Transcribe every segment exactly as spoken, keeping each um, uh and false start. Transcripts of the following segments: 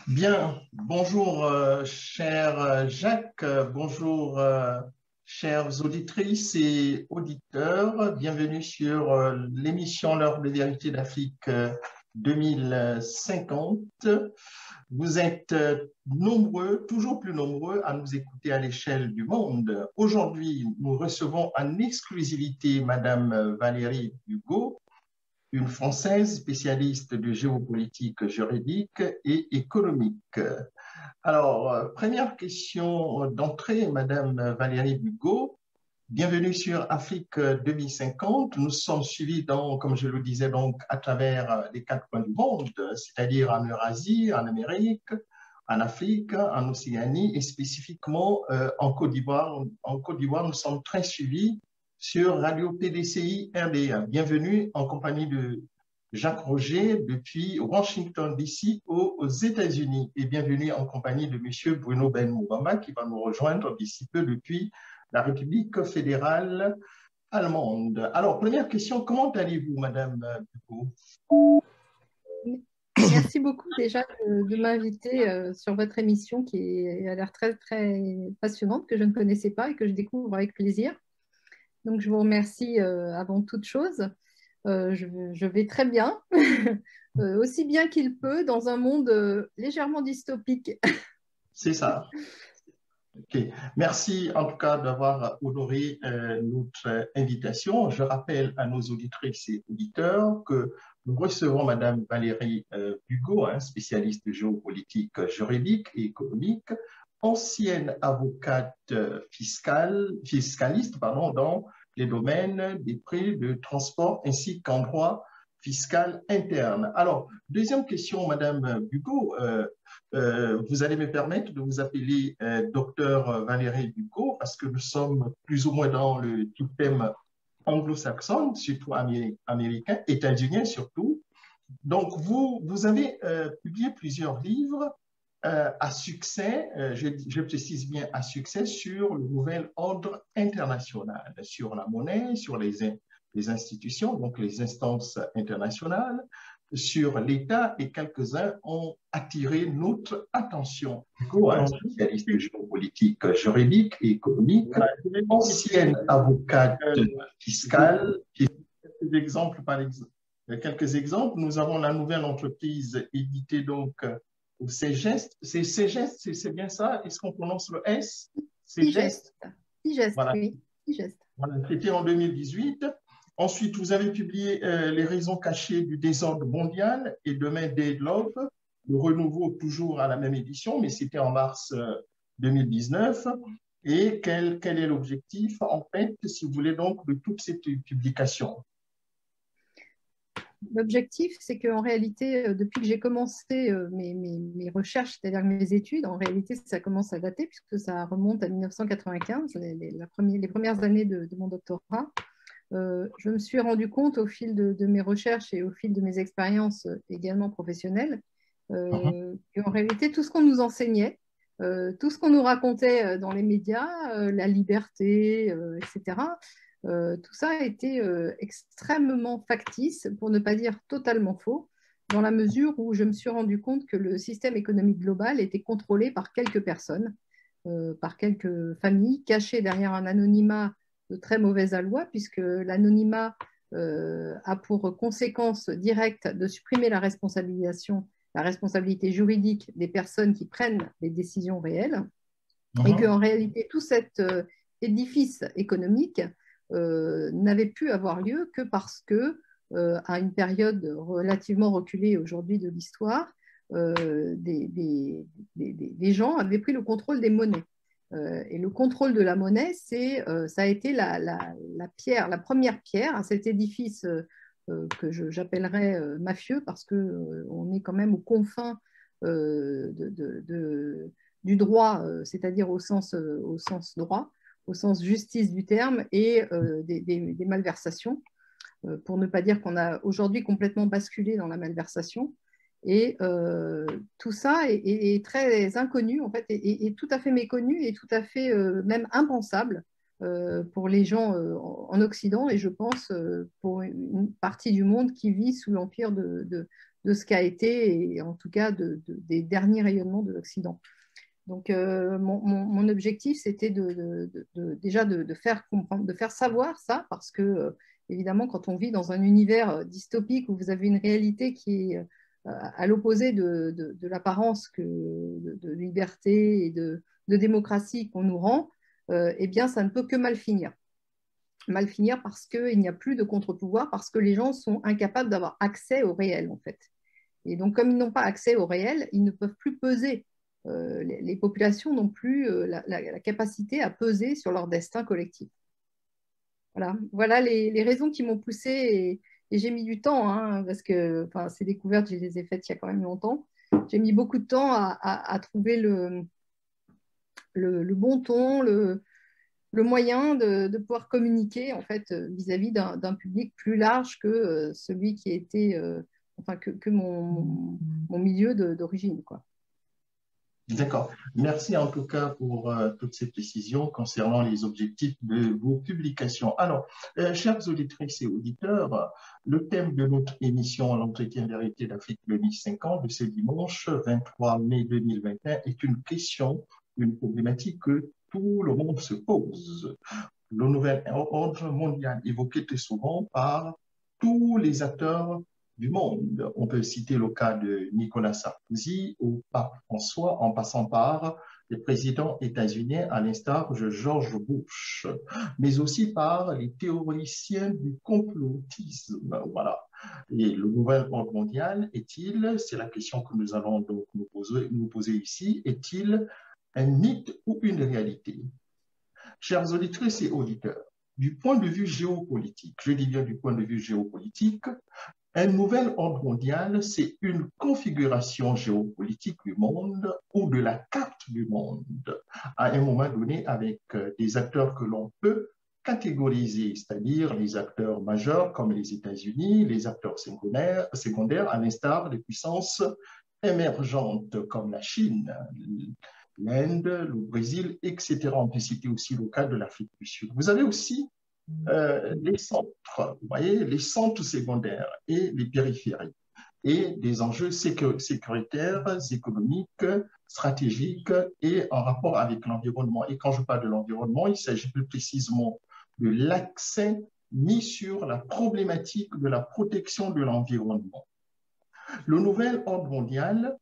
Bien, bonjour euh, cher euh, Jacques, euh, bonjour euh, chères auditrices et auditeurs, bienvenue sur euh, l'émission L'heure de vérité d'Afrique euh, deux mille cinquante. Vous êtes euh, nombreux, toujours plus nombreux à nous écouter à l'échelle du monde. Aujourd'hui, nous recevons en exclusivité Madame Valérie Hugo, une Française spécialiste de géopolitique juridique et économique. Alors, euh, première question d'entrée, Madame Valérie Bugot. Bienvenue sur Afrique deux mille cinquante. Nous sommes suivis, dans, comme je le disais, donc, à travers les quatre coins du monde, c'est-à-dire en Eurasie, en Amérique, en Afrique, en Océanie et spécifiquement euh, en Côte d'Ivoire. En Côte d'Ivoire, nous sommes très suivis sur Radio P D C I R D A. Bienvenue en compagnie de Jacques Roger depuis Washington, D C aux États-Unis et bienvenue en compagnie de M. Bruno Ben Moubamba qui va nous rejoindre d'ici peu depuis la République fédérale allemande. Alors, première question, comment allez-vous, Madame Bugot? Merci beaucoup déjà de, de m'inviter euh, sur votre émission qui a l'air très, très passionnante, que je ne connaissais pas et que je découvre avec plaisir. Donc, je vous remercie euh, avant toute chose. Euh, je, je vais très bien, euh, aussi bien qu'il peut, dans un monde euh, légèrement dystopique. C'est ça. Ok. Merci en tout cas d'avoir honoré euh, notre invitation. Je rappelle à nos auditrices et auditeurs que nous recevons Madame Valérie euh, Bugot, hein, spécialiste de géopolitique juridique et économique, ancienne avocate fiscale, fiscaliste pardon, dans les domaines des prix de transport ainsi qu'en droit fiscal interne. Alors, deuxième question, Madame Bugot. Euh, euh, vous allez me permettre de vous appeler euh, docteur Valérie Bugot parce que nous sommes plus ou moins dans le thème anglo-saxon, surtout amé américain, états-unien surtout. Donc, vous, vous avez euh, publié plusieurs livres euh, à succès, euh, je, je précise bien à succès, sur le nouvel ordre international, sur la monnaie, sur les, les institutions, donc les instances internationales, sur l'État, et quelques-uns ont attiré notre attention. Hugo, un spécialiste de géopolitique juridique et économique, ancienne avocate fiscale. Quelques exemples, par exemple, quelques exemples, nous avons la nouvelle entreprise éditée donc au Cégeste. C'est Cégeste, c'est bien ça? Est-ce qu'on prononce le S? Cégeste. Cégeste, voilà. oui. Cégeste. Voilà, c'était en deux mille dix-huit. Ensuite, vous avez publié euh, Les raisons cachées du désordre mondial et Demain Deadlock, le renouveau toujours à la même édition, mais c'était en mars euh, deux mille dix-neuf. Et quel, quel est l'objectif, en fait, si vous voulez, donc, de toute cette publication? L'objectif, c'est qu'en réalité, depuis que j'ai commencé mes, mes, mes recherches, c'est-à-dire mes études, en réalité, ça commence à dater puisque ça remonte à mille neuf cent quatre-vingt-quinze, les, la première, les premières années de, de mon doctorat. Euh, je me suis rendu compte au fil de, de mes recherches et au fil de mes expériences également professionnelles euh, uh-huh. qu'en réalité, tout ce qu'on nous enseignait, euh, tout ce qu'on nous racontait dans les médias, euh, la liberté, euh, et cetera, Euh, tout ça a été euh, extrêmement factice, pour ne pas dire totalement faux, dans la mesure où je me suis rendu compte que le système économique global était contrôlé par quelques personnes, euh, par quelques familles, cachées derrière un anonymat de très mauvaise aloi, puisque l'anonymat euh, a pour conséquence directe de supprimer la responsabilisation, la responsabilité juridique des personnes qui prennent les décisions réelles, uh-huh. et qu'en réalité, tout cet euh, édifice économique Euh, n'avait pu avoir lieu que parce que, euh, à une période relativement reculée aujourd'hui de l'histoire, euh, des, des, des, des gens avaient pris le contrôle des monnaies. Euh, et le contrôle de la monnaie, c'est, euh, ça a été la, la, la, pierre, la première pierre à cet édifice euh, que je, j'appellerais euh, mafieux, parce qu'on euh, est quand même aux confins euh, de, de, de, du droit, euh, c'est-à-dire au sens, euh, au sens droit, au sens justice du terme, et euh, des, des, des malversations, euh, pour ne pas dire qu'on a aujourd'hui complètement basculé dans la malversation. Et euh, tout ça est, est, est très inconnu, en fait, et, est tout à fait méconnu et tout à fait euh, même impensable euh, pour les gens euh, en Occident, et je pense euh, pour une partie du monde qui vit sous l'empire de, de, de ce qu'a été, et en tout cas de, de, des derniers rayonnements de l'Occident. Donc, euh, mon, mon, mon, objectif, c'était de, de, de, de, déjà de, de, faire comprendre, de faire savoir ça, parce que, euh, évidemment, quand on vit dans un univers dystopique où vous avez une réalité qui est euh, à l'opposé de, de, de l'apparence que, de, de liberté et de, de démocratie qu'on nous rend, euh, eh bien, ça ne peut que mal finir. Mal finir parce qu'il n'y a plus de contre-pouvoir, parce que les gens sont incapables d'avoir accès au réel, en fait. Et donc, comme ils n'ont pas accès au réel, ils ne peuvent plus peser. Euh, les, les populations n'ont plus euh, la, la, la capacité à peser sur leur destin collectif. Voilà, voilà les, les raisons qui m'ont poussée, et, et j'ai mis du temps, hein, parce que ces découvertes, je les ai faites il y a quand même longtemps. J'ai mis beaucoup de temps à, à, à trouver le, le, le bon ton, le, le moyen de, de pouvoir communiquer en fait vis-à-vis d'un, d'un public plus large que euh, celui qui était, euh, enfin que, que mon, mon milieu de, d'origine, quoi. D'accord. Merci en tout cas pour euh, toutes ces précisions concernant les objectifs de vos publications. Alors, euh, chers auditrices et auditeurs, le thème de notre émission L'entretien vérité d'Afrique deux mille cinquante de ce dimanche vingt-trois mai deux mille vingt et un est une question, une problématique que tout le monde se pose. Le nouvel ordre mondial évoqué très souvent par tous les acteurs du monde. On peut citer le cas de Nicolas Sarkozy ou pape François, en passant par les présidents états-uniens à l'instar de George Bush, mais aussi par les théoriciens du complotisme. Voilà. Et le nouvel ordre mondial est-il, c'est la question que nous allons donc nous poser, nous poser ici, est-il un mythe ou une réalité? Chers auditrices et auditeurs, du point de vue géopolitique, je dis bien du point de vue géopolitique, un nouvel ordre mondial, c'est une configuration géopolitique du monde ou de la carte du monde, à un moment donné avec des acteurs que l'on peut catégoriser, c'est-à-dire les acteurs majeurs comme les États-Unis, les acteurs secondaires, secondaires à l'instar des puissances émergentes comme la Chine, l'Inde, le Brésil, et cetera. On peut citer aussi le cas de l'Afrique du Sud. Vous avez aussi euh, les centres, vous voyez, les centres secondaires et les périphéries, et des enjeux sécuritaires, économiques, stratégiques et en rapport avec l'environnement. Et quand je parle de l'environnement, il s'agit plus précisément de l'accent mis sur la problématique de la protection de l'environnement. Le nouvel ordre mondial,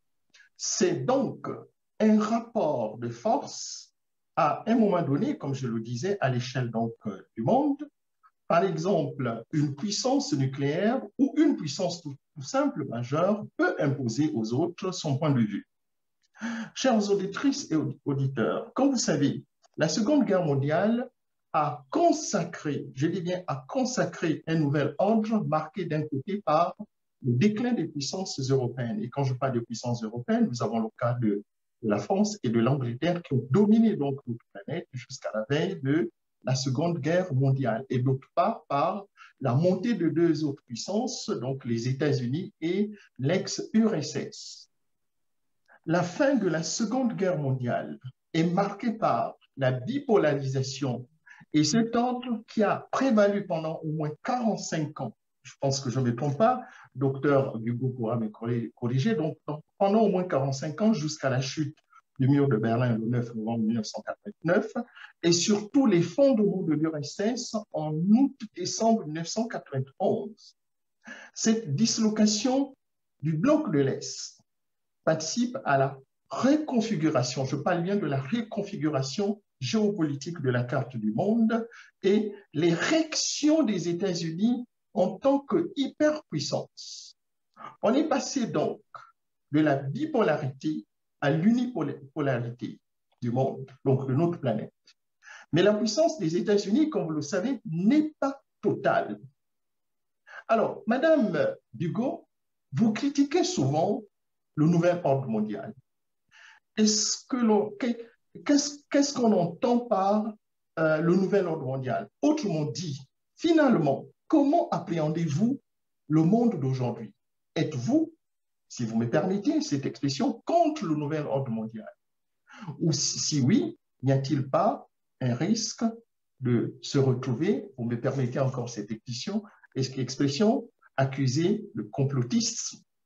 c'est donc un rapport de force à un moment donné, comme je le disais, à l'échelle donc du monde. Par exemple, une puissance nucléaire ou une puissance tout, tout simple majeure peut imposer aux autres son point de vue. Chères auditrices et auditeurs, comme vous savez, la Seconde Guerre mondiale a consacré, je dis bien a consacré un nouvel ordre marqué d'un côté par le déclin des puissances européennes. Et quand je parle de puissances européennes, nous avons le cas de, de la France et de l'Angleterre qui ont dominé donc notre planète jusqu'à la veille de la Seconde Guerre mondiale. Et d'autre part, par la montée de deux autres puissances, donc les États-Unis et l'ex-U R S S. La fin de la Seconde Guerre mondiale est marquée par la bipolarisation et cet ordre qui a prévalu pendant au moins quarante-cinq ans. Je pense que je ne me trompe pas, docteur Hugo pourra me corriger, donc pendant au moins quarante-cinq ans jusqu'à la chute du mur de Berlin le neuf novembre mille neuf cent quatre-vingt-neuf et surtout les fondements de l'U R S S en août-décembre mille neuf cent quatre-vingt-onze. Cette dislocation du bloc de l'Est participe à la reconfiguration, je parle bien de la reconfiguration géopolitique de la carte du monde et les réactions des États-Unis en tant que hyperpuissance. On est passé donc de la bipolarité à l'unipolarité du monde, donc de notre planète. Mais la puissance des États-Unis, comme vous le savez, n'est pas totale. Alors, Madame Bugeaud, vous critiquez souvent le nouvel ordre mondial. Est-ce que l'on, qu'est-ce, qu'est-ce qu'on entend par euh, le nouvel ordre mondial? Autrement dit, finalement, comment appréhendez-vous le monde d'aujourd'hui? Êtes-vous, si vous me permettez cette expression, contre le nouvel ordre mondial? Ou si, si oui, n'y a-t-il pas un risque de se retrouver, vous me permettez encore cette expression, expression accusée de complotisme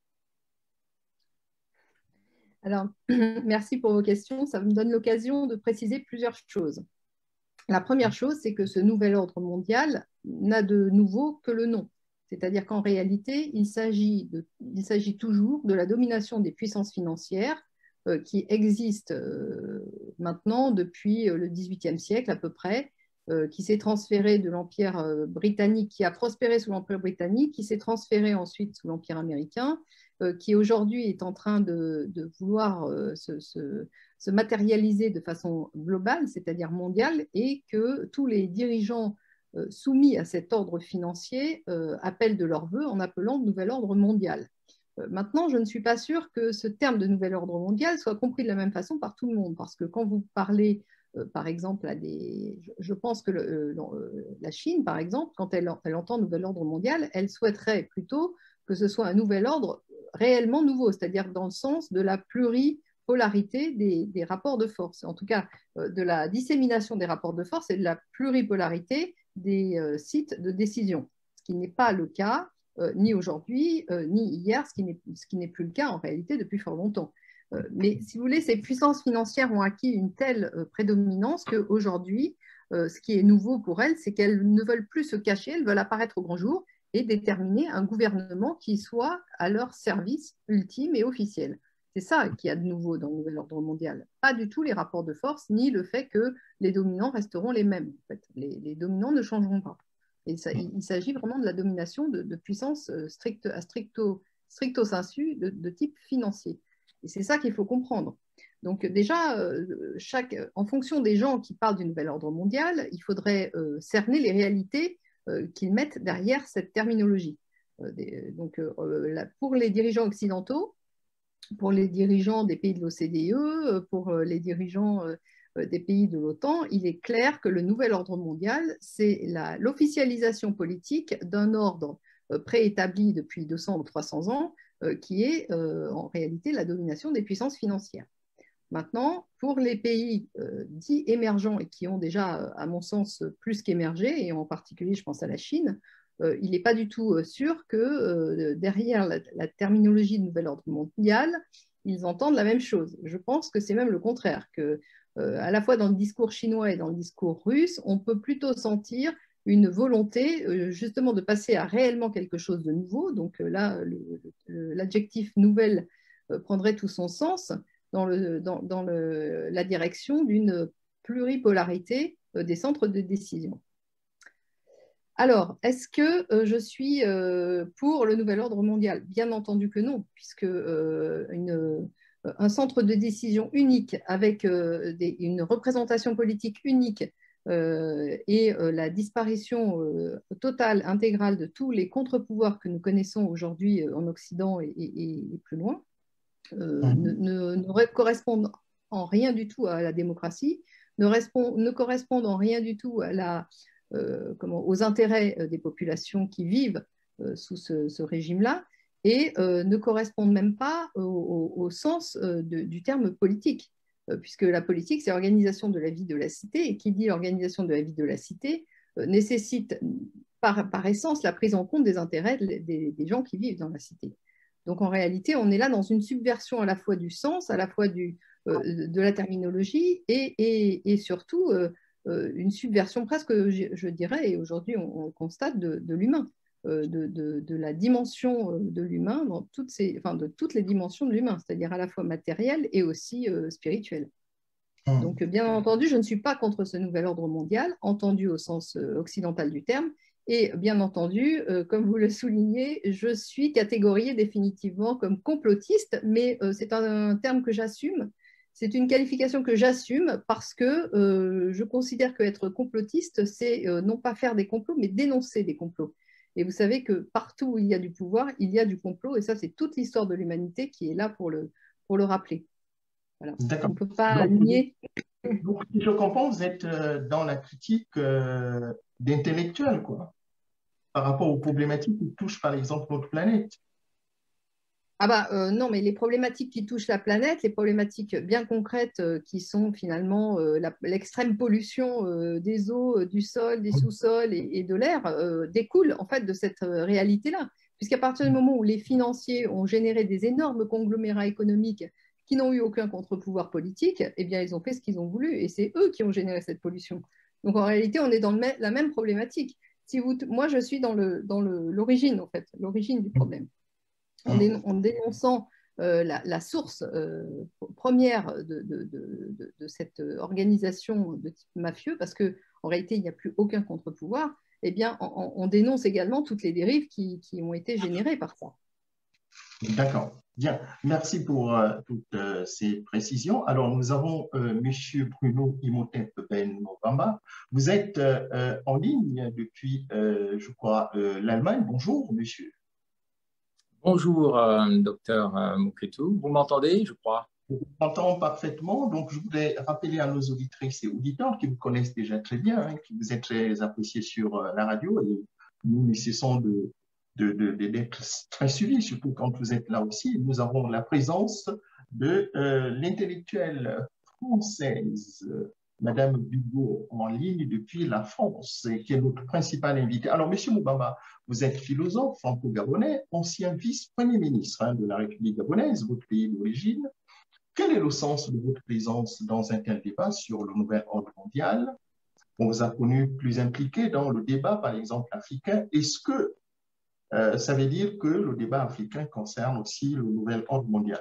Alors, merci pour vos questions. Ça me donne l'occasion de préciser plusieurs choses. La première chose, c'est que ce nouvel ordre mondial n'a de nouveau que le nom. C'est-à-dire qu'en réalité, il s'agit, de, il s'agit toujours de la domination des puissances financières euh, qui existent euh, maintenant depuis le dix-huitième siècle à peu près, euh, qui s'est transféré de l'Empire euh, britannique, qui a prospéré sous l'Empire britannique, qui s'est transféré ensuite sous l'Empire américain, euh, qui aujourd'hui est en train de, de vouloir euh, se, se, se matérialiser de façon globale, c'est-à-dire mondiale, et que tous les dirigeants euh, soumis à cet ordre financier euh, appellent de leur vœu en appelant de nouvel ordre mondial. Euh, maintenant, je ne suis pas sûre que ce terme de nouvel ordre mondial soit compris de la même façon par tout le monde, parce que quand vous parlez, euh, par exemple, à des... Je, je pense que le, euh, la Chine, par exemple, quand elle, elle entend nouvel ordre mondial, elle souhaiterait plutôt que ce soit un nouvel ordre réellement nouveau, c'est-à-dire dans le sens de la pluripolarité des, des rapports de force, en tout cas euh, de la dissémination des rapports de force et de la pluripolarité des euh, sites de décision, ce qui n'est pas le cas euh, ni aujourd'hui, euh, ni hier, ce qui n'est plus le cas en réalité depuis fort longtemps. Euh, mais si vous voulez, ces puissances financières ont acquis une telle euh, prédominance qu'aujourd'hui, euh, ce qui est nouveau pour elles, c'est qu'elles ne veulent plus se cacher, elles veulent apparaître au grand jour et déterminer un gouvernement qui soit à leur service ultime et officiel. C'est ça qu'il y a de nouveau dans le nouvel ordre mondial. Pas du tout les rapports de force, ni le fait que les dominants resteront les mêmes. En fait. les, les dominants ne changeront pas. Et ça, il, il s'agit vraiment de la domination de, de puissance stricte, à stricto, stricto sensu de, de type financier. Et c'est ça qu'il faut comprendre. Donc déjà, chaque, en fonction des gens qui parlent du nouvel ordre mondial, il faudrait euh, cerner les réalités euh, qu'ils mettent derrière cette terminologie. Euh, des, donc euh, la, pour les dirigeants occidentaux, pour les dirigeants des pays de l'O C D E, pour les dirigeants des pays de l'OTAN, il est clair que le nouvel ordre mondial, c'est l'officialisation politique d'un ordre préétabli depuis deux cents ou trois cents ans, qui est en réalité la domination des puissances financières. Maintenant, pour les pays euh, dits émergents et qui ont déjà, à mon sens, plus qu'émergé, et en particulier, je pense à la Chine, euh, il n'est pas du tout sûr que euh, derrière la, la terminologie de nouvel ordre mondial, ils entendent la même chose. Je pense que c'est même le contraire, que euh, à la fois dans le discours chinois et dans le discours russe, on peut plutôt sentir une volonté euh, justement de passer à réellement quelque chose de nouveau. Donc euh, là, l'adjectif nouvelle euh, prendrait tout son sens dans, le, dans, dans le, la direction d'une pluripolarité euh, des centres de décision. Alors, est-ce que euh, je suis euh, pour le nouvel ordre mondial? Bien entendu que non, puisque euh, une, un centre de décision unique avec euh, des, une représentation politique unique euh, et euh, la disparition euh, totale, intégrale de tous les contre-pouvoirs que nous connaissons aujourd'hui en Occident et, et, et plus loin, euh, mmh. ne, ne, ne correspondent en rien du tout à la démocratie, ne, ne correspondent en rien du tout à la Euh, comment, aux intérêts euh, des populations qui vivent euh, sous ce, ce régime-là et euh, ne correspondent même pas au, au, au sens euh, de, du terme politique, euh, puisque la politique, c'est l'organisation de la vie de la cité, et qui dit organisation de la vie de la cité euh, nécessite par, par essence la prise en compte des intérêts des, des gens qui vivent dans la cité. Donc en réalité, on est là dans une subversion à la fois du sens, à la fois du, euh, de la terminologie et, et, et surtout euh, une subversion presque, je dirais, et aujourd'hui on, on constate, de, de l'humain, de, de, de la dimension de l'humain, dans toutes ces, enfin, de toutes les dimensions de l'humain, c'est-à-dire à la fois matérielle et aussi euh, spirituelle. Mmh. Donc, bien entendu, je ne suis pas contre ce nouvel ordre mondial, entendu au sens occidental du terme, et bien entendu, euh, comme vous le soulignez, je suis catégoriée définitivement comme complotiste, mais euh, c'est un, un terme que j'assume. C'est une qualification que j'assume parce que euh, je considère qu'être complotiste, c'est euh, non pas faire des complots, mais dénoncer des complots. Et vous savez que partout où il y a du pouvoir, il y a du complot, et ça, c'est toute l'histoire de l'humanité qui est là pour le, pour le rappeler. Voilà. On ne peut pas donc, nier. Donc, si je comprends, vous êtes dans la critique euh, d'intellectuels, quoi, par rapport aux problématiques qui touchent, par exemple, notre planète. Ah bah euh, non, mais les problématiques qui touchent la planète, les problématiques bien concrètes euh, qui sont finalement euh, l'extrême pollution euh, des eaux, euh, du sol, des sous-sols et, et de l'air, euh, découlent en fait de cette euh, réalité-là. Puisqu'à partir du moment où les financiers ont généré des énormes conglomérats économiques qui n'ont eu aucun contre-pouvoir politique, eh bien, ils ont fait ce qu'ils ont voulu et c'est eux qui ont généré cette pollution. Donc, en réalité, on est dans le, la même problématique. Si vous, moi, je suis dans l'origine, dans le, en fait, l'origine du problème. En, dé, en dénonçant euh, la, la source euh, première de, de, de, de, de cette organisation de type mafieux, parce qu'en réalité, il n'y a plus aucun contre-pouvoir, eh bien, on, on dénonce également toutes les dérives qui, qui ont été générées par ça. D'accord. Bien. Merci pour euh, toutes euh, ces précisions. Alors, nous avons euh, M. Bruno Imhotep Ben Mobamba. Vous êtes euh, en ligne depuis, euh, je crois, euh, l'Allemagne. Bonjour, monsieur. Bonjour, euh, docteur euh, Mouketou. Vous m'entendez, je crois? Je vous entends parfaitement. Donc, je voudrais rappeler à nos auditrices et auditeurs qui vous connaissent déjà très bien, hein, qui vous êtes très appréciés sur euh, la radio et nous ne cessons de De, de, de, d'être très suivi, surtout quand vous êtes là aussi. Nous avons la présence de euh, l'intellectuelle française, euh, Madame Bugeaud, en ligne depuis la France, qui est notre principal invité. Alors, Monsieur Mobamba, vous êtes philosophe franco-gabonais, ancien vice-premier ministre hein, de la République gabonaise, votre pays d'origine. Quel est le sens de votre présence dans un tel débat sur le nouvel ordre mondial? On vous a connu plus impliqué dans le débat, par exemple, africain. Est-ce que Euh, ça veut dire que le débat africain concerne aussi le nouvel ordre mondial?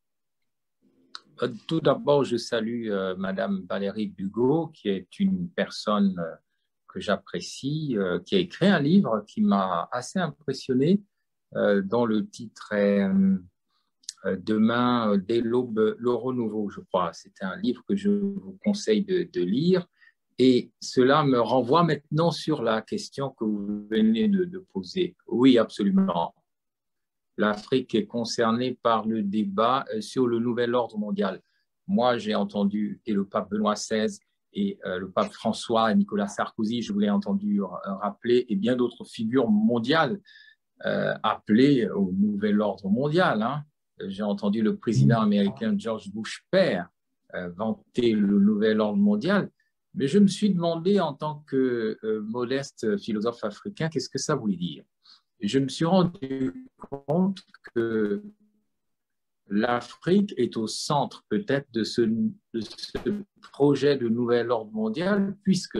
Tout d'abord, je salue euh, Madame Valérie Bugeaud, qui est une personne euh, que j'apprécie, euh, qui a écrit un livre qui m'a assez impressionné, euh, dont le titre est euh, Demain, dès l'aube, le renouveau, je crois. C'est un livre que je vous conseille de, de lire. Et cela me renvoie maintenant sur la question que vous venez de, de poser. Oui, absolument. L'Afrique est concernée par le débat sur le nouvel ordre mondial. Moi, j'ai entendu, et le pape Benoît seize, et euh, le pape François, et Nicolas Sarkozy, je vous l'ai entendu rappeler, et bien d'autres figures mondiales euh, appelées au nouvel ordre mondial. Hein. J'ai entendu le président américain George Bush père euh, vanter le nouvel ordre mondial. Mais je me suis demandé en tant que euh, modeste philosophe africain, qu'est-ce que ça voulait dire? Et je me suis rendu compte que l'Afrique est au centre peut-être de ce, de ce projet de nouvel ordre mondial, puisque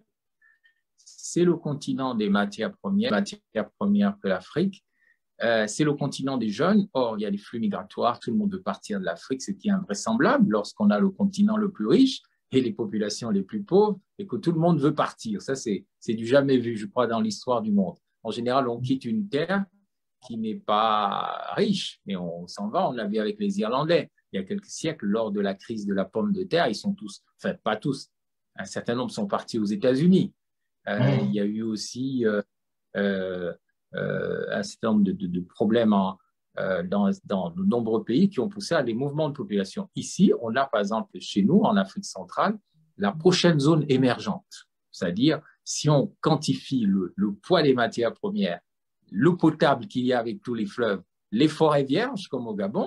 c'est le continent des matières premières, matières premières que l'Afrique, euh, c'est le continent des jeunes. Or, il y a des flux migratoires, tout le monde veut partir de l'Afrique, ce qui est invraisemblable lorsqu'on a le continent le plus riche et les populations les plus pauvres, et que tout le monde veut partir. Ça, c'est du jamais vu, je crois, dans l'histoire du monde. En général, on quitte une terre qui n'est pas riche, mais on s'en va. On l'a vu avec les Irlandais. Il y a quelques siècles, lors de la crise de la pomme de terre, ils sont tous, enfin, pas tous, un certain nombre sont partis aux États-Unis. Euh, mmh. Il y a eu aussi euh, euh, euh, un certain nombre de, de, de problèmes en, euh, dans, dans de nombreux pays qui ont poussé à des mouvements de population. Ici, on a par exemple chez nous, en Afrique centrale, la prochaine zone émergente. C'est-à-dire, si on quantifie le, le poids des matières premières, l'eau potable qu'il y a avec tous les fleuves, les forêts vierges comme au Gabon,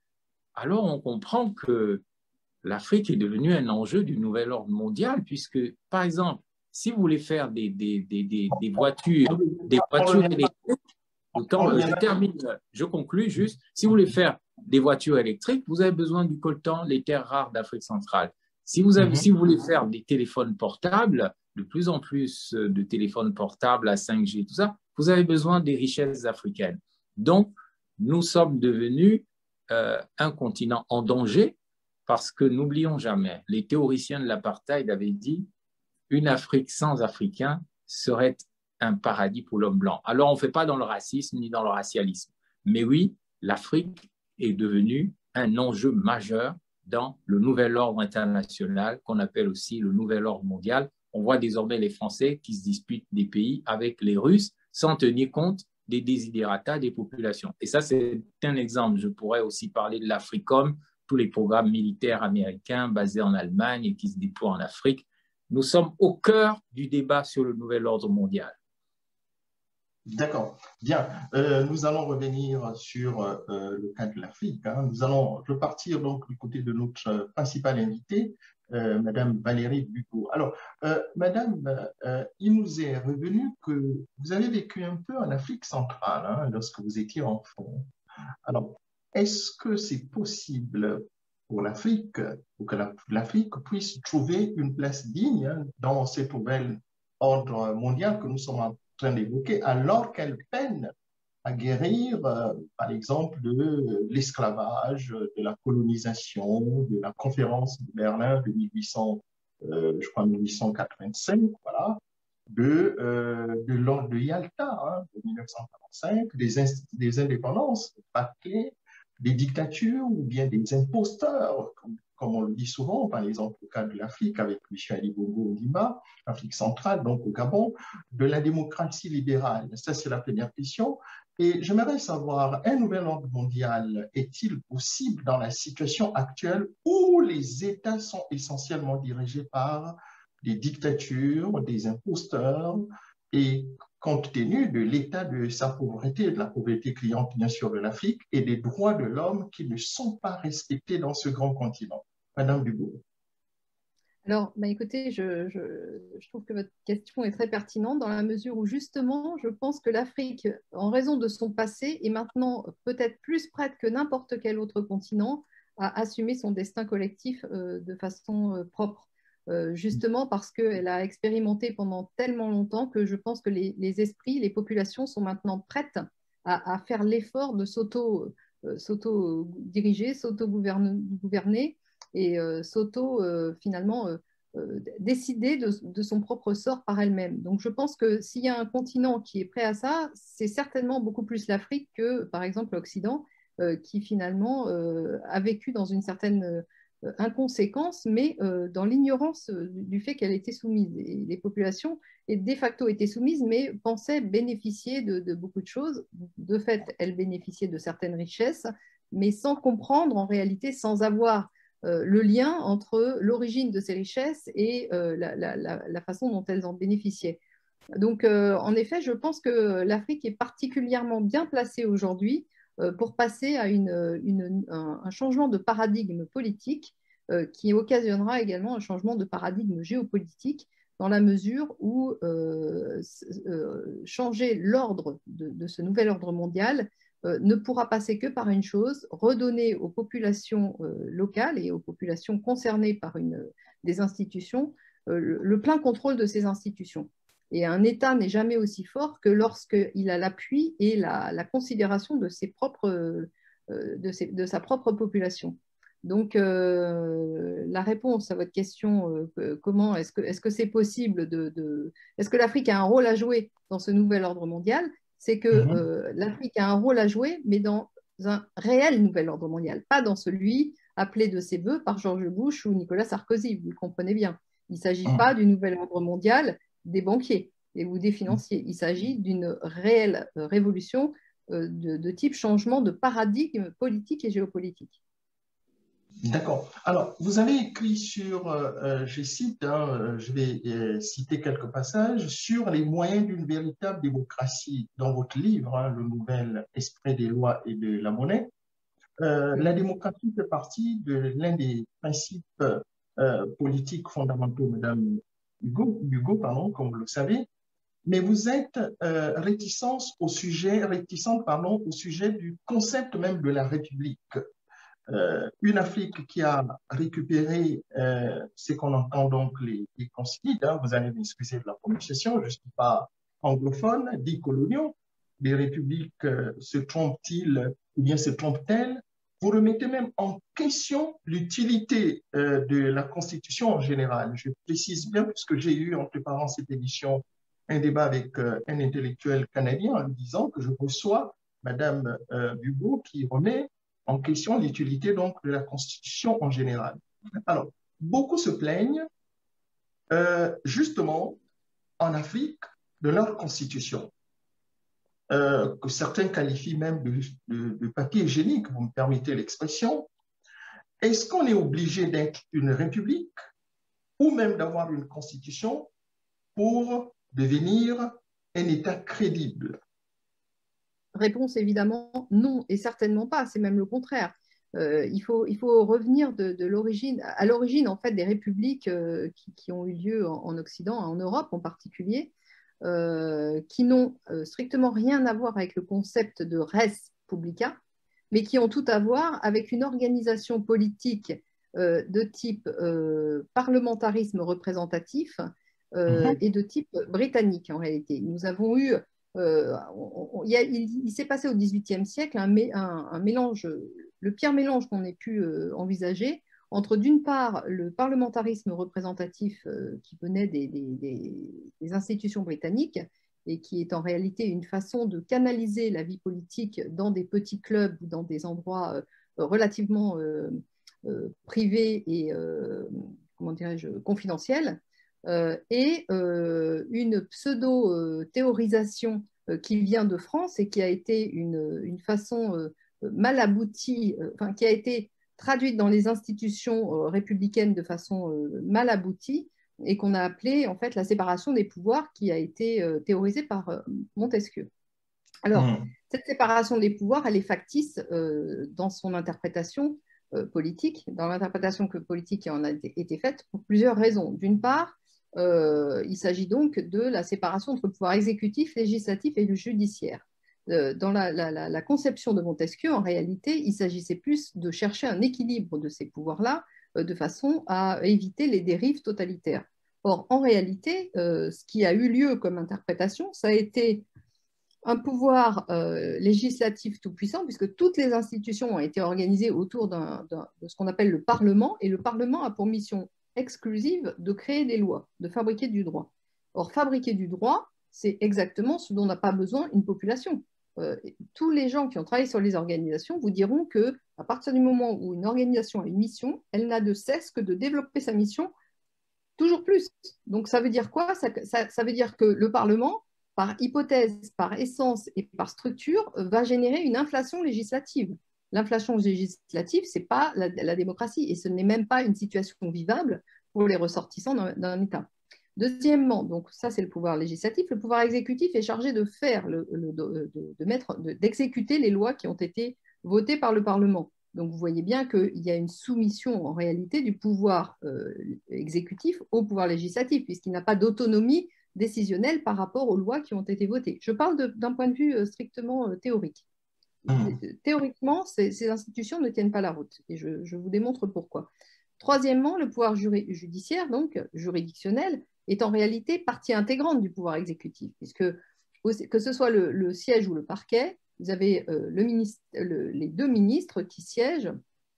alors on comprend que l'Afrique est devenue un enjeu du nouvel ordre mondial, puisque, par exemple, si vous voulez faire des, des, des, des, des voitures, des voitures électriques, autant, je termine, je conclus juste, si vous voulez faire des voitures électriques, vous avez besoin du coltan, les terres rares d'Afrique centrale. Si vous, avez, mm-hmm. si vous voulez faire des téléphones portables, de plus en plus de téléphones portables à cinq G, tout ça, vous avez besoin des richesses africaines. Donc, nous sommes devenus euh, un continent en danger parce que, n'oublions jamais, les théoriciens de l'apartheid avaient dit une Afrique sans Africains serait un paradis pour l'homme blanc. Alors, on ne fait pas dans le racisme ni dans le racialisme. Mais oui, l'Afrique est devenue un enjeu majeur dans le nouvel ordre international qu'on appelle aussi le nouvel ordre mondial. On voit désormais les Français qui se disputent des pays avec les Russes sans tenir compte des desiderata des populations. Et ça, c'est un exemple. Je pourrais aussi parler de l'Africom, tous les programmes militaires américains basés en Allemagne et qui se déploient en Afrique. Nous sommes au cœur du débat sur le nouvel ordre mondial. D'accord. Bien. Euh, nous allons revenir sur euh, le cas de l'Afrique. Hein. Nous allons repartir donc du côté de notre principale invitée, euh, Madame Valérie Bugeaud. Alors, euh, Madame, euh, il nous est revenu que vous avez vécu un peu en Afrique centrale hein, lorsque vous étiez enfant. Alors, est-ce que c'est possible pour l'Afrique, pour que l'Afrique puisse trouver une place digne dans cet nouvel ordre mondial que nous sommes en train d'évoquer, alors qu'elle peine à guérir, euh, par exemple, de l'esclavage, de la colonisation, de la conférence de Berlin de mille huit cents, euh, je crois mille huit cent quatre-vingt-cinq, voilà, de, euh, de l'ordre de Yalta, hein, de mille neuf cent quarante-cinq, des, des indépendances, des des dictatures ou bien des imposteurs, comme, comme on le dit souvent, par exemple au cas de l'Afrique avec M. Ali Bongo Ondimba, Afrique centrale, donc au Gabon, de la démocratie libérale. Ça, c'est la première question. Et j'aimerais savoir, un nouvel ordre mondial est-il possible dans la situation actuelle où les États sont essentiellement dirigés par des dictatures, des imposteurs, et compte tenu de l'état de sa pauvreté, de la pauvreté criante bien sûr de l'Afrique, et des droits de l'homme qui ne sont pas respectés dans ce grand continent. Madame Dubourg. Alors, bah écoutez, je, je, je trouve que votre question est très pertinente dans la mesure où justement, je pense que l'Afrique, en raison de son passé, est maintenant peut-être plus prête que n'importe quel autre continent à assumer son destin collectif euh, de façon euh, propre. Euh, justement parce qu'elle a expérimenté pendant tellement longtemps que je pense que les, les esprits, les populations sont maintenant prêtes à, à faire l'effort de s'auto, euh, s'auto-diriger, s'auto-gouverner et euh, s'auto, euh, finalement, euh, euh, décider de, de son propre sort par elle-même. Donc je pense que s'il y a un continent qui est prêt à ça, c'est certainement beaucoup plus l'Afrique que, par exemple, l'Occident, euh, qui finalement euh, a vécu dans une certaine euh, inconséquence, mais euh, dans l'ignorance euh, du fait qu'elle était soumise. Et les populations et de facto étaient soumises, mais pensaient bénéficier de, de beaucoup de choses. De fait, elles bénéficiaient de certaines richesses, mais sans comprendre en réalité, sans avoir euh, le lien entre l'origine de ces richesses et euh, la, la, la, la façon dont elles en bénéficiaient. Donc, euh, en effet, je pense que l'Afrique est particulièrement bien placée aujourd'hui euh, pour passer à une, une, un, un changement de paradigme politique euh, qui occasionnera également un changement de paradigme géopolitique dans la mesure où euh, euh, changer l'ordre de, de ce nouvel ordre mondial euh, ne pourra passer que par une chose, redonner aux populations euh, locales et aux populations concernées par une, des institutions euh, le, le plein contrôle de ces institutions. Et un État n'est jamais aussi fort que lorsqu'il a l'appui et la, la considération de, ses propres, euh, de, ses, de sa propre population. Donc, euh, la réponse à votre question, euh, comment est-ce que est-ce que c'est possible de, de est-ce que l'Afrique a un rôle à jouer dans ce nouvel ordre mondial? C'est que Mm-hmm. euh, l'Afrique a un rôle à jouer, mais dans un réel nouvel ordre mondial, pas dans celui appelé de ses voeux par George Bush ou Nicolas Sarkozy, vous le comprenez bien. Il ne s'agit pas du nouvel ordre mondial des banquiers ou des financiers. Il s'agit d'une réelle révolution de, de type changement de paradigme politique et géopolitique. D'accord. Alors, vous avez écrit sur, euh, je cite, hein, je vais euh, citer quelques passages, sur les moyens d'une véritable démocratie dans votre livre, hein, Le Nouvel Esprit des lois et de la monnaie. Euh, la démocratie fait partie de l'un des principes euh, politiques fondamentaux, Madame Hugo, Hugo pardon, comme vous le savez, mais vous êtes euh, réticente au sujet, réticente, pardon, au sujet du concept même de la République. Euh, une Afrique qui a récupéré euh, ce qu'on entend donc les, les concilies, hein, vous allez m'excuser de la prononciation, je ne suis pas anglophone, dits coloniaux, les républiques euh, se trompent-ils ou bien se trompent-elles? Vous remettez même en question l'utilité euh, de la Constitution en général. Je précise bien, puisque j'ai eu en préparant cette émission un débat avec euh, un intellectuel canadien en lui disant que je reçois Madame euh, Bugeaud qui remet en question l'utilité donc de la Constitution en général. Alors, beaucoup se plaignent euh, justement en Afrique de leur Constitution, euh, que certains qualifient même de, de, de papier hygiénique, vous me permettez l'expression. Est-ce qu'on est obligé d'être une république ou même d'avoir une Constitution pour devenir un État crédible? Réponse évidemment non, et certainement pas, c'est même le contraire. Euh, il, faut, il faut revenir de, de l'origine, à l'origine en fait des républiques euh, qui, qui ont eu lieu en, en Occident, en Europe en particulier, euh, qui n'ont euh, strictement rien à voir avec le concept de res publica, mais qui ont tout à voir avec une organisation politique euh, de type euh, parlementarisme représentatif euh, Mhm. et de type britannique en réalité. Nous avons eu, euh, on, on, il, il, il s'est passé au dix-huitième siècle un, un, un mélange, le pire mélange qu'on ait pu euh, envisager entre d'une part le parlementarisme représentatif euh, qui venait des, des, des, des institutions britanniques et qui est en réalité une façon de canaliser la vie politique dans des petits clubs ou dans des endroits euh, relativement euh, euh, privés et euh, comment dirais-je, confidentiels, euh, et euh, une pseudo-théorisation euh, qui vient de France et qui a été une, une façon euh, mal aboutie, euh, enfin qui a été traduite dans les institutions euh, républicaines de façon euh, mal aboutie, et qu'on a appelé en fait la séparation des pouvoirs, qui a été euh, théorisée par euh, Montesquieu. Alors, Mhm. cette séparation des pouvoirs, elle est factice euh, dans son interprétation euh, politique, dans l'interprétation que politique qui en a été, été faite pour plusieurs raisons. D'une part, euh, il s'agit donc de la séparation entre le pouvoir exécutif, législatif et le judiciaire. Euh, dans la, la, la, conception de Montesquieu, en réalité, il s'agissait plus de chercher un équilibre de ces pouvoirs-là, euh, de façon à éviter les dérives totalitaires. Or, en réalité, euh, ce qui a eu lieu comme interprétation, ça a été un pouvoir euh, législatif tout-puissant, puisque toutes les institutions ont été organisées autour d'un, d'un, de ce qu'on appelle le Parlement, et le Parlement a pour mission exclusive de créer des lois, de fabriquer du droit. Or, fabriquer du droit, c'est exactement ce dont n'a pas besoin une population. Euh, tous les gens qui ont travaillé sur les organisations vous diront que à partir du moment où une organisation a une mission, elle n'a de cesse que de développer sa mission toujours plus. Donc, ça veut dire quoi? ça, ça, ça veut dire que le Parlement, par hypothèse, par essence et par structure, va générer une inflation législative. L'inflation législative, ce n'est pas la, la démocratie, et ce n'est même pas une situation vivable pour les ressortissants d'un, d'un État. Deuxièmement, donc ça c'est le pouvoir législatif, le pouvoir exécutif est chargé de faire, le, le, de, de mettre, de, d'exécuter les lois qui ont été votées par le Parlement. Donc vous voyez bien qu'il y a une soumission en réalité du pouvoir euh, exécutif au pouvoir législatif, puisqu'il n'a pas d'autonomie décisionnelle par rapport aux lois qui ont été votées. Je parle de, d'un point de vue euh, strictement euh, théorique. Mhm. Théoriquement, ces, ces institutions ne tiennent pas la route, et je, je vous démontre pourquoi. Troisièmement, le pouvoir juri- judiciaire, donc juridictionnel, est en réalité partie intégrante du pouvoir exécutif, puisque que ce soit le, le siège ou le parquet, vous avez euh, le ministre, le, les deux ministres qui siègent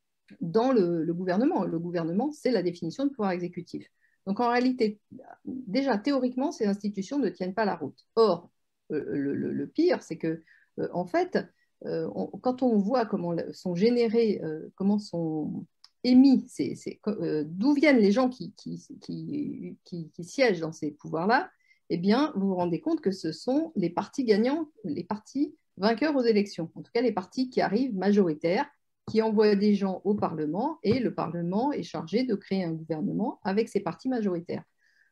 dans le, le gouvernement. Le gouvernement, c'est la définition de pouvoir exécutif. Donc en réalité, déjà théoriquement, ces institutions ne tiennent pas la route. Or, euh, le, le, le, pire, c'est que, euh, en fait, euh, on, quand on voit comment sont générés, euh, comment sont émis, c'est, c'est, euh, d'où viennent les gens qui, qui, qui, qui, qui siègent dans ces pouvoirs-là, eh bien, vous vous rendez compte que ce sont les partis gagnants, les partis vainqueurs aux élections, en tout cas les partis qui arrivent majoritaires, qui envoient des gens au Parlement, et le Parlement est chargé de créer un gouvernement avec ses partis majoritaires.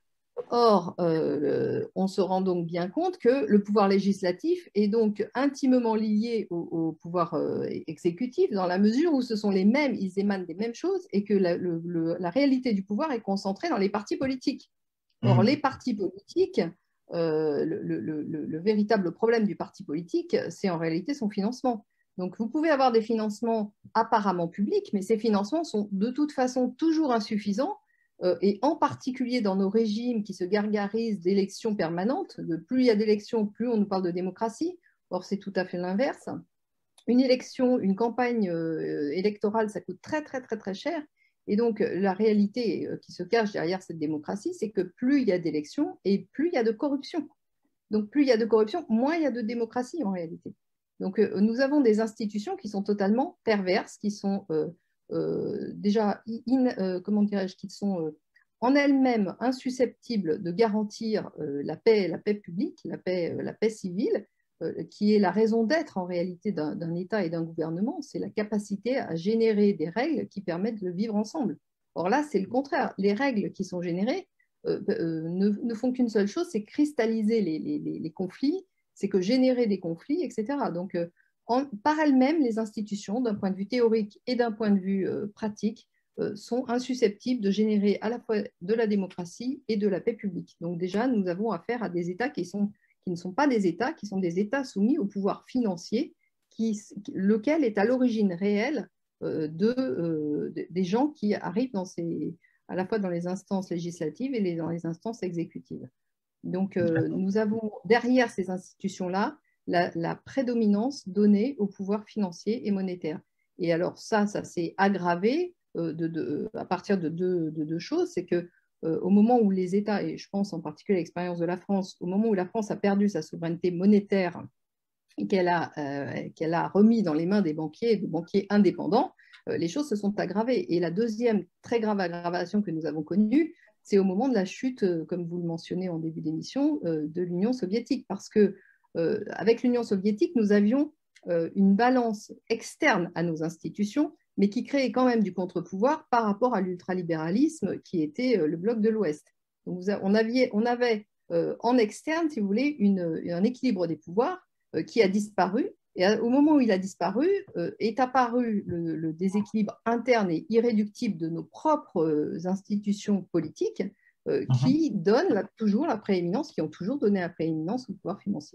Or, euh, on se rend donc bien compte que le pouvoir législatif est donc intimement lié au, au pouvoir euh, exécutif, dans la mesure où ce sont les mêmes, ils émanent des mêmes choses, et que la, le, le, la réalité du pouvoir est concentrée dans les partis politiques. Or, les partis politiques, euh, le, le, le, le véritable problème du parti politique, c'est en réalité son financement. Donc, vous pouvez avoir des financements apparemment publics, mais ces financements sont de toute façon toujours insuffisants, euh, et en particulier dans nos régimes qui se gargarisent d'élections permanentes. De plus il y a d'élections, plus on nous parle de démocratie. Or, c'est tout à fait l'inverse. Une élection, une campagne euh, électorale, ça coûte très, très, très, très cher. Et donc, la réalité qui se cache derrière cette démocratie, c'est que plus il y a d'élections et plus il y a de corruption. Donc, plus il y a de corruption, moins il y a de démocratie en réalité. Donc, euh, nous avons des institutions qui sont totalement perverses, qui sont euh, euh, déjà, in, euh, comment dirais-je, qui sont euh, en elles-mêmes insusceptibles de garantir euh, la paix, la paix publique, la paix, euh, la paix civile, euh, qui est la raison d'être en réalité d'un, d'un État et d'un gouvernement. C'est la capacité à générer des règles qui permettent de vivre ensemble. Or là, c'est le contraire. Les règles qui sont générées euh, euh, ne, ne font qu'une seule chose, c'est cristalliser les, les, les conflits, c'est que générer des conflits, et cetera. Donc, euh, en, par elles-mêmes, les institutions, d'un point de vue théorique et d'un point de vue euh, pratique, euh, sont insusceptibles de générer à la fois de la démocratie et de la paix publique. Donc déjà, nous avons affaire à des États qui, sont, qui ne sont pas des États, qui sont des États soumis au pouvoir financier, qui, lequel est à l'origine réelle euh, de, euh, de, des gens qui arrivent dans ces, à la fois dans les instances législatives et les, dans les instances exécutives. Donc, euh, nous avons derrière ces institutions-là la, la prédominance donnée au pouvoir financier et monétaire. Et alors ça, ça s'est aggravé euh, de, de, à partir de deux, de deux choses. C'est que euh, au moment où les États, et je pense en particulier à l'expérience de la France, au moment où la France a perdu sa souveraineté monétaire et qu'elle a, euh, qu'elle a remis dans les mains des banquiers, des banquiers indépendants, euh, les choses se sont aggravées. Et la deuxième très grave aggravation que nous avons connue, c'est au moment de la chute, euh, comme vous le mentionnez en début d'émission, euh, de l'Union soviétique. Parce que euh, avec l'Union soviétique, nous avions euh, une balance externe à nos institutions, mais qui créait quand même du contre-pouvoir par rapport à l'ultralibéralisme qui était euh, le bloc de l'Ouest. Donc, on avait, on avait euh, en externe, si vous voulez, une, un équilibre des pouvoirs euh, qui a disparu. Et à, au moment où il a disparu, euh, est apparu le, le déséquilibre interne et irréductible de nos propres euh, institutions politiques euh, mm-hmm. qui donnent la, toujours la prééminence, qui ont toujours donné la prééminence au pouvoir financier.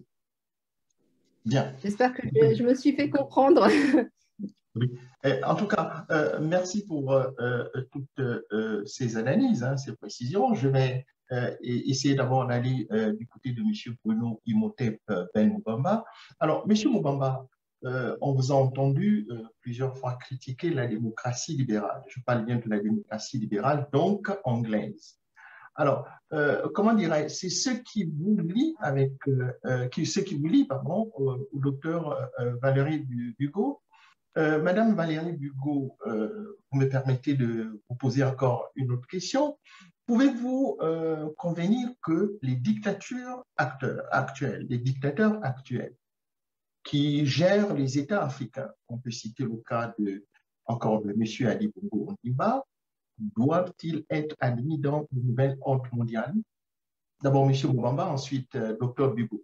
Bien. J'espère que je, je me suis fait comprendre. Oui. Et en tout cas, euh, merci pour euh, toutes euh, ces analyses, hein, ces précisions. Je vais euh, essayer d'abord d'aller euh, du côté de M. Bruno Imhotep Ben Moubamba. Alors, M. Moubamba, euh, on vous a entendu euh, plusieurs fois critiquer la démocratie libérale. Je parle bien de la démocratie libérale, donc anglaise. Alors, euh, comment dirais-je, c'est ce qui vous lie avec, euh, qui, ce qui vous lie, pardon, au, au docteur euh, Valérie Bugeaud. Euh, Madame Valérie Bugeaud, euh, vous me permettez de vous poser encore une autre question. Pouvez-vous euh, convenir que les dictatures acteurs, actuelles, les dictateurs actuels qui gèrent les États africains, on peut citer le cas de, encore de M. Ali Bongo Ondimba, doivent-ils être admis dans le nouvel ordre mondial? D'abord, M. Moubamba, ensuite, euh, docteur Bugeaud.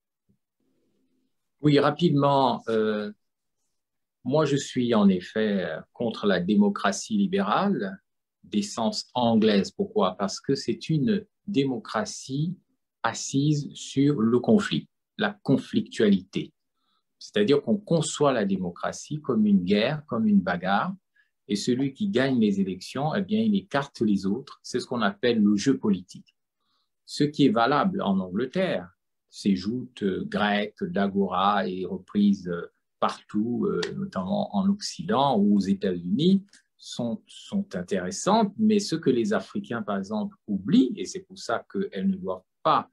Oui, rapidement. Euh, moi, je suis en effet contre la démocratie libérale d'essence anglaise. Pourquoi? Parce que c'est une démocratie assise sur le conflit, la conflictualité. C'est-à-dire qu'on conçoit la démocratie comme une guerre, comme une bagarre, et celui qui gagne les élections, eh bien, il écarte les autres. C'est ce qu'on appelle le jeu politique. Ce qui est valable en Angleterre, ces joutes grecques, d'agora et reprises partout, notamment en Occident ou aux États-Unis, sont, sont intéressantes, mais ce que les Africains, par exemple, oublient, et c'est pour ça qu'elles ne doivent pas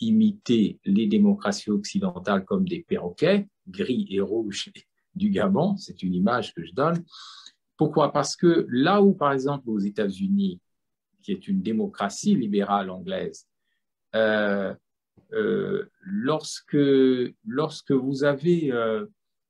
imiter les démocraties occidentales comme des perroquets, gris et rouges du Gabon, c'est une image que je donne. Pourquoi? Parce que là où, par exemple, aux États-Unis, qui est une démocratie libérale anglaise, euh, euh, lorsque, lorsque vous avez euh,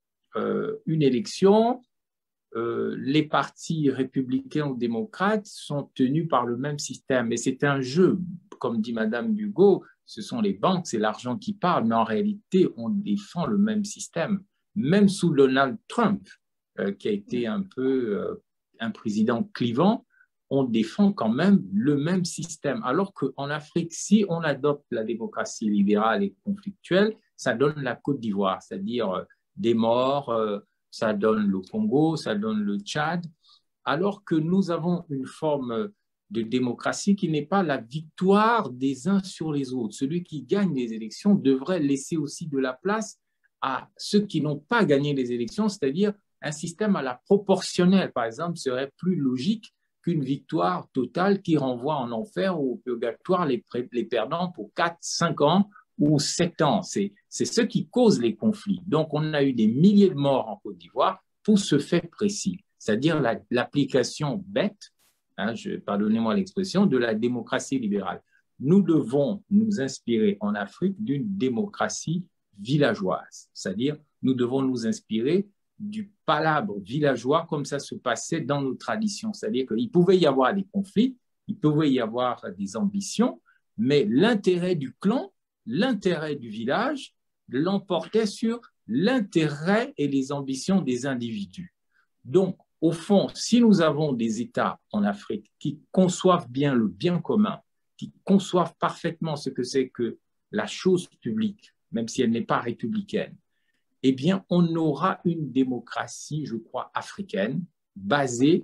euh, une élection, euh, les partis républicains ou démocrates sont tenus par le même système. Et c'est un jeu, comme dit Madame Bugeaud, ce sont les banques, c'est l'argent qui parle, mais en réalité, on défend le même système. Même sous Donald Trump, euh, qui a été un peu euh, un président clivant, on défend quand même le même système. Alors qu'en Afrique, si on adopte la démocratie libérale et conflictuelle, ça donne la Côte d'Ivoire, c'est-à-dire euh, des morts, euh, ça donne le Congo, ça donne le Tchad, alors que nous avons une forme de démocratie qui n'est pas la victoire des uns sur les autres. Celui qui gagne les élections devrait laisser aussi de la place à ceux qui n'ont pas gagné les élections, c'est-à-dire un système à la proportionnelle, par exemple, serait plus logique qu'une victoire totale qui renvoie en enfer ou au purgatoire les, les perdants pour quatre, cinq ans ou sept ans. C'est ce qui cause les conflits. Donc, on a eu des milliers de morts en Côte d'Ivoire pour ce fait précis, c'est-à-dire l'application la, bête, hein, pardonnez-moi l'expression, de la démocratie libérale. Nous devons nous inspirer en Afrique d'une démocratie villageoise, c'est-à-dire nous devons nous inspirer du palabre villageois comme ça se passait dans nos traditions. C'est-à-dire qu'il pouvait y avoir des conflits, il pouvait y avoir des ambitions, mais l'intérêt du clan, l'intérêt du village l'emportait sur l'intérêt et les ambitions des individus. Donc, au fond, si nous avons des États en Afrique qui conçoivent bien le bien commun, qui conçoivent parfaitement ce que c'est que la chose publique, même si elle n'est pas républicaine, eh bien, on aura une démocratie, je crois, africaine, basée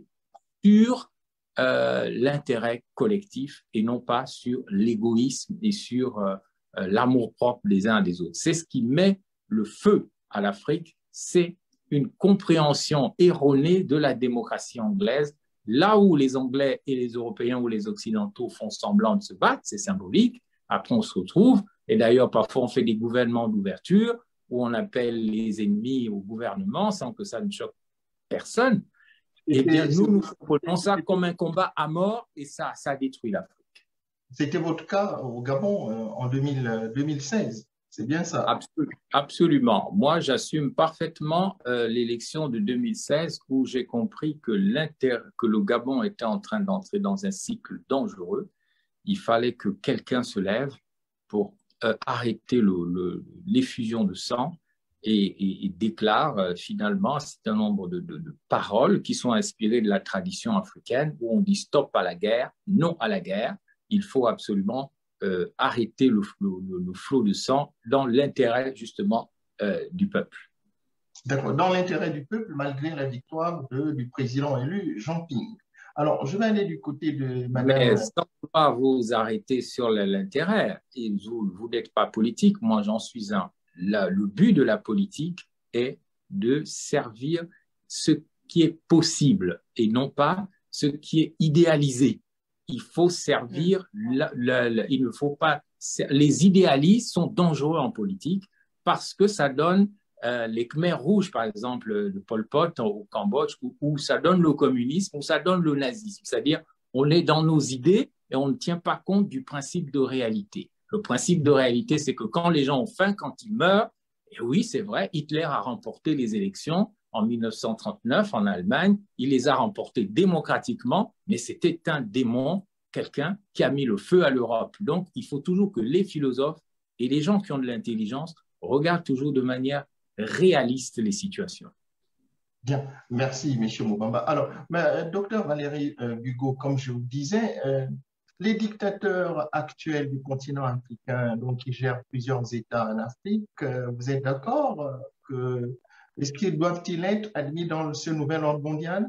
sur euh, l'intérêt collectif et non pas sur l'égoïsme et sur euh, euh, l'amour-propre des uns des autres. C'est ce qui met le feu à l'Afrique, c'est une compréhension erronée de la démocratie anglaise. Là où les Anglais et les Européens ou les Occidentaux font semblant de se battre, c'est symbolique. Après, on se retrouve. Et d'ailleurs, parfois, on fait des gouvernements d'ouverture où on appelle les ennemis au gouvernement sans que ça ne choque personne. Eh bien, nous, nous prenons ça comme un combat à mort et ça, ça détruit l'Afrique. C'était votre cas au Gabon euh, en deux mille, deux mille seize, c'est bien ça? Absolument. Absolument. Moi, j'assume parfaitement euh, l'élection de deux mille seize où j'ai compris que, que le Gabon était en train d'entrer dans un cycle dangereux. Il fallait que quelqu'un se lève pour euh, arrêter l'effusion de sang et, et, et déclare euh, finalement un certain nombre de, de, de paroles qui sont inspirées de la tradition africaine où on dit stop à la guerre, non à la guerre. Il faut absolument euh, arrêter le, le, le flot de sang dans l'intérêt justement euh, du peuple. D'accord, dans l'intérêt du peuple, malgré la victoire de, du président élu Jean Ping. Alors, je vais aller du côté de Madame... Mais sans pas vous arrêter sur l'intérêt, vous, vous n'êtes pas politique, moi j'en suis un. La, le but de la politique est de servir ce qui est possible et non pas ce qui est idéalisé. Il faut servir, la, la, la, il ne faut pas... Les idéalistes sont dangereux en politique parce que ça donne euh, les Khmers rouges, par exemple, de Pol Pot au Cambodge, où, où ça donne le communisme, où ça donne le nazisme. C'est-à-dire, on est dans nos idées et on ne tient pas compte du principe de réalité. Le principe de réalité, c'est que quand les gens ont faim, quand ils meurent, et oui, c'est vrai, Hitler a remporté les élections en mille neuf cent trente-neuf en Allemagne, il les a remportées démocratiquement, mais c'était un démon, quelqu'un qui a mis le feu à l'Europe. Donc, il faut toujours que les philosophes et les gens qui ont de l'intelligence regardent toujours de manière réaliste les situations. Bien, merci, M. Mobamba. Alors, mais, docteur Valérie euh, Bugeaud, comme je vous disais, euh, les dictateurs actuels du continent africain, donc qui gèrent plusieurs États en Afrique, euh, vous êtes d'accord euh, que est-ce qu'ils doivent-ils être admis dans ce nouvel ordre mondial?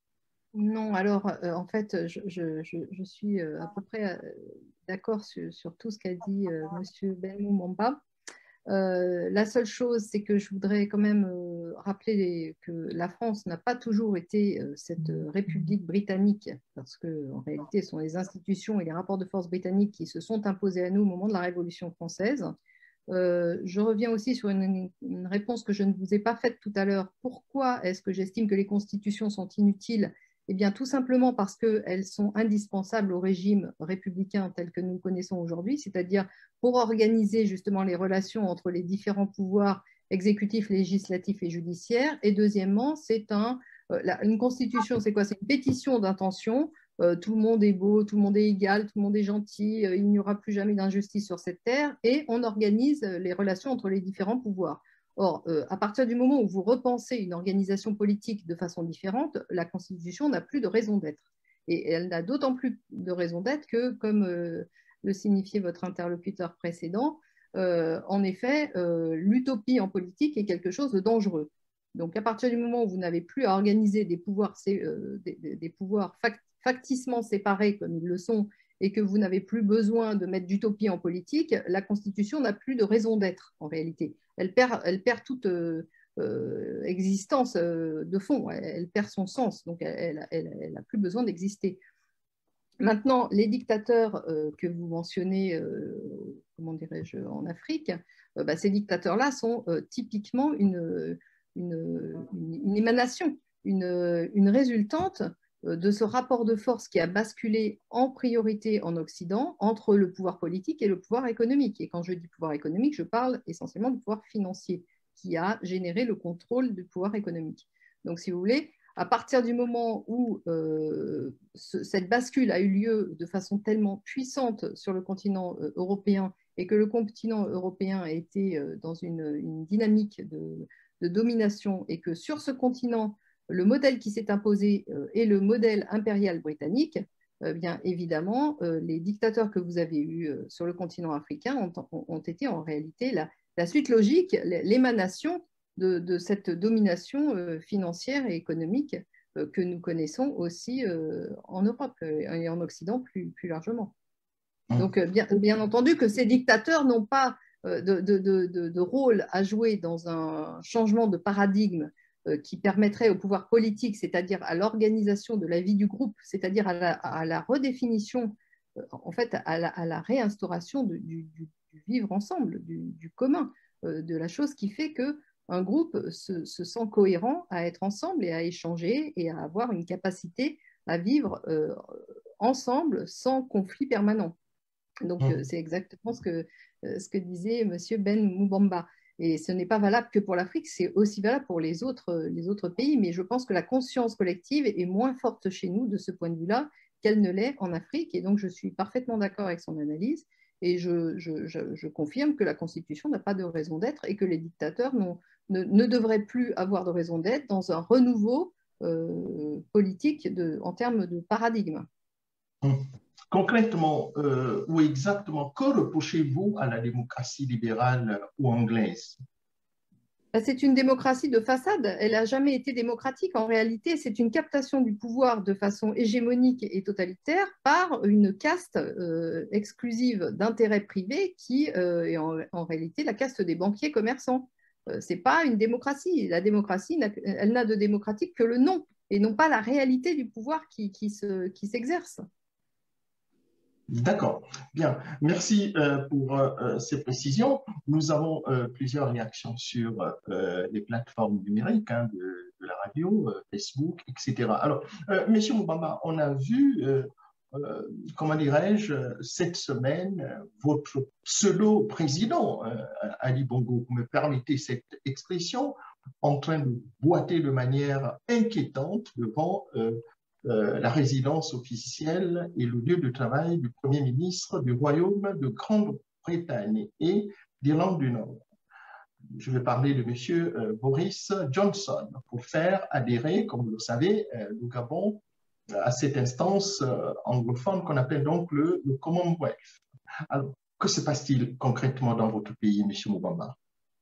Non, alors euh, en fait, je, je, je, je suis euh, à peu près euh, d'accord sur, sur tout ce qu'a dit euh, M. Ben Moumamba. Euh, la seule chose, c'est que je voudrais quand même euh, rappeler les, que la France n'a pas toujours été euh, cette euh, République britannique, parce qu'en réalité, ce sont les institutions et les rapports de force britanniques qui se sont imposés à nous au moment de la Révolution française. Euh, je reviens aussi sur une, une réponse que je ne vous ai pas faite tout à l'heure. Pourquoi est-ce que j'estime que les constitutions sont inutiles? Eh bien, tout simplement parce qu'elles sont indispensables au régime républicain tel que nous le connaissons aujourd'hui, c'est-à-dire pour organiser justement les relations entre les différents pouvoirs exécutifs, législatifs et judiciaires. Et deuxièmement, c'est un, euh, la, une constitution, c'est quoi? C'est une pétition d'intention. Euh, tout le monde est beau, tout le monde est égal, tout le monde est gentil, euh, il n'y aura plus jamais d'injustice sur cette terre, et on organise les relations entre les différents pouvoirs. Or, euh, à partir du moment où vous repensez une organisation politique de façon différente, la Constitution n'a plus de raison d'être. Et elle n'a d'autant plus de raison d'être que, comme euh, le signifiait votre interlocuteur précédent, euh, en effet, euh, l'utopie en politique est quelque chose de dangereux. Donc, à partir du moment où vous n'avez plus à organiser des pouvoirs, euh, des, des, des pouvoirs fact facticement séparés comme ils le sont, et que vous n'avez plus besoin de mettre d'utopie en politique, la Constitution n'a plus de raison d'être en réalité. Elle perd, elle perd toute euh, euh, existence euh, de fond, elle, elle perd son sens, donc elle n'a plus besoin d'exister. Maintenant, les dictateurs euh, que vous mentionnez, euh, comment dirais-je, en Afrique, euh, bah, ces dictateurs-là sont euh, typiquement une, une, une, une émanation, une, une résultante de ce rapport de force qui a basculé en priorité en Occident entre le pouvoir politique et le pouvoir économique. Et quand je dis pouvoir économique, je parle essentiellement du pouvoir financier qui a généré le contrôle du pouvoir économique. Donc, si vous voulez, à partir du moment où euh, ce, cette bascule a eu lieu de façon tellement puissante sur le continent euh, européen et que le continent européen a été euh, dans une, une dynamique de, de domination et que sur ce continent, le modèle qui s'est imposé euh, est le modèle impérial britannique, euh, bien évidemment, euh, les dictateurs que vous avez eus euh, sur le continent africain ont, ont, ont été en réalité la, la suite logique, l'émanation de, de cette domination euh, financière et économique euh, que nous connaissons aussi euh, en Europe et en Occident plus, plus largement. Donc, bien, bien entendu que ces dictateurs n'ont pas de, de, de, de rôle à jouer dans un changement de paradigme qui permettrait au pouvoir politique, c'est-à-dire à l'organisation de la vie du groupe, c'est-à-dire à la, à la redéfinition, en fait, à la, à la réinstauration de, du, du, du vivre ensemble, du, du commun, de la chose qui fait qu'un groupe se, se sent cohérent à être ensemble et à échanger et à avoir une capacité à vivre euh, ensemble sans conflit permanent. Donc, mmh. c'est exactement ce que, ce que disait M. Ben Moubamba. Et ce n'est pas valable que pour l'Afrique, c'est aussi valable pour les autres, les autres pays. Mais je pense que la conscience collective est moins forte chez nous de ce point de vue-là qu'elle ne l'est en Afrique. Et donc, je suis parfaitement d'accord avec son analyse. Et je, je, je, je confirme que la Constitution n'a pas de raison d'être et que les dictateurs ne, ne devraient plus avoir de raison d'être dans un renouveau euh, politique de, en termes de paradigme. Mmh. Concrètement, euh, ou exactement, que reprochez-vous à la démocratie libérale ou anglaise? C'est une démocratie de façade. Elle n'a jamais été démocratique. En réalité, c'est une captation du pouvoir de façon hégémonique et totalitaire par une caste euh, exclusive d'intérêts privés qui euh, est en, en réalité la caste des banquiers commerçants. Euh, ce n'est pas une démocratie. La démocratie, elle n'a de démocratique que le nom et non pas la réalité du pouvoir qui, qui se, qui s'exerce. D'accord, bien. Merci euh, pour euh, ces précisions. Nous avons euh, plusieurs réactions sur euh, les plateformes numériques hein, de, de la radio, euh, Facebook, et cetera. Alors, euh, Monsieur Moubamba, on a vu, euh, euh, comment dirais-je, cette semaine, votre pseudo-président, euh, Ali Bongo, vous me permettez cette expression, en train de boiter de manière inquiétante devant euh, Euh, la résidence officielle et le lieu de travail du Premier ministre du Royaume de Grande-Bretagne et d'Irlande du Nord. Je vais parler de M. Euh, Boris Johnson pour faire adhérer, comme vous le savez, euh, le Gabon à cette instance euh, anglophone qu'on appelle donc le, le Commonwealth. Alors, que se passe-t-il concrètement dans votre pays, M. Moubamba?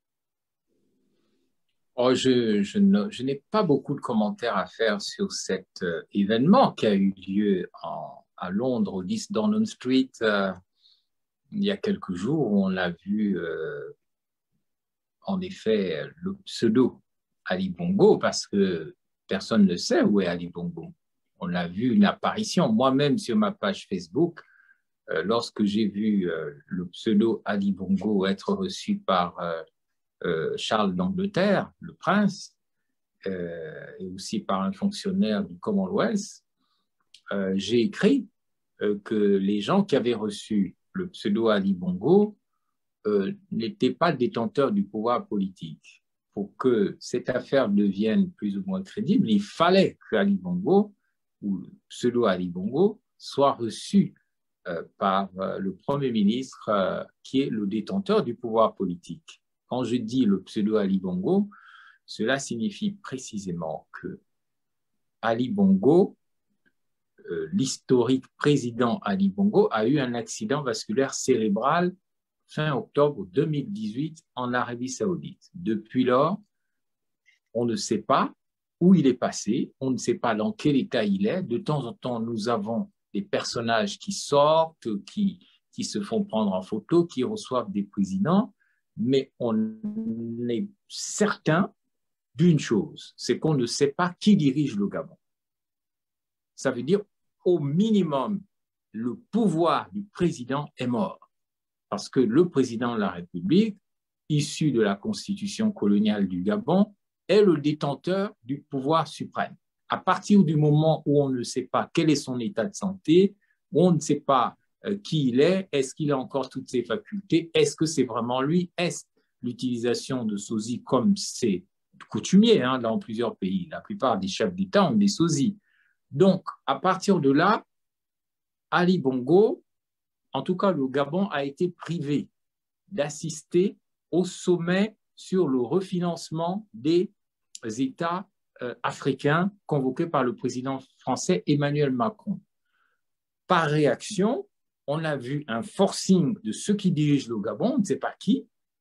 Oh, je, je, ne, je n'ai pas beaucoup de commentaires à faire sur cet euh, événement qui a eu lieu en, à Londres, au dix Downing Street, euh, il y a quelques jours, où on a vu euh, en effet le pseudo Ali Bongo, parce que personne ne sait où est Ali Bongo. On a vu une apparition. Moi-même, sur ma page Facebook, euh, lorsque j'ai vu euh, le pseudo Ali Bongo être reçu par... Euh, Euh, Charles d'Angleterre, le prince, euh, et aussi par un fonctionnaire du Commonwealth, euh, j'ai écrit euh, que les gens qui avaient reçu le pseudo Ali Bongo euh, n'étaient pas détenteurs du pouvoir politique. Pour que cette affaire devienne plus ou moins crédible, il fallait que Ali Bongo, ou le pseudo Ali Bongo, soit reçu euh, par euh, le Premier ministre euh, qui est le détenteur du pouvoir politique. Quand je dis le pseudo Ali Bongo, cela signifie précisément que Ali Bongo, euh, l'historique président Ali Bongo, a eu un accident vasculaire cérébral fin octobre deux mille dix-huit en Arabie Saoudite. Depuis lors, on ne sait pas où il est passé, on ne sait pas dans quel état il est. De temps en temps, nous avons des personnages qui sortent, qui, qui se font prendre en photo, qui reçoivent des présidents. Mais on est certain d'une chose, c'est qu'on ne sait pas qui dirige le Gabon. Ça veut dire, au minimum, le pouvoir du président est mort. Parce que le président de la République, issu de la constitution coloniale du Gabon, est le détenteur du pouvoir suprême. À partir du moment où on ne sait pas quel est son état de santé, où on ne sait pas qui il est, est-ce qu'il a encore toutes ses facultés, est-ce que c'est vraiment lui, est-ce l'utilisation de sosies comme c'est coutumier hein, dans plusieurs pays, la plupart des chefs d'État ont des sosies. Donc, à partir de là, Ali Bongo, en tout cas le Gabon, a été privé d'assister au sommet sur le refinancement des États euh, africains convoqué par le président français Emmanuel Macron. Par réaction, on a vu un forcing de ceux qui dirigent le Gabon, on ne sait pas qui,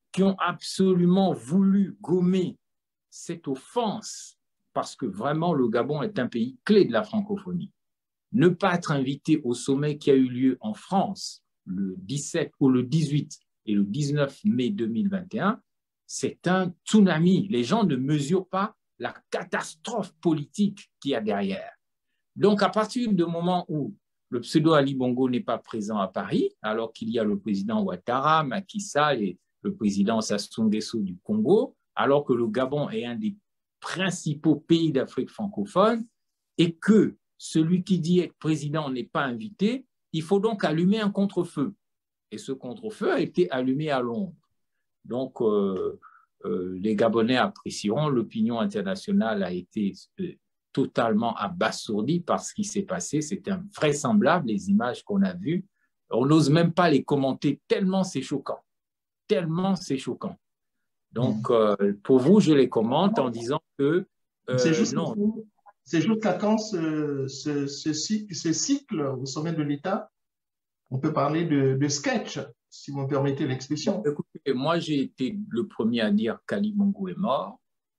qui ont absolument voulu gommer cette offense, parce que vraiment le Gabon est un pays clé de la francophonie. Ne pas être invité au sommet qui a eu lieu en France le dix-sept ou le dix-huit et le dix-neuf mai deux mille vingt et un, c'est un tsunami. Les gens ne mesurent pas la catastrophe politique qu'il y a derrière. Donc, à partir du moment où le pseudo Ali Bongo n'est pas présent à Paris, alors qu'il y a le président Ouattara, Macky Sall et le président Sassou Nguesso du Congo, alors que le Gabon est un des principaux pays d'Afrique francophone, et que celui qui dit être président n'est pas invité, il faut donc allumer un contre-feu. Et ce contre-feu a été allumé à Londres. Donc, euh, euh, les Gabonais apprécieront. L'opinion internationale a été euh, totalement abasourdie par ce qui s'est passé. C'est invraisemblable, les images qu'on a vues. On n'ose même pas les commenter, tellement c'est choquant. Tellement c'est choquant. Donc, euh, pour vous, je les commente en disant que euh, c'est juste non. C'est jusqu'à quand ce, ce, ce, cycle, ce cycle au sommet de l'État? On peut parler de, de sketch, si vous me permettez l'expression. Écoutez, moi, j'ai été le premier à dire qu'Ali Bongo est mort.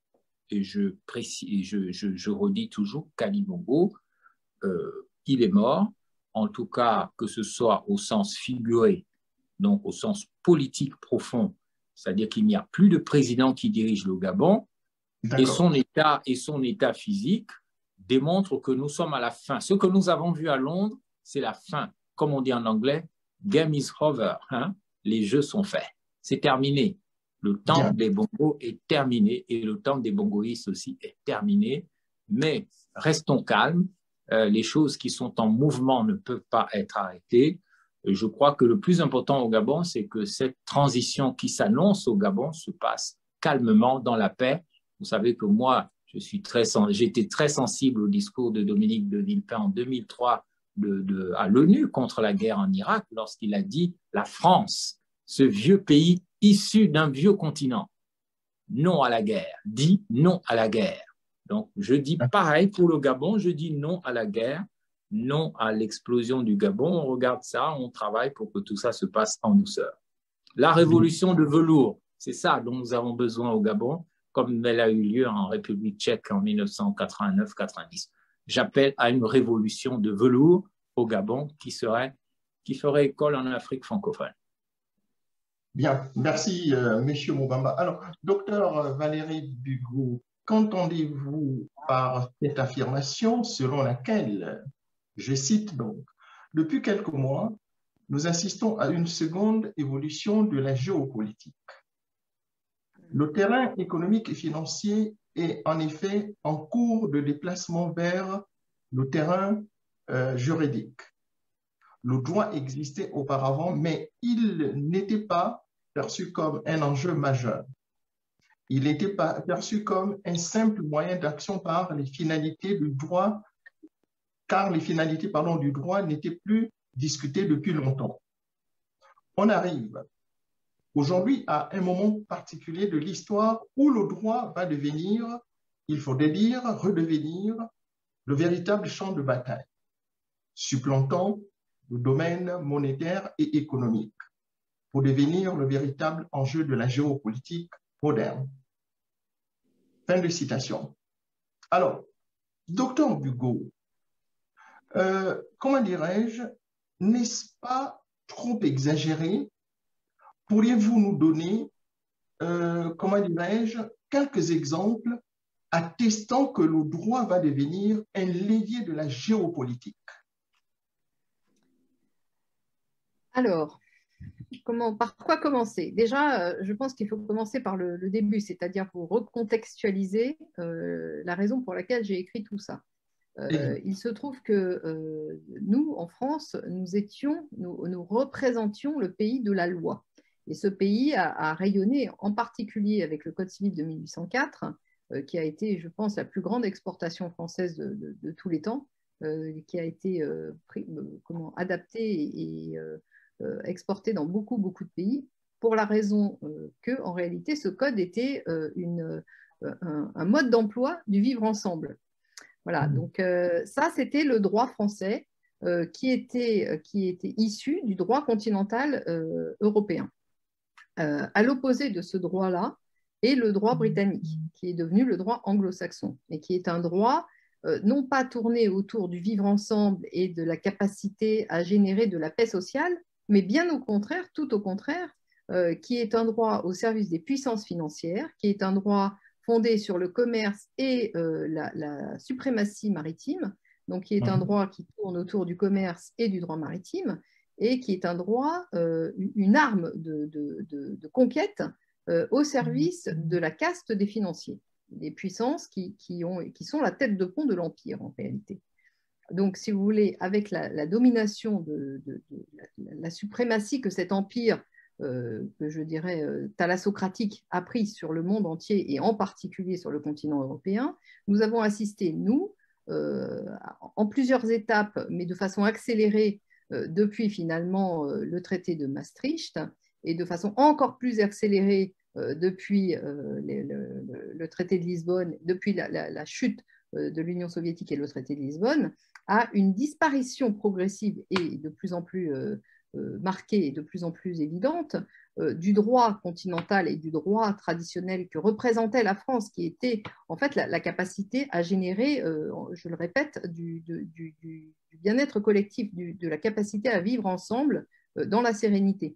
Et je, précise, je, je, je redis toujours qu'Ali Bongo, euh, il est mort. En tout cas, que ce soit au sens figuré, donc au sens politique profond, c'est-à-dire qu'il n'y a plus de président qui dirige le Gabon, et son état, et son état physique démontre que nous sommes à la fin. Ce que nous avons vu à Londres, c'est la fin. Comme on dit en anglais, game is over. Hein? Les jeux sont faits. C'est terminé. Le temps Bien. des bongos est terminé et le temps des bongoïstes aussi est terminé. Mais restons calmes. Euh, les choses qui sont en mouvement ne peuvent pas être arrêtées. Et je crois que le plus important au Gabon, c'est que cette transition qui s'annonce au Gabon se passe calmement dans la paix. Vous savez que moi, je suis très, j'étais très sensible au discours de Dominique de Villepin en deux mille trois de, de, à l'ONU contre la guerre en Irak, lorsqu'il a dit « La France, ce vieux pays issu d'un vieux continent, non à la guerre, dit non à la guerre ». Donc, je dis pareil pour le Gabon, je dis non à la guerre, non à l'explosion du Gabon. On regarde ça, on travaille pour que tout ça se passe en douceur. La révolution de velours, c'est ça dont nous avons besoin au Gabon, comme elle a eu lieu en République tchèque en mille neuf cent quatre-vingt-neuf quatre-vingt-dix. J'appelle à une révolution de velours au Gabon qui, serait, qui ferait école en Afrique francophone. Bien, merci euh, M. Moubamba. Alors, docteur Valérie Bugeaud, qu'entendez-vous par cette affirmation selon laquelle, je cite donc, « Depuis quelques mois, nous assistons à une seconde évolution de la géopolitique. Le terrain économique et financier est en effet en cours de déplacement vers le terrain euh, juridique. Le droit existait auparavant, mais il n'était pas perçu comme un enjeu majeur. Il était pas perçu comme un simple moyen d'action par les finalités du droit, car les finalités pardon, du droit n'étaient plus discutées depuis longtemps. On arrive aujourd'hui à un moment particulier de l'histoire où le droit va devenir, il faudrait dire, redevenir le véritable champ de bataille, supplantant le domaine monétaire et économique pour devenir le véritable enjeu de la géopolitique moderne. Fin de citation. Alors, docteur Bugeaud, euh, comment dirais-je, n'est-ce pas trop exagéré? Pourriez-vous nous donner, euh, comment dirais-je, quelques exemples attestant que le droit va devenir un levier de la géopolitique? Alors, comment, par quoi commencer? Déjà, je pense qu'il faut commencer par le, le début, c'est-à-dire pour recontextualiser euh, la raison pour laquelle j'ai écrit tout ça. Euh, il se trouve que euh, nous, en France, nous étions, nous, nous représentions le pays de la loi. Et ce pays a, a rayonné en particulier avec le Code civil de mille huit cent quatre, euh, qui a été, je pense, la plus grande exportation française de, de, de tous les temps, euh, qui a été euh, pris, euh, comment, adapté et, et euh, euh, exporté dans beaucoup, beaucoup de pays, pour la raison euh, que, en réalité, ce code était euh, une, euh, un, un mode d'emploi du vivre ensemble. Voilà, donc euh, ça, c'était le droit français euh, qui, était, qui était issu du droit continental euh, européen. Euh, à l'opposé de ce droit-là est le droit britannique, qui est devenu le droit anglo-saxon, et qui est un droit euh, non pas tourné autour du vivre ensemble et de la capacité à générer de la paix sociale, mais bien au contraire, tout au contraire, euh, qui est un droit au service des puissances financières, qui est un droit fondé sur le commerce et euh, la, la suprématie maritime, donc qui est un droit qui tourne autour du commerce et du droit maritime, et qui est un droit, euh, une arme de, de, de, de conquête euh, au service de la caste des financiers, des puissances qui, qui, ont, qui sont la tête de pont de l'Empire en réalité. Donc, si vous voulez, avec la, la domination, de, de, de la, la suprématie que cet empire, euh, que je dirais euh, thalassocratique, a pris sur le monde entier et en particulier sur le continent européen, nous avons assisté, nous, euh, en plusieurs étapes, mais de façon accélérée, euh, depuis finalement euh, le traité de Maastricht, et de façon encore plus accélérée euh, depuis euh, le, le, le traité de Lisbonne, depuis la, la, la chute euh, de l'Union soviétique et le traité de Lisbonne, à une disparition progressive et de plus en plus euh, euh, marquée et de plus en plus évidente euh, du droit continental et du droit traditionnel que représentait la France, qui était en fait la, la capacité à générer, euh, je le répète, du, du, du, du bien-être collectif, du, de la capacité à vivre ensemble euh, dans la sérénité,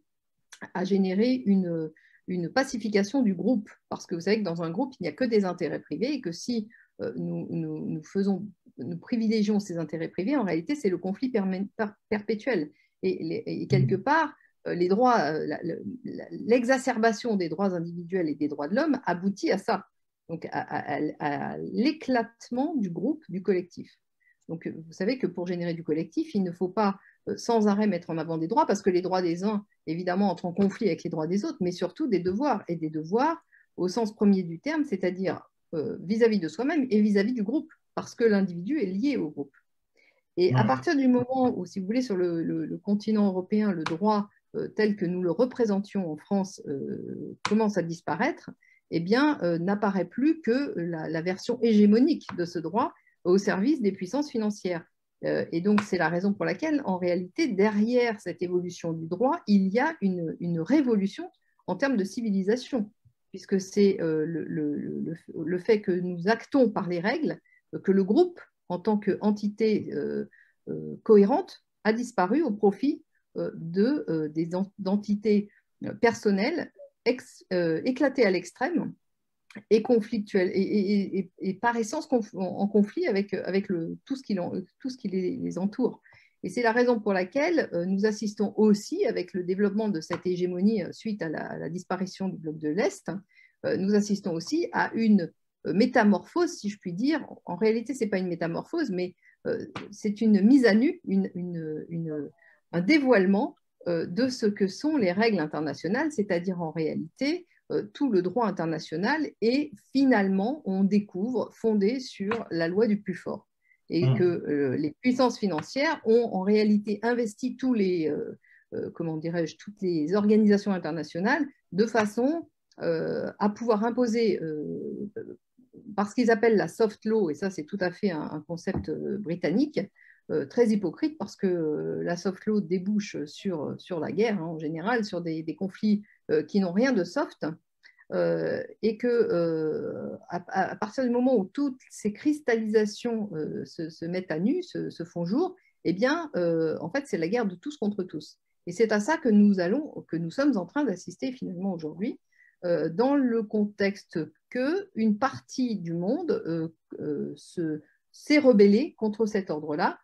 à générer une, une pacification du groupe, parce que vous savez que dans un groupe, il n'y a que des intérêts privés, et que si euh, nous, nous, nous, faisons, nous privilégions ces intérêts privés, en réalité, c'est le conflit perpétuel. Et, les, et quelque part, les droits, l'exacerbation des droits individuels et des droits de l'homme aboutit à ça, donc à, à, à, à l'éclatement du groupe, du collectif. Donc, vous savez que pour générer du collectif, il ne faut pas euh, sans arrêt mettre en avant des droits, parce que les droits des uns, évidemment, entrent en conflit avec les droits des autres, mais surtout des devoirs, et des devoirs au sens premier du terme, c'est-à-dire euh, vis-à-vis de soi-même et vis-à-vis du groupe, parce que l'individu est lié au groupe. Et à partir du moment où, si vous voulez, sur le, le, le continent européen, le droit euh, tel que nous le représentions en France euh, commence à disparaître, eh bien, euh, n'apparaît plus que la, la version hégémonique de ce droit au service des puissances financières. Euh, et donc, c'est la raison pour laquelle, en réalité, derrière cette évolution du droit, il y a une, une révolution en termes de civilisation, puisque c'est euh, le, le, le, le fait que nous actons par les règles, que le groupe, en tant qu'entité euh, euh, cohérente, a disparu au profit euh, de, euh, des entités personnelles ex, euh, éclatées à l'extrême et conflictuelles, et, et, et, et par essence en conflit avec, avec le, tout ce qui, tout ce qui les, les entoure. Et c'est la raison pour laquelle euh, nous assistons aussi, avec le développement de cette hégémonie euh, suite à la, à la disparition du bloc de l'Est, euh, nous assistons aussi à une métamorphose, si je puis dire. En réalité, ce n'est pas une métamorphose, mais euh, c'est une mise à nu, une, une, une, un dévoilement euh, de ce que sont les règles internationales, c'est-à-dire en réalité euh, tout le droit international est finalement, on découvre, fondé sur la loi du plus fort. Et mmh. que euh, les puissances financières ont en réalité investi tous les, euh, euh, comment dirais-je, toutes les organisations internationales de façon euh, à pouvoir imposer euh, par ce qu'ils appellent la soft law, et ça c'est tout à fait un, un concept euh, britannique, euh, très hypocrite, parce que euh, la soft law débouche sur, sur la guerre hein, en général, sur des, des conflits euh, qui n'ont rien de soft, euh, et que euh, à, à partir du moment où toutes ces cristallisations euh, se, se mettent à nu, se, se font jour, eh bien euh, en fait c'est la guerre de tous contre tous. Et c'est à ça que nous allons, que nous sommes en train d'assister finalement aujourd'hui, euh, dans le contexte qu'une partie du monde euh, euh, se, s'est rebellée contre cet ordre-là.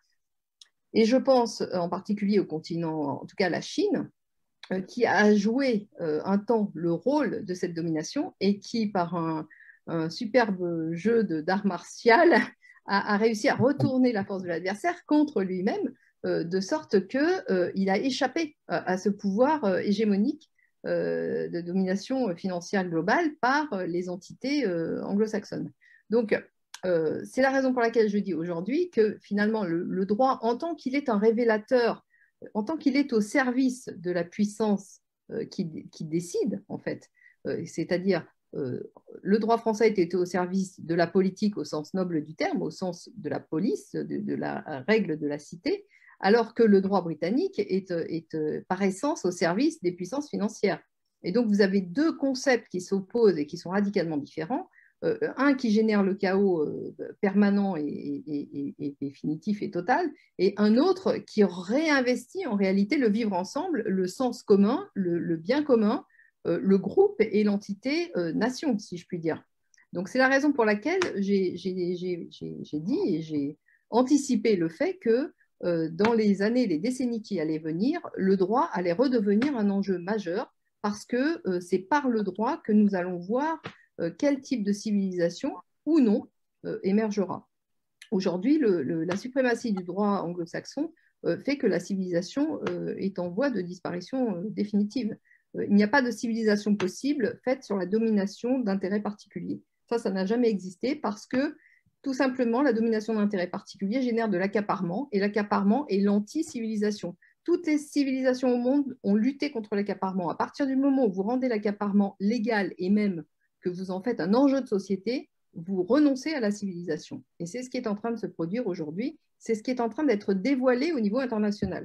Et je pense en particulier au continent, en tout cas à la Chine, euh, qui a joué euh, un temps le rôle de cette domination et qui, par un, un superbe jeu d'art martial, a, a réussi à retourner la force de l'adversaire contre lui-même, euh, de sorte qu'il euh, a échappé à, à ce pouvoir euh, hégémonique Euh, de domination financière globale par euh, les entités euh, anglo-saxonnes. Donc, euh, c'est la raison pour laquelle je dis aujourd'hui que finalement, le, le droit, en tant qu'il est un révélateur, en tant qu'il est au service de la puissance euh, qui, qui décide, en fait, euh, c'est-à-dire euh, le droit français était au service de la politique au sens noble du terme, au sens de la police, de, de la règle de la cité, alors que le droit britannique est, est, est par essence au service des puissances financières. Et donc, vous avez deux concepts qui s'opposent et qui sont radicalement différents. Euh, un qui génère le chaos euh, permanent et, et, et, et définitif et total, et un autre qui réinvestit en réalité le vivre ensemble, le sens commun, le, le bien commun, euh, le groupe et l'entité euh, nation, si je puis dire. Donc, c'est la raison pour laquelle j'ai dit et j'ai anticipé le fait que euh, dans les années, les décennies qui allaient venir, le droit allait redevenir un enjeu majeur parce que euh, c'est par le droit que nous allons voir euh, quel type de civilisation ou non euh, émergera. Aujourd'hui, le, le, la suprématie du droit anglo-saxon euh, fait que la civilisation euh, est en voie de disparition euh, définitive. Euh, il n'y a pas de civilisation possible faite sur la domination d'intérêts particuliers. Ça, ça n'a jamais existé parce que tout simplement, la domination d'intérêts particuliers génère de l'accaparement et l'accaparement est l'anti-civilisation. Toutes les civilisations au monde ont lutté contre l'accaparement. À partir du moment où vous rendez l'accaparement légal et même que vous en faites un enjeu de société, vous renoncez à la civilisation. Et c'est ce qui est en train de se produire aujourd'hui. C'est ce qui est en train d'être dévoilé au niveau international.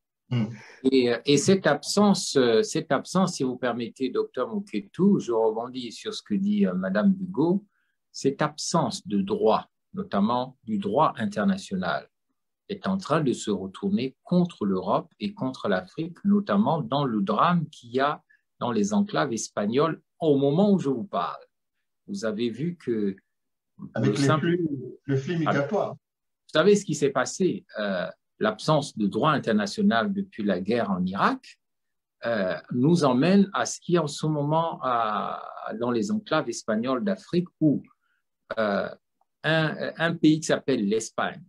Et, et cette absence, cette absence, si vous permettez, docteur Mouketou, je rebondis sur ce que dit euh, Madame Bugeaud, cette absence de droit, notamment du droit international, est en train de se retourner contre l'Europe et contre l'Afrique, notamment dans le drame qu'il y a dans les enclaves espagnoles au moment où je vous parle. Vous avez vu que… Avec le, simple... flux, le flux migratoire. Vous savez ce qui s'est passé, euh, l'absence de droit international depuis la guerre en Irak euh, nous emmène à ce qui est en ce moment à, dans les enclaves espagnoles d'Afrique où euh, un, un pays qui s'appelle l'Espagne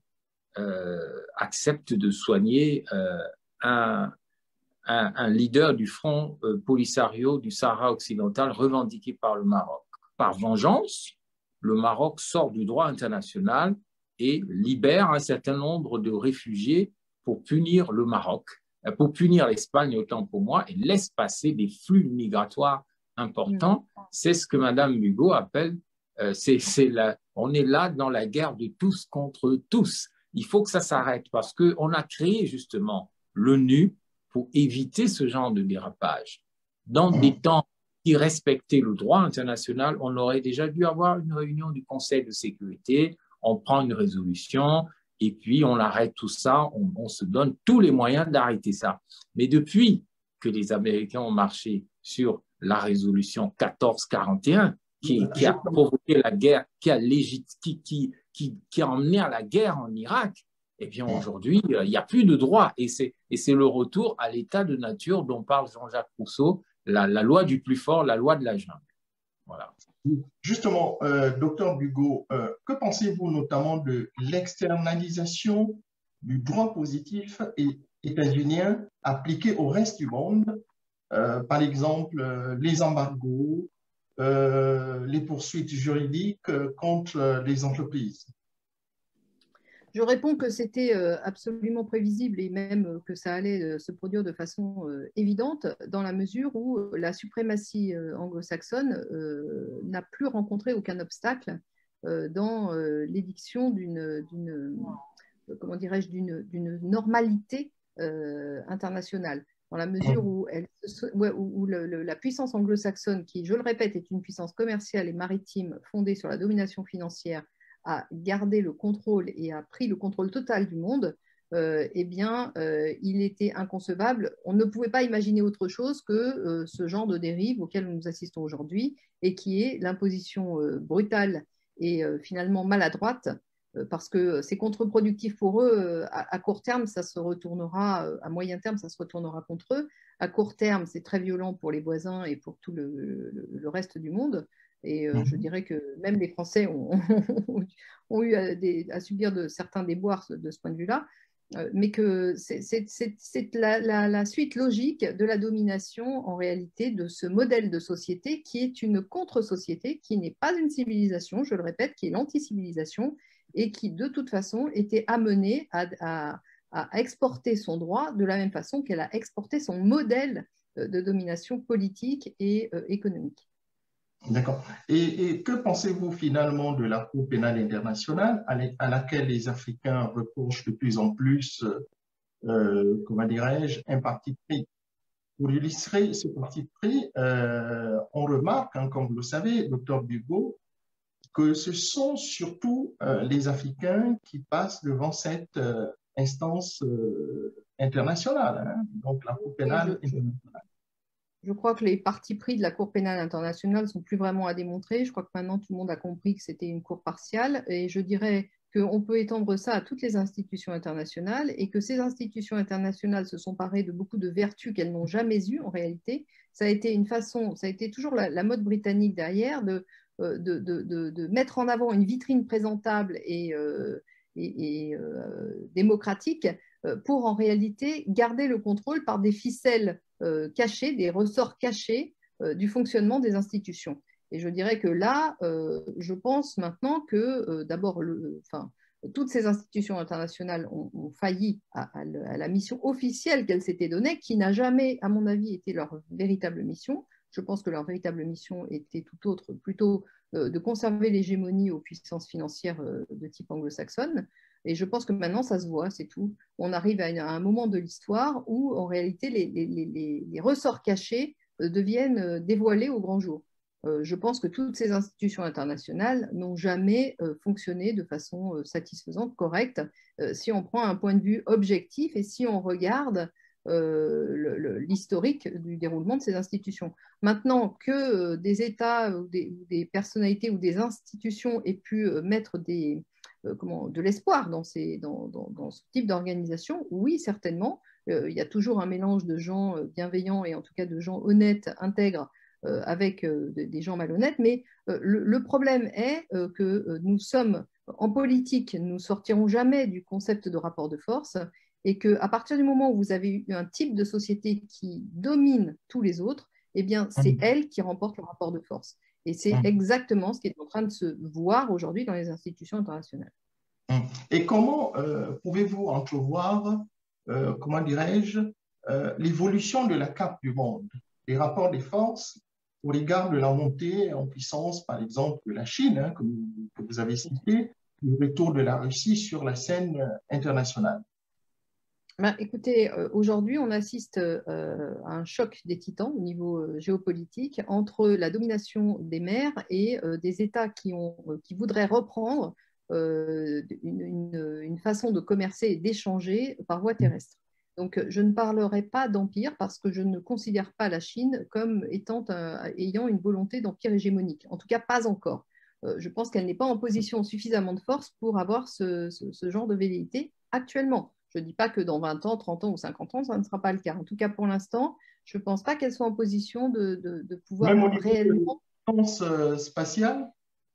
euh, accepte de soigner euh, un, un, un leader du front euh, Polisario du Sahara occidental revendiqué par le Maroc. Par vengeance, le Maroc sort du droit international et libère un certain nombre de réfugiés pour punir le Maroc, pour punir l'Espagne autant pour moi, et laisse passer des flux migratoires importants. Mmh. C'est ce que Madame Bugeaud appelle, euh, c'est, c'est la, on est là dans la guerre de tous contre tous. Il faut que ça s'arrête parce qu'on a créé justement l'ONU pour éviter ce genre de dérapage. Dans mmh. des temps qui respectaient le droit international, on aurait déjà dû avoir une réunion du Conseil de sécurité, on prend une résolution et puis on arrête tout ça, on, on se donne tous les moyens d'arrêter ça. Mais depuis que les Américains ont marché sur la résolution quatorze quarante et un, qui, qui a provoqué la guerre, qui a, légit, qui, qui, qui, qui a emmené à la guerre en Irak, eh bien aujourd'hui, il n'y a plus de droit. Et c'est, et c'est le retour à l'état de nature dont parle Jean-Jacques Rousseau, la, la loi du plus fort, la loi de la jungle. Voilà. Justement, euh, docteur Bugeaud, euh, que pensez-vous notamment de l'externalisation du droit positif et états-unien appliqué au reste du monde, euh, par exemple euh, les embargos, euh, les poursuites juridiques contre les entreprises? Je réponds que c'était absolument prévisible et même que ça allait se produire de façon évidente dans la mesure où la suprématie anglo-saxonne n'a plus rencontré aucun obstacle dans l'édiction d'une, d'une, comment dirais-je, d'une, d'une normalité internationale. Dans la mesure où, elle, où le, le, la puissance anglo-saxonne, qui, je le répète, est une puissance commerciale et maritime fondée sur la domination financière, a gardé le contrôle et a pris le contrôle total du monde, euh, eh bien, euh, il était inconcevable. On ne pouvait pas imaginer autre chose que euh, ce genre de dérive auquel nous assistons aujourd'hui et qui est l'imposition euh, brutale et euh, finalement maladroite, euh, parce que c'est contre-productif pour eux. Euh, à, à court terme, ça se retournera, euh, à moyen terme, ça se retournera contre eux. À court terme, c'est très violent pour les voisins et pour tout le, le, le reste du monde. Et euh, je dirais que même les Français ont, ont eu à, des, à subir de certains déboires de ce point de vue-là, euh, mais que c'est, c'est, c'est, c'est la, la, la suite logique de la domination, en réalité, de ce modèle de société qui est une contre-société, qui n'est pas une civilisation, je le répète, qui est l'anti-civilisation, et qui, de toute façon, était amenée à, à, à exporter son droit de la même façon qu'elle a exporté son modèle de domination politique et euh, économique. D'accord. Et, et que pensez-vous finalement de la Cour pénale internationale à, à laquelle les Africains reprochent de plus en plus, euh, comment dirais-je, un parti pris? Pour illustrer ce parti pris, euh, on remarque, hein, comme vous le savez, docteur Bugeaud, que ce sont surtout euh, les Africains qui passent devant cette euh, instance euh, internationale, hein, donc la Cour pénale je, internationale. Je crois que les partis pris de la Cour pénale internationale ne sont plus vraiment à démontrer. Je crois que maintenant tout le monde a compris que c'était une cour partiale et je dirais qu'on peut étendre ça à toutes les institutions internationales et que ces institutions internationales se sont parées de beaucoup de vertus qu'elles n'ont jamais eues en réalité. Ça a été une façon, ça a été toujours la, la mode britannique derrière de, de, de, de, de mettre en avant une vitrine présentable et, euh, et, et euh, démocratique pour en réalité garder le contrôle par des ficelles euh, cachées, des ressorts cachés euh, du fonctionnement des institutions. Et je dirais que là, euh, je pense maintenant que euh, d'abord, enfin, toutes ces institutions internationales ont, ont failli à, à, à la mission officielle qu'elles s'étaient donnée, qui n'a jamais, à mon avis, été leur véritable mission. Je pense que leur véritable mission était tout autre, plutôt euh, de conserver l'hégémonie aux puissances financières euh, de type anglo-saxonne. Et je pense que maintenant, ça se voit, c'est tout. On arrive à, une, à un moment de l'histoire où, en réalité, les, les, les, les ressorts cachés euh, deviennent euh, dévoilés au grand jour. Euh, je pense que toutes ces institutions internationales n'ont jamais euh, fonctionné de façon euh, satisfaisante, correcte, euh, si on prend un point de vue objectif et si on regarde euh, l'historique du déroulement de ces institutions. Maintenant que euh, des États ou des, des personnalités ou des institutions aient pu euh, mettre des Euh, comment, de l'espoir dans, ces, dans, dans, dans ce type d'organisation, oui, certainement. Euh, il y a toujours un mélange de gens euh, bienveillants et en tout cas de gens honnêtes, intègres, euh, avec euh, de, des gens malhonnêtes. Mais euh, le, le problème est euh, que euh, nous sommes en politique, nous ne sortirons jamais du concept de rapport de force et qu'à partir du moment où vous avez eu un type de société qui domine tous les autres, eh bien, c'est elle qui remporte le rapport de force. Et c'est exactement ce qui est en train de se voir aujourd'hui dans les institutions internationales. Et comment euh, pouvez-vous entrevoir, euh, comment dirais-je, euh, l'évolution de la carte du monde, les rapports des forces au regard de la montée en puissance, par exemple, de la Chine, hein, que, vous, que vous avez cité, le retour de la Russie sur la scène internationale? Ben, écoutez, euh, aujourd'hui, on assiste euh, à un choc des titans au niveau euh, géopolitique entre la domination des mers et euh, des États qui, ont, euh, qui voudraient reprendre euh, une, une, une façon de commercer et d'échanger par voie terrestre. Donc, je ne parlerai pas d'empire parce que je ne considère pas la Chine comme étant un, ayant une volonté d'empire hégémonique. En tout cas, pas encore. Euh, je pense qu'elle n'est pas en position suffisamment de force pour avoir ce, ce, ce genre de velléité actuellement. Je ne dis pas que dans vingt ans, trente ans ou cinquante ans, ça ne sera pas le cas. En tout cas, pour l'instant, je ne pense pas qu'elle soit en position de, de, de pouvoir Même au niveau réellement… de la spatiale?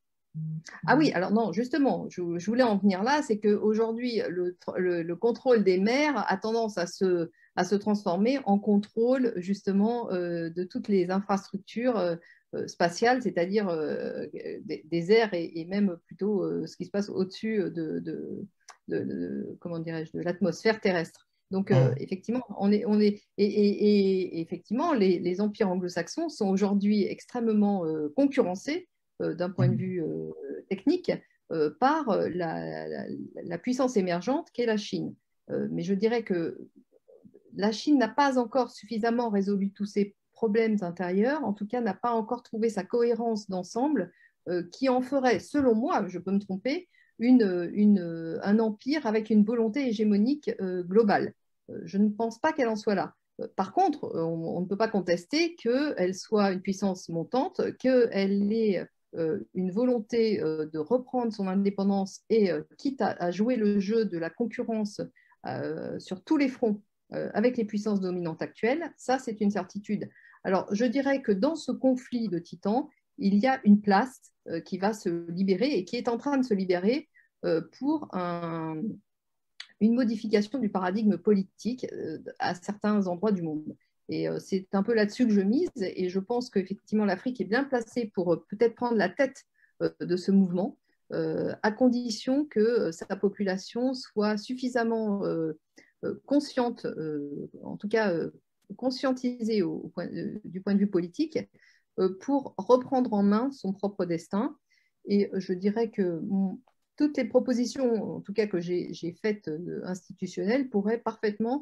Ah oui, alors non, justement, je, je voulais en venir là, c'est qu'aujourd'hui, le, le, le contrôle des mers a tendance à se, à se transformer en contrôle justement euh, de toutes les infrastructures euh, spatiales, c'est-à-dire euh, des, des airs et, et même plutôt euh, ce qui se passe au-dessus de, de, de, de, comment dirais-je, de l'atmosphère terrestre. Donc, euh, effectivement, on est, on est et, et, et effectivement, les, les empires anglo-saxons sont aujourd'hui extrêmement euh, concurrencés euh, d'un point de vue euh, technique euh, par la, la, la puissance émergente qu'est la Chine. Euh, mais je dirais que la Chine n'a pas encore suffisamment résolu tous ses problèmes intérieurs, en tout cas n'a pas encore trouvé sa cohérence d'ensemble euh, qui en ferait, selon moi, je peux me tromper, une, une, un empire avec une volonté hégémonique euh, globale. Euh, je ne pense pas qu'elle en soit là. Euh, par contre, on, on ne peut pas contester qu'elle soit une puissance montante, qu'elle ait euh, une volonté euh, de reprendre son indépendance et euh, quitte à, à jouer le jeu de la concurrence euh, sur tous les fronts euh, avec les puissances dominantes actuelles, ça c'est une certitude. Alors je dirais que dans ce conflit de titans, il y a une place euh, qui va se libérer et qui est en train de se libérer euh, pour un, une modification du paradigme politique euh, à certains endroits du monde. Et euh, c'est un peu là-dessus que je mise et je pense qu'effectivement l'Afrique est bien placée pour euh, peut-être prendre la tête euh, de ce mouvement euh, à condition que euh, sa population soit suffisamment euh, euh, consciente, euh, en tout cas euh, conscientisée au, au point, euh, du point de vue politique euh, pour reprendre en main son propre destin. Et je dirais que mon, toutes les propositions, en tout cas que j'ai faites euh, institutionnelles, pourraient parfaitement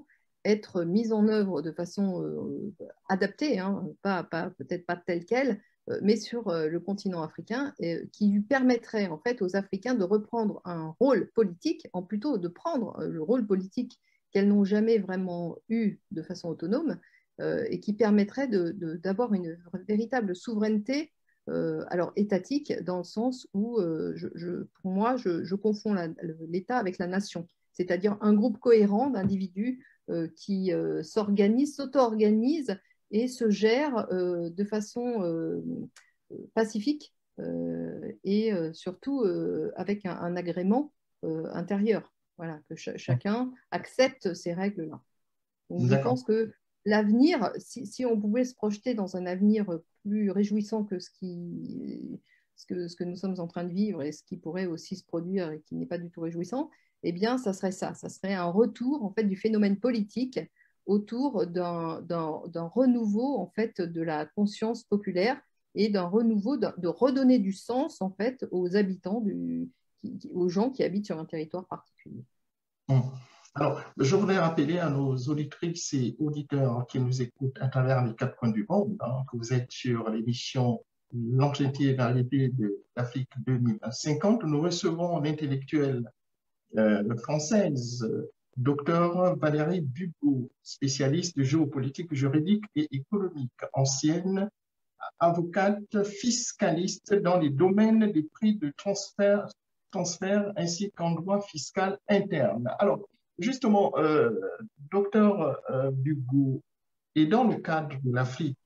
être mise en œuvre de façon euh, adaptée, hein, pas, pas, peut-être pas telle qu'elle, euh, mais sur euh, le continent africain, et, qui lui permettrait en fait aux Africains de reprendre un rôle politique, en plutôt de prendre euh, le rôle politique qu'elles n'ont jamais vraiment eu de façon autonome, euh, et qui permettrait d'avoir une véritable souveraineté, euh, alors étatique, dans le sens où, euh, je, je, pour moi, je, je confonds l'État avec la nation, c'est-à-dire un groupe cohérent d'individus euh, qui euh, s'organisent, s'auto-organisent et se gèrent euh, de façon euh, pacifique euh, et euh, surtout euh, avec un, un agrément euh, intérieur. Voilà, que ch chacun accepte ces règles-là. Donc, je pense que l'avenir, si, si on pouvait se projeter dans un avenir plus réjouissant que ce, qui, ce, que, ce que nous sommes en train de vivre et ce qui pourrait aussi se produire et qui n'est pas du tout réjouissant, eh bien, ça serait ça. Ça serait un retour, en fait, du phénomène politique autour d'un renouveau, en fait, de la conscience populaire et d'un renouveau, de, de redonner du sens, en fait, aux habitants, du, qui, aux gens qui habitent sur un territoire particulier. Alors, je voudrais rappeler à nos auditrices et auditeurs qui nous écoutent à travers les quatre coins du monde, hein, que vous êtes sur l'émission Longévité de l'Afrique deux mille cinquante. Nous recevons l'intellectuelle euh, française, euh, docteur Valérie Bugeaud, spécialiste de géopolitique, juridique et économique, ancienne avocate fiscaliste dans les domaines des prix de transfert, transfert ainsi qu'en droit fiscal interne. Alors, justement, euh, docteur euh, Bugeaud, et dans le cadre de l'Afrique,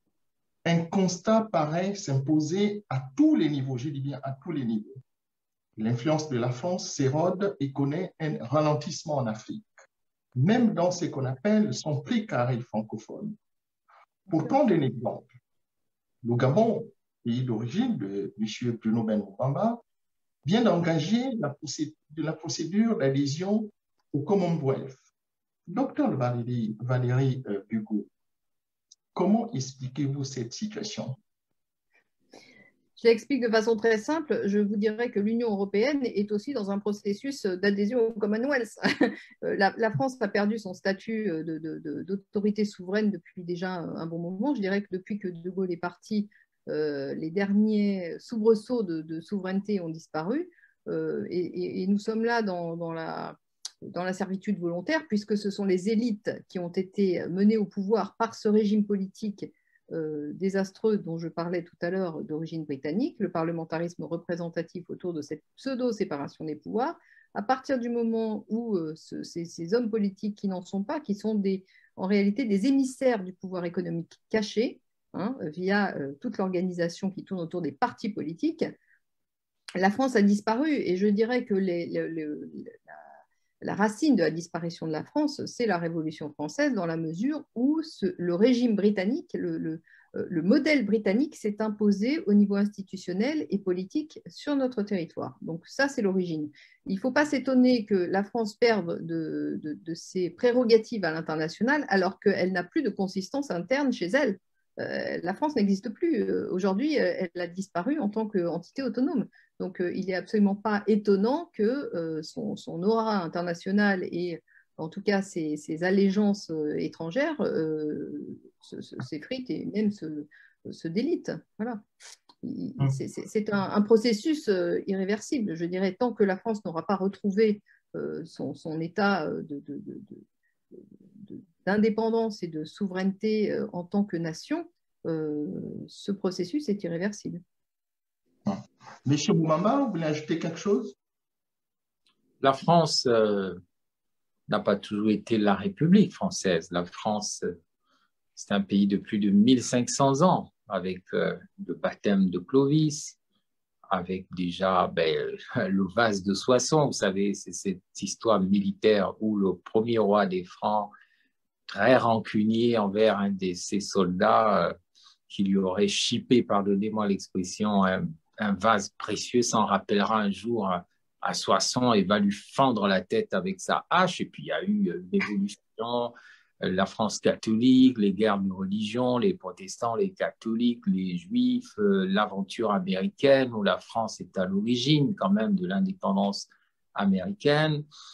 un constat paraît s'imposer à tous les niveaux, je dis bien à tous les niveaux. L'influence de la France s'érode et connaît un ralentissement en Afrique, même dans ce qu'on appelle son précaré francophone. Pour prendre un exemple, le Gabon, pays d'origine de M. Bruno Ben-Moubamba, vient d'engager la, la procédure d'adhésion au Commonwealth. Docteur Valérie, Valérie euh, Bugeaud, comment expliquez-vous cette situation? Je l'explique de façon très simple. Je vous dirais que l'Union européenne est aussi dans un processus d'adhésion au Commonwealth. La, la France a perdu son statut d'autorité souveraine depuis déjà un bon moment. Je dirais que depuis que De Gaulle est parti, euh, les derniers soubresauts de, de souveraineté ont disparu. Euh, et, et, et nous sommes là dans, dans la... dans la servitude volontaire, puisque ce sont les élites qui ont été menées au pouvoir par ce régime politique euh, désastreux dont je parlais tout à l'heure, d'origine britannique, le parlementarisme représentatif autour de cette pseudo-séparation des pouvoirs. À partir du moment où euh, ce, ces, ces hommes politiques qui n'en sont pas, qui sont des, en réalité des émissaires du pouvoir économique caché, hein, via euh, toute l'organisation qui tourne autour des partis politiques, la France a disparu. Et je dirais que les, les, les, la, La racine de la disparition de la France, c'est la Révolution française, dans la mesure où ce, le régime britannique, le, le, le modèle britannique s'est imposé au niveau institutionnel et politique sur notre territoire. Donc ça, c'est l'origine. Il ne faut pas s'étonner que la France perde de, de, de ses prérogatives à l'international, alors qu'elle n'a plus de consistance interne chez elle. Euh, la France n'existe plus. Aujourd'hui, elle a disparu en tant qu'entité autonome. Donc, euh, il n'est absolument pas étonnant que euh, son, son aura internationale et en tout cas ses, ses allégeances euh, étrangères euh, s'effritent et même se, se délitent. Voilà. C'est un, un processus euh, irréversible, je dirais, tant que la France n'aura pas retrouvé euh, son, son état de, de, de, de, d'indépendance et de souveraineté euh, en tant que nation, euh, ce processus est irréversible. Monsieur Moubamba, vous voulez ajouter quelque chose? La France euh, n'a pas toujours été la République française. La France, euh, c'est un pays de plus de mille cinq cents ans, avec euh, le baptême de Clovis, avec déjà ben, le vase de Soissons. Vous savez, c'est cette histoire militaire où le premier roi des Francs, très rancunier envers un de ses soldats, euh, qui lui aurait chippé, pardonnez-moi l'expression, un, un vase précieux, s'en rappellera un jour à, à Soissons et va lui fendre la tête avec sa hache. Et puis il y a eu euh, l'évolution, euh, la France catholique, les guerres de religion, les protestants, les catholiques, les juifs, euh, l'aventure américaine où la France est à l'origine quand même de l'indépendance américaine.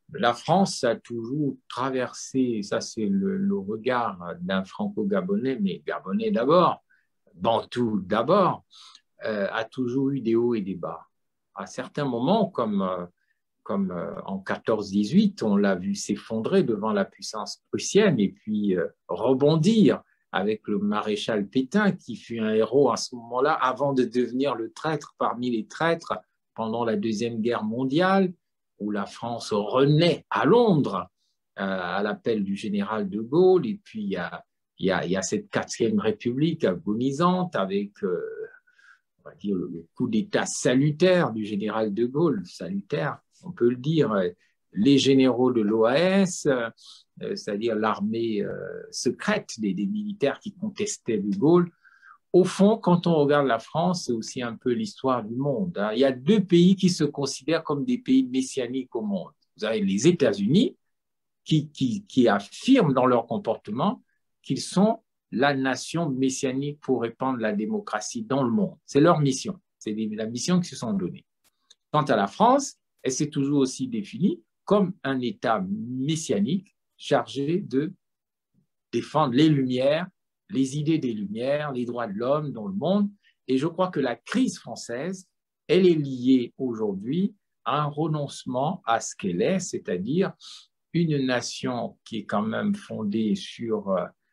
la France a toujours traversé, ça c'est le, le regard d'un franco-gabonais, mais gabonais d'abord, bantou d'abord, euh, a toujours eu des hauts et des bas. À certains moments, comme, euh, comme euh, en quatorze dix-huit, on l'a vu s'effondrer devant la puissance prussienne et puis euh, rebondir avec le maréchal Pétain, qui fut un héros à ce moment-là, avant de devenir le traître parmi les traîtres pendant la Deuxième Guerre mondiale, où la France renaît à Londres euh, à l'appel du général de Gaulle. Et puis, il y a, il y a, il y a cette quatrième République agonisante avec, euh, on va dire, le, le coup d'État salutaire du général de Gaulle, salutaire, on peut le dire, les généraux de l'O A S, euh, c'est-à-dire l'armée euh, secrète des, des militaires qui contestaient de Gaulle. Au fond, quand on regarde la France, c'est aussi un peu l'histoire du monde, hein. Il y a deux pays qui se considèrent comme des pays messianiques au monde. Vous avez les États-Unis qui, qui, qui affirment dans leur comportement qu'ils sont la nation messianique pour répandre la démocratie dans le monde. C'est leur mission, c'est la mission qu'ils se sont donnée. Quant à la France, elle s'est toujours aussi définie comme un État messianique chargé de défendre les Lumières, les idées des Lumières, les droits de l'homme dans le monde. Et je crois que la crise française, elle est liée aujourd'hui à un renoncement à ce qu'elle est, c'est-à-dire une nation qui est quand même fondée sur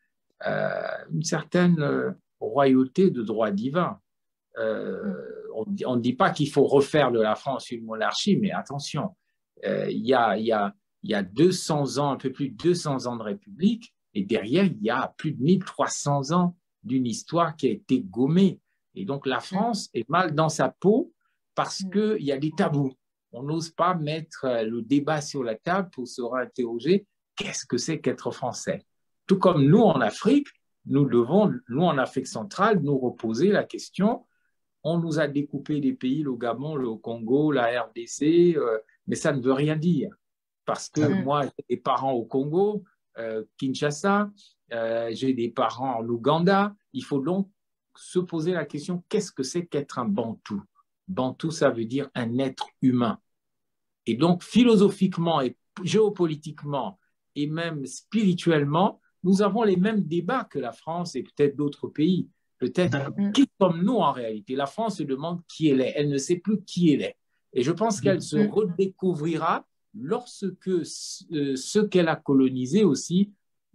euh, une certaine euh, royauté de droit divin. Euh, on ne dit pas qu'il faut refaire de la France une monarchie, mais attention, euh, il y a, il y a, il y a deux cents ans, un peu plus de deux cents ans de République, et derrière, il y a plus de mille trois cents ans d'une histoire qui a été gommée. Et donc, la France est mal dans sa peau parce qu'il y a des tabous. On n'ose pas mettre le débat sur la table pour se réinterroger qu'est-ce que c'est qu'être français. Tout comme nous, en Afrique, nous devons, nous, en Afrique centrale, nous reposer la question. On nous a découpé des pays, le Gabon, le Congo, la R D C, euh, mais ça ne veut rien dire. Parce que mmh. moi, j'ai des parents au Congo, euh, Kinshasa, euh, j'ai des parents en Ouganda. Il faut donc se poser la question, qu'est-ce que c'est qu'être un Bantou? Bantou, ça veut dire un être humain. Et donc, philosophiquement et géopolitiquement et même spirituellement, nous avons les mêmes débats que la France et peut-être d'autres pays. Peut-être qui sommes-nous en réalité? La France se demande qui elle est. Elle ne sait plus qui elle est. Et je pense qu'elle se redécouvrira lorsque euh, ceux qu'elle a colonisés aussi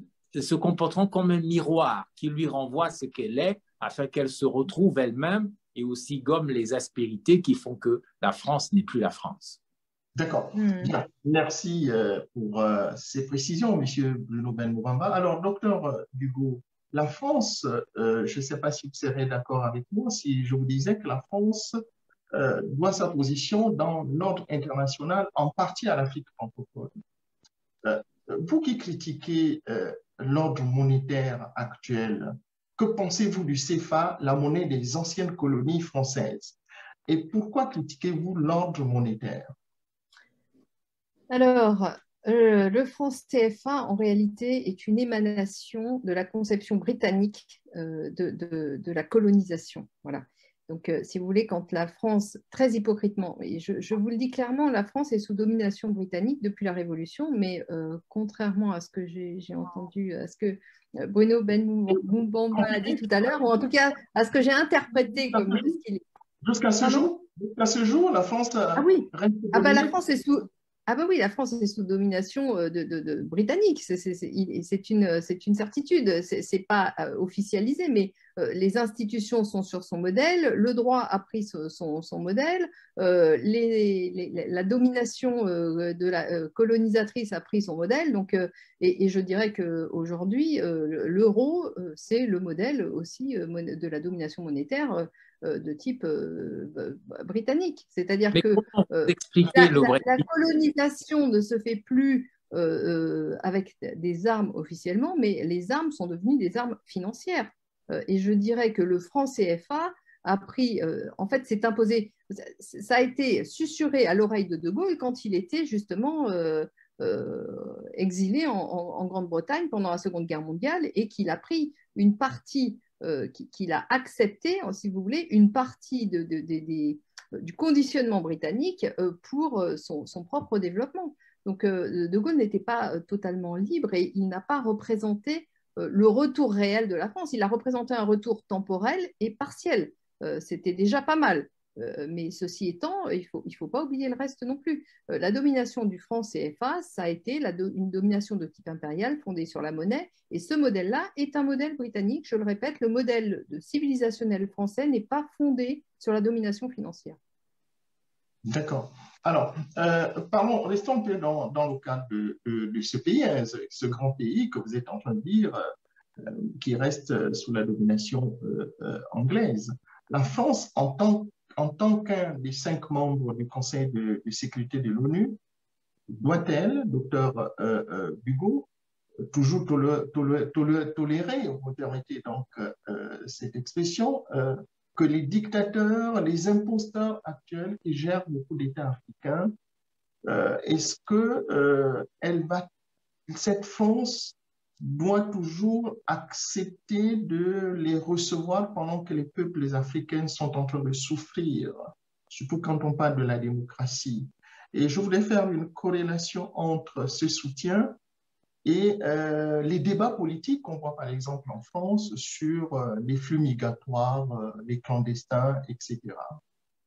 se comporteront comme un miroir qui lui renvoie ce qu'elle est afin qu'elle se retrouve elle-même et aussi gomme les aspérités qui font que la France n'est plus la France. D'accord. Mmh. Bien. Merci euh, pour euh, ces précisions, M. Bruno Benmoubamba. Alors, docteur Dugo, la France, euh, je ne sais pas si vous serez d'accord avec moi si je vous disais que la France euh, doit sa position dans l'ordre international en partie à l'Afrique francophone. Euh, vous qui critiquez euh, l'ordre monétaire actuel, que pensez-vous du C F A, la monnaie des anciennes colonies françaises? Et pourquoi critiquez-vous l'ordre monétaire? Alors, euh, le franc C F A, en réalité, est une émanation de la conception britannique euh, de, de, de la colonisation. Voilà. Donc, euh, si vous voulez, quand la France, très hypocritement, et je, je vous le dis clairement, la France est sous domination britannique depuis la Révolution, mais euh, contrairement à ce que j'ai entendu, à ce que Bruno Benmoubamba a dit tout à l'heure, ou en tout cas à ce que j'ai interprété comme ce qu'il est. Jusqu'à ce jour, jusqu'à ce jour, la France. Ah oui. Ah ben la France est sous. Ah ben oui, la France est sous domination de, de, de britannique, c'est une, une certitude, c'est pas officialisé, mais les institutions sont sur son modèle, le droit a pris son, son modèle, euh, les, les, la domination de la colonisatrice a pris son modèle, donc, et, et je dirais qu'aujourd'hui, l'euro, c'est le modèle aussi de la domination monétaire de type euh, britannique. C'est-à-dire que euh, la, la, la colonisation ne se fait plus euh, avec des armes officiellement, mais les armes sont devenues des armes financières. Euh, et je dirais que le franc C F A a pris, euh, en fait, s'est imposé, ça a été susurré à l'oreille de De Gaulle quand il était justement euh, euh, exilé en, en, en Grande-Bretagne pendant la Seconde Guerre mondiale et qu'il a pris une partie Euh, qu'il a accepté, si vous voulez, une partie de, de, de, de, du conditionnement britannique euh, pour son, son propre développement. Donc, euh, De Gaulle n'était pas euh, totalement libre et il n'a pas représenté euh, le retour réel de la France. Il a représenté un retour temporel et partiel. Euh, C'était déjà pas mal. Euh, mais ceci étant, il ne faut, il faut pas oublier le reste non plus. Euh, la domination du franc C F A, ça a été la do une domination de type impérial fondée sur la monnaie. Et ce modèle-là est un modèle britannique. Je le répète, le modèle de civilisationnel français n'est pas fondé sur la domination financière. D'accord. Alors, euh, parlons, restons un peu dans, dans le cadre de, de, de ce pays, hein, ce, ce grand pays que vous êtes en train de dire, euh, qui reste sous la domination euh, euh, anglaise. La France, en tant, en tant qu'un des cinq membres du Conseil de, de sécurité de l'ONU, doit-elle, docteur euh, euh, Bugeaud, toujours tolé, tolé, tolé, tolérer, vous permettez donc euh, cette expression, euh, que les dictateurs, les imposteurs actuels qui gèrent beaucoup d'États africains, euh, est-ce que euh, elle va, cette France doit toujours accepter de les recevoir pendant que les peuples africains sont en train de souffrir, surtout quand on parle de la démocratie. Et je voudrais faire une corrélation entre ce soutien et euh, les débats politiques qu'on voit par exemple en France sur euh, les flux migratoires, euh, les clandestins, et cetera.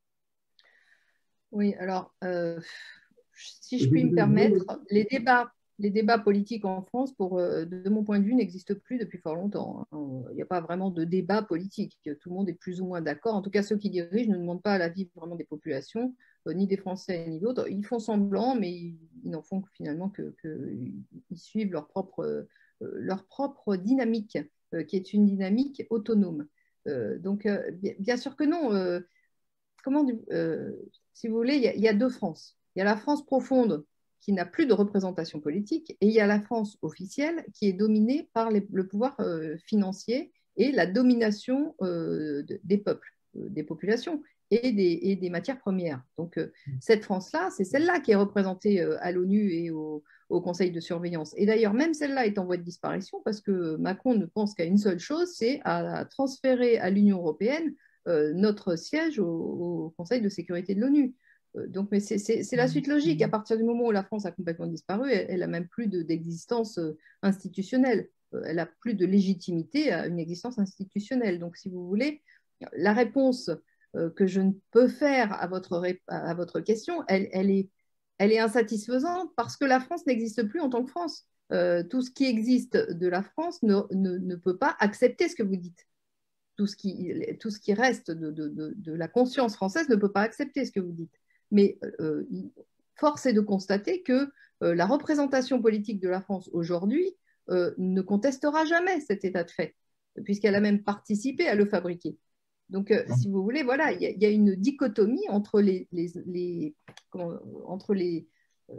Oui, alors, euh, si je puis me permettre, les débats, les débats politiques en France, pour, euh, de mon point de vue, n'existent plus depuis fort longtemps. Il n'y a pas vraiment de débat politique. Tout le monde est plus ou moins d'accord. En tout cas, ceux qui dirigent ne demandent pas l'avis vraiment des populations, euh, ni des Français, ni d'autres. Ils font semblant, mais ils, ils n'en font que, finalement que, que ils suivent leur propre, euh, leur propre dynamique, euh, qui est une dynamique autonome. Euh, donc, euh, bien, bien sûr que non. Euh, comment, euh, si vous voulez, il y, y a deux France. Il y a la France profonde qui n'a plus de représentation politique et il y a la France officielle qui est dominée par les, le pouvoir euh, financier et la domination euh, de, des peuples, euh, des populations et des, et des matières premières. Donc euh, cette France-là, c'est celle-là qui est représentée euh, à l'ONU et au, au Conseil de surveillance. Et d'ailleurs, même celle-là est en voie de disparition parce que Macron ne pense qu'à une seule chose, c'est à, à transférer à l'Union européenne euh, notre siège au, au Conseil de sécurité de l'ONU. Euh, donc, mais c'est la suite logique. À partir du moment où la France a complètement disparu, elle n'a même plus d'existence de, institutionnelle. Euh, elle n'a plus de légitimité à une existence institutionnelle. Donc, si vous voulez, la réponse euh, que je ne peux faire à votre, à votre question, elle, elle, est, elle est insatisfaisante parce que la France n'existe plus en tant que France. Euh, tout ce qui existe de la France ne, ne, ne peut pas accepter ce que vous dites. Tout ce qui, tout ce qui reste de, de, de, de la conscience française ne peut pas accepter ce que vous dites. Mais euh, force est de constater que euh, la représentation politique de la France aujourd'hui euh, ne contestera jamais cet état de fait, puisqu'elle a même participé à le fabriquer. Donc, euh, si vous voulez, voilà, il y, y a une dichotomie entre les, les, les comment, entre les, euh,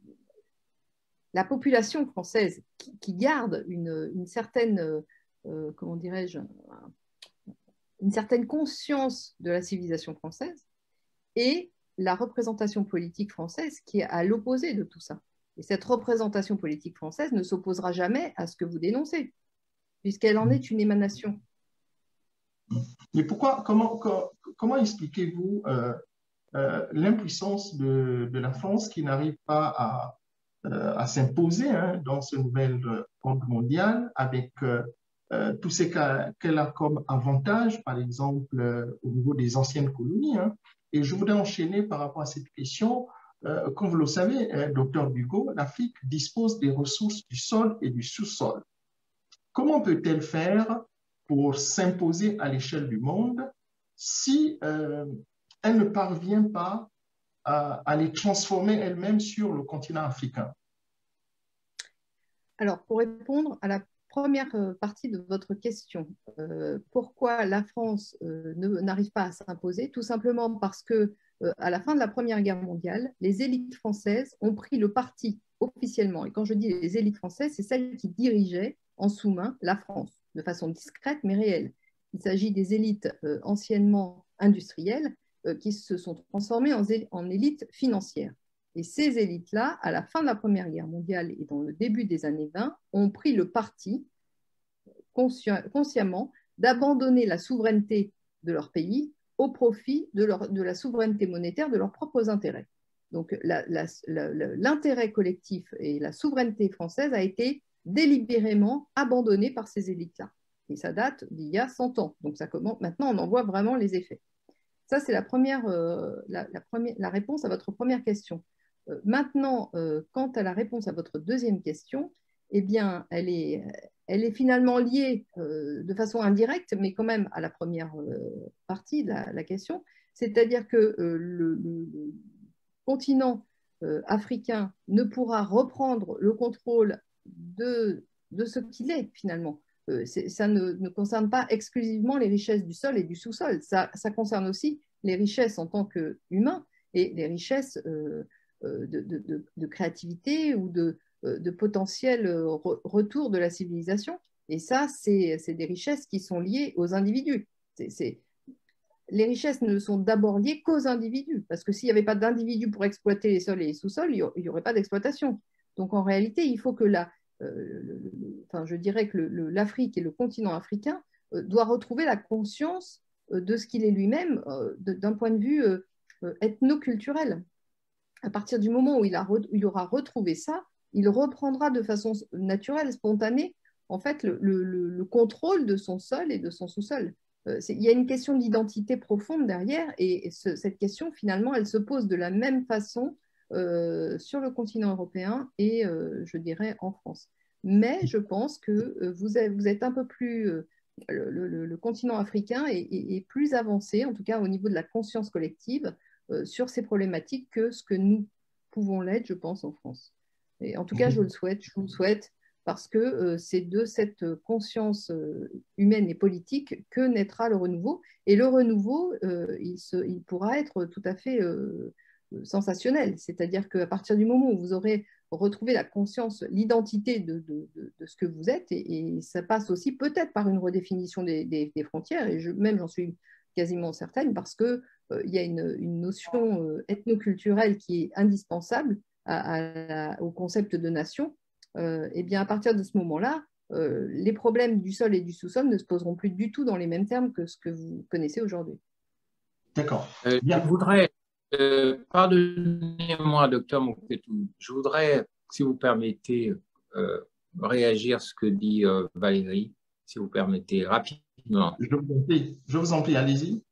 la population française qui, qui garde une, une certaine, euh, comment dirais-je, une certaine conscience de la civilisation française et la représentation politique française qui est à l'opposé de tout ça. Et cette représentation politique française ne s'opposera jamais à ce que vous dénoncez, puisqu'elle en est une émanation. Mais pourquoi, comment, comment, comment expliquez-vous euh, euh, l'impuissance de, de la France qui n'arrive pas à, euh, à s'imposer hein, dans ce nouvel ordre mondial avec euh, Euh, tout ce qu'elle a comme avantage, par exemple, euh, au niveau des anciennes colonies. Hein. Et je voudrais enchaîner par rapport à cette question. Euh, comme vous le savez, hein, docteur Bugeaud, l'Afrique dispose des ressources du sol et du sous-sol. Comment peut-elle faire pour s'imposer à l'échelle du monde si euh, elle ne parvient pas à, à les transformer elle-même sur le continent africain? Alors, pour répondre à la première partie de votre question. Euh, pourquoi la France euh, n'arrive pas à s'imposer? Tout simplement parce que euh, à la fin de la Première Guerre mondiale, les élites françaises ont pris le parti officiellement. Et quand je dis les élites françaises, c'est celles qui dirigeaient en sous-main la France, de façon discrète mais réelle. Il s'agit des élites euh, anciennement industrielles euh, qui se sont transformées en, en élites financières. Et ces élites-là, à la fin de la Première Guerre mondiale et dans le début des années vingt, ont pris le parti consci consciemment d'abandonner la souveraineté de leur pays au profit de, leur, de la souveraineté monétaire de leurs propres intérêts. Donc l'intérêt collectif et la souveraineté française a été délibérément abandonnée par ces élites-là. Et ça date d'il y a cent ans. Donc ça commence, maintenant, on en voit vraiment les effets. Ça, c'est la, première, euh, la, la, première, la réponse à votre première question. Euh, maintenant, euh, quant à la réponse à votre deuxième question, eh bien, elle est, elle est finalement liée euh, de façon indirecte, mais quand même à la première euh, partie de la, la question. C'est-à-dire que euh, le, le, le continent euh, africain ne pourra reprendre le contrôle de, de ce qu'il est, finalement. Euh, ça ne, ne concerne pas exclusivement les richesses du sol et du sous-sol. Ça, ça concerne aussi les richesses en tant qu'humains et les richesses euh, de, de, de, de créativité ou de, de potentiel re retour de la civilisation. Et ça, c'est des richesses qui sont liées aux individus. C'est, c'est... Les richesses ne sont d'abord liées qu'aux individus, parce que s'il n'y avait pas d'individus pour exploiter les sols et les sous-sols, il n'y aurait pas d'exploitation. Donc en réalité, il faut que la, euh, le, le, enfin, je dirais que l'Afrique et le continent africain euh, doit retrouver la conscience euh, de ce qu'il est lui-même euh, d'un point de vue euh, ethno-culturel. À partir du moment où il, a re, où il aura retrouvé ça, il reprendra de façon naturelle, spontanée, en fait, le, le, le contrôle de son sol et de son sous-sol. Euh, il y a une question d'identité profonde derrière, et, et ce, cette question, finalement, elle se pose de la même façon euh, sur le continent européen et, euh, je dirais, en France. Mais je pense que euh, vous, êtes, vous êtes un peu plus... Euh, le, le, le continent africain est, est, est plus avancé, en tout cas au niveau de la conscience collective, euh, sur ces problématiques que ce que nous pouvons l'être, je pense, en France. Et en tout cas, je le souhaite, je vous le souhaite, parce que euh, c'est de cette conscience euh, humaine et politique que naîtra le renouveau. Et le renouveau, euh, il, se, il pourra être tout à fait euh, sensationnel. C'est-à-dire qu'à partir du moment où vous aurez retrouvé la conscience, l'identité de, de, de, de ce que vous êtes, et, et ça passe aussi peut-être par une redéfinition des, des, des frontières, et je, même j'en suis quasiment certaine, parce qu'il euh, y a une, une notion euh, ethnoculturelle qui est indispensable à, à, au concept de nation. Euh, et bien à partir de ce moment-là, euh, les problèmes du sol et du sous-sol ne se poseront plus du tout dans les mêmes termes que ce que vous connaissez aujourd'hui. D'accord. Euh, je voudrais, euh, pardonnez-moi, docteur Mouketou, je voudrais, si vous permettez, euh, réagir à ce que dit euh, Valérie, si vous permettez, rapidement. Je vous en prie, je vous en prie, allez-y.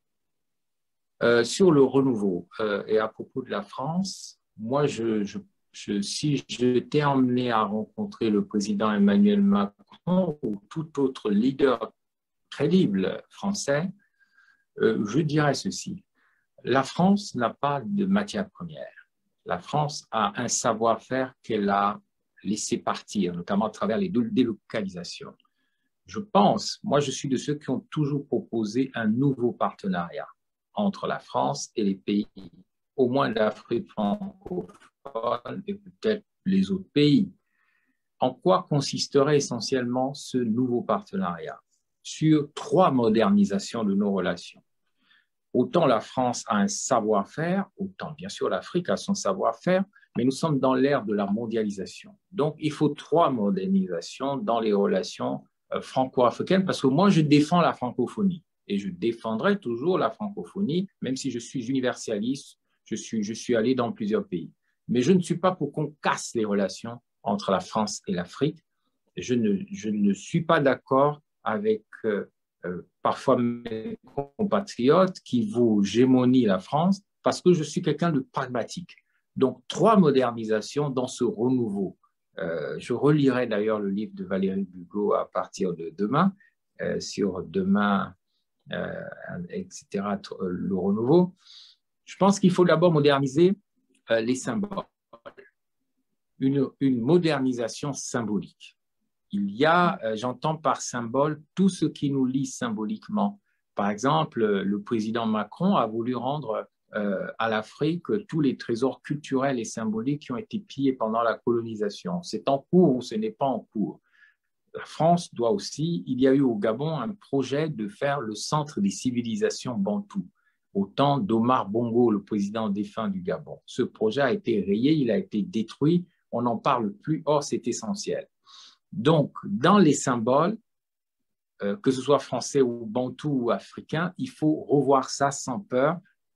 Euh, sur le renouveau euh, et à propos de la France, moi, je, je Je, si j'étais emmené à rencontrer le président Emmanuel Macron ou tout autre leader crédible français, euh, je dirais ceci. La France n'a pas de matière première. La France a un savoir-faire qu'elle a laissé partir, notamment à travers les délocalisations. Je pense, moi je suis de ceux qui ont toujours proposé un nouveau partenariat entre la France et les pays, au moins d'Afrique francophone, et peut-être les autres pays. En quoi consisterait essentiellement ce nouveau partenariat? Sur trois modernisations de nos relations. Autant la France a un savoir-faire, autant bien sûr l'Afrique a son savoir-faire, mais nous sommes dans l'ère de la mondialisation. Donc il faut trois modernisations dans les relations franco-africaines, parce que moi je défends la francophonie et je défendrai toujours la francophonie, même si je suis universaliste, je suis, je suis allé dans plusieurs pays. Mais je ne suis pas pour qu'on casse les relations entre la France et l'Afrique. Je ne, je ne suis pas d'accord avec euh, euh, parfois mes compatriotes qui vous gémonient la France parce que je suis quelqu'un de pragmatique. Donc, trois modernisations dans ce renouveau. Euh, je relirai d'ailleurs le livre de Valérie Bugeaud à partir de demain, euh, sur demain, euh, et cetera, le renouveau. Je pense qu'il faut d'abord moderniser les symboles, une, une modernisation symbolique. Il y a, euh, j'entends par symbole, tout ce qui nous lie symboliquement. Par exemple, le président Macron a voulu rendre euh, à l'Afrique tous les trésors culturels et symboliques qui ont été pillés pendant la colonisation. C'est en cours ou ce n'est pas en cours. La France doit aussi, il y a eu au Gabon un projet de faire le centre des civilisations bantoues, au temps d'Omar Bongo, le président défunt du Gabon. Ce projet a été rayé, il a été détruit, on n'en parle plus, or c'est essentiel. Donc, dans les symboles, euh, que ce soit français ou bantou ou africain, il faut revoir ça sans peur,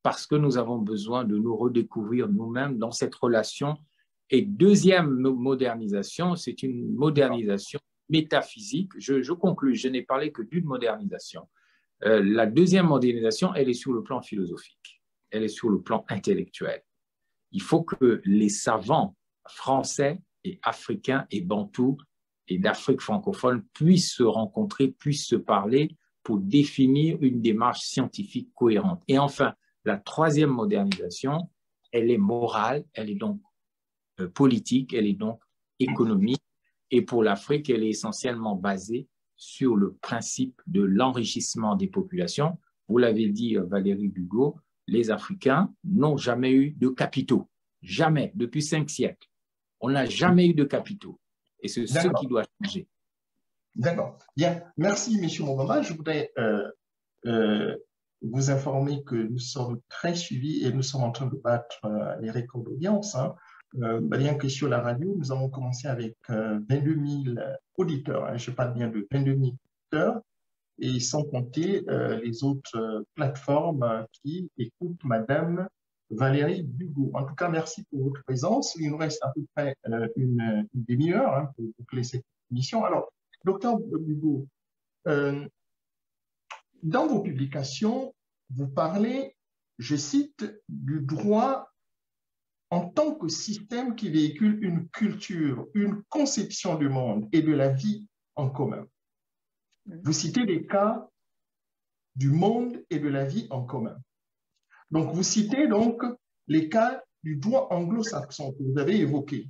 parce que nous avons besoin de nous redécouvrir nous-mêmes dans cette relation. Et deuxième modernisation, c'est une modernisation métaphysique. Je, je conclus, je n'ai parlé que d'une modernisation. Euh, la deuxième modernisation, elle est sur le plan philosophique, elle est sur le plan intellectuel. Il faut que les savants français et africains et bantous et d'Afrique francophone puissent se rencontrer, puissent se parler pour définir une démarche scientifique cohérente. Et enfin, la troisième modernisation, elle est morale, elle est donc euh, politique, elle est donc économique. Et pour l'Afrique, elle est essentiellement basée sur le principe de l'enrichissement des populations. Vous l'avez dit, Valérie Bugeaud, les Africains n'ont jamais eu de capitaux. Jamais, depuis cinq siècles. On n'a jamais eu de capitaux. Et c'est ce qui doit changer. D'accord. Bien. Merci, M. Mobamba. Je voudrais euh, euh, vous informer que nous sommes très suivis et nous sommes en train de battre euh, les records d'audience. Hein. Euh, bien que sur la radio, nous avons commencé avec euh, vingt-deux mille auditeurs. Hein. Je parle bien de vingt-deux mille auditeurs, et sans compter euh, les autres euh, plateformes euh, qui écoutent Madame Valérie Bugeaud. En tout cas, merci pour votre présence. Il nous reste à peu près euh, une, une demi-heure hein, pour boucler cette émission. Alors, docteur Bugeaud, euh, dans vos publications, vous parlez, je cite, du droit en tant que système qui véhicule une culture, une conception du monde et de la vie en commun. Vous citez des cas du monde et de la vie en commun. Donc, vous citez donc les cas du droit anglo-saxon que vous avez évoqué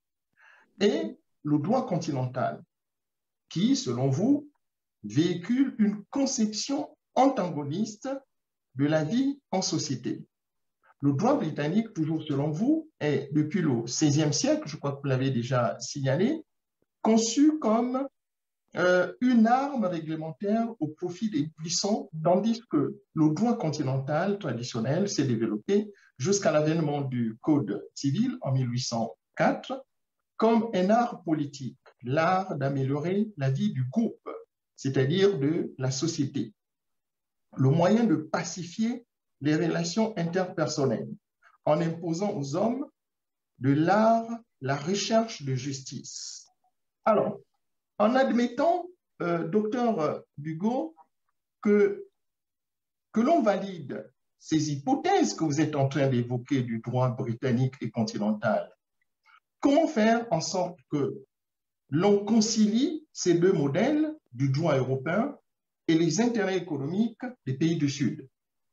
et le droit continental qui, selon vous, véhicule une conception antagoniste de la vie en société. Le droit britannique, toujours selon vous, est depuis le seizième siècle, je crois que vous l'avez déjà signalé, conçu comme euh, une arme réglementaire au profit des puissants, tandis que le droit continental traditionnel s'est développé jusqu'à l'avènement du Code civil en mille huit cent quatre comme un art politique, l'art d'améliorer la vie du groupe, c'est-à-dire de la société, le moyen de pacifier les relations interpersonnelles en imposant aux hommes de l'art la recherche de justice. Alors, en admettant, euh, docteur Bugeaud, que, que l'on valide ces hypothèses que vous êtes en train d'évoquer du droit britannique et continental, comment faire en sorte que l'on concilie ces deux modèles du droit européen et les intérêts économiques des pays du Sud?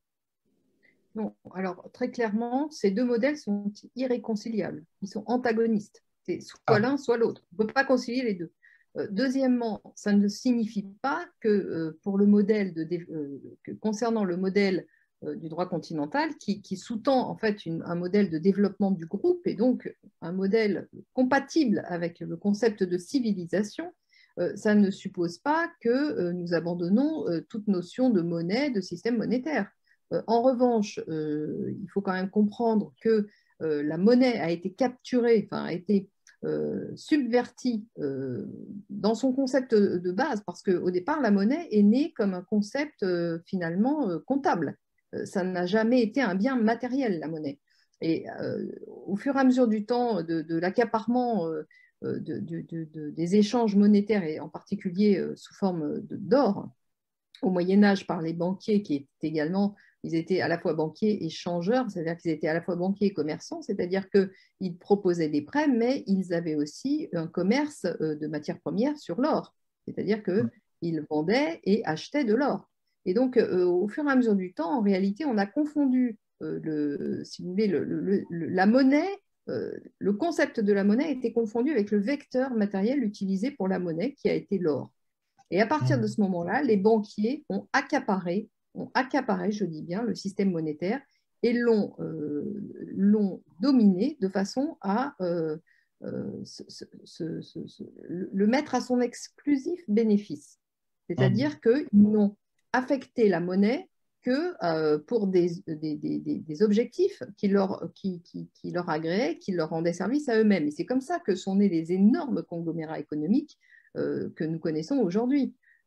Non, alors très clairement, ces deux modèles sont irréconciliables. Ils sont antagonistes. C'est soit ah. l'un, soit l'autre. On ne peut pas concilier les deux. Euh, deuxièmement, ça ne signifie pas que euh, pour le modèle de, euh, que concernant le modèle euh, du droit continental, qui, qui sous-tend en fait une, un modèle de développement du groupe et donc un modèle compatible avec le concept de civilisation, euh, ça ne suppose pas que euh, nous abandonnons euh, toute notion de monnaie, de système monétaire. En revanche, euh, il faut quand même comprendre que euh, la monnaie a été capturée, enfin a été euh, subvertie euh, dans son concept de base, parce qu'au départ, la monnaie est née comme un concept euh, finalement euh, comptable. Euh, ça n'a jamais été un bien matériel, la monnaie. Et euh, au fur et à mesure du temps, de, de l'accaparement euh, de, de, de, de, des échanges monétaires, et en particulier euh, sous forme d'or, au Moyen-Âge par les banquiers qui étaient également... Ils étaient à la fois banquiers et changeurs, c'est-à-dire qu'ils étaient à la fois banquiers et commerçants, c'est-à-dire qu'ils proposaient des prêts, mais ils avaient aussi un commerce de matières premières sur l'or, c'est-à-dire qu'ils vendaient et achetaient de l'or. Et donc, au fur et à mesure du temps, en réalité, on a confondu, le, si vous voulez, le, le, le, la monnaie, le concept de la monnaie a été confondu avec le vecteur matériel utilisé pour la monnaie, qui a été l'or. Et à partir de ce moment-là, les banquiers ont accaparé ont accaparé, je dis bien, le système monétaire et l'ont euh, l'ont dominé de façon à euh, euh, ce, ce, ce, ce, le mettre à son exclusif bénéfice. C'est-à-dire qu'ils n'ont affecté la monnaie que euh, pour des, des, des, des objectifs qui leur, qui, qui, qui leur agréaient, qui leur rendaient service à eux-mêmes. Et c'est comme ça que sont nés les énormes conglomérats économiques euh, que nous connaissons aujourd'hui.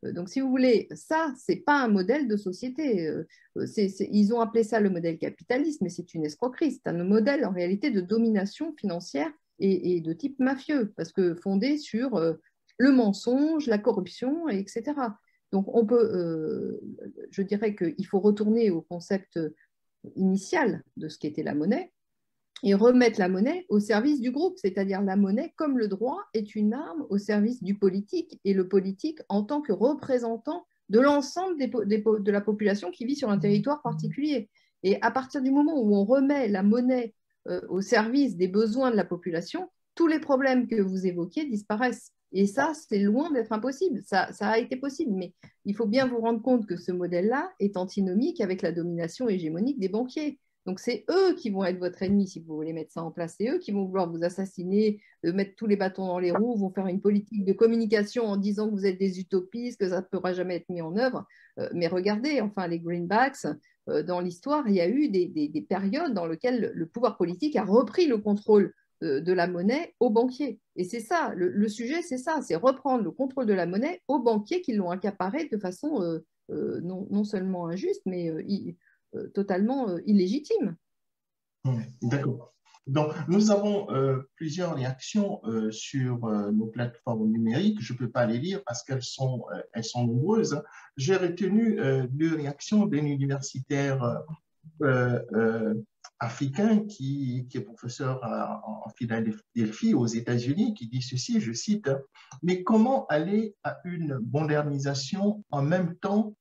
Donc, si vous voulez, ça, ce n'est pas un modèle de société. C'est, c'est, ils ont appelé ça le modèle capitaliste, mais c'est une escroquerie. C'est un modèle, en réalité, de domination financière et, et de type mafieux, parce que fondé sur euh, le mensonge, la corruption, et etc. Donc, on peut, euh, je dirais qu'il faut retourner au concept initial de ce qu'était la monnaie et remettre la monnaie au service du groupe, c'est-à-dire la monnaie, comme le droit, est une arme au service du politique, et le politique en tant que représentant de l'ensemble des, des, de la population qui vit sur un territoire particulier. Et à partir du moment où on remet la monnaie euh, au service des besoins de la population, tous les problèmes que vous évoquez disparaissent. Et ça, c'est loin d'être impossible. Ça, ça a été possible, mais il faut bien vous rendre compte que ce modèle-là est antinomique avec la domination hégémonique des banquiers. Donc, c'est eux qui vont être votre ennemi si vous voulez mettre ça en place. C'est eux qui vont vouloir vous assassiner, euh, mettre tous les bâtons dans les roues, vont faire une politique de communication en disant que vous êtes des utopistes, que ça ne pourra jamais être mis en œuvre. Euh, mais regardez, enfin, les greenbacks, euh, dans l'histoire, il y a eu des, des, des périodes dans lesquelles le, le pouvoir politique a repris le contrôle euh, de la monnaie aux banquiers. Et c'est ça, le, le sujet, c'est ça, c'est reprendre le contrôle de la monnaie aux banquiers qui l'ont accaparé de façon euh, euh, non, non seulement injuste, mais euh, Euh, totalement euh, illégitime. D'accord. Donc, nous avons euh, plusieurs réactions euh, sur euh, nos plateformes numériques. Je ne peux pas les lire parce qu'elles sont, euh, elles sont nombreuses. J'ai retenu euh, deux réactions d'un universitaire euh, euh, africain qui, qui est professeur à, en Philadelphie, aux États-Unis, qui dit ceci, je cite, « Mais comment aller à une modernisation en même temps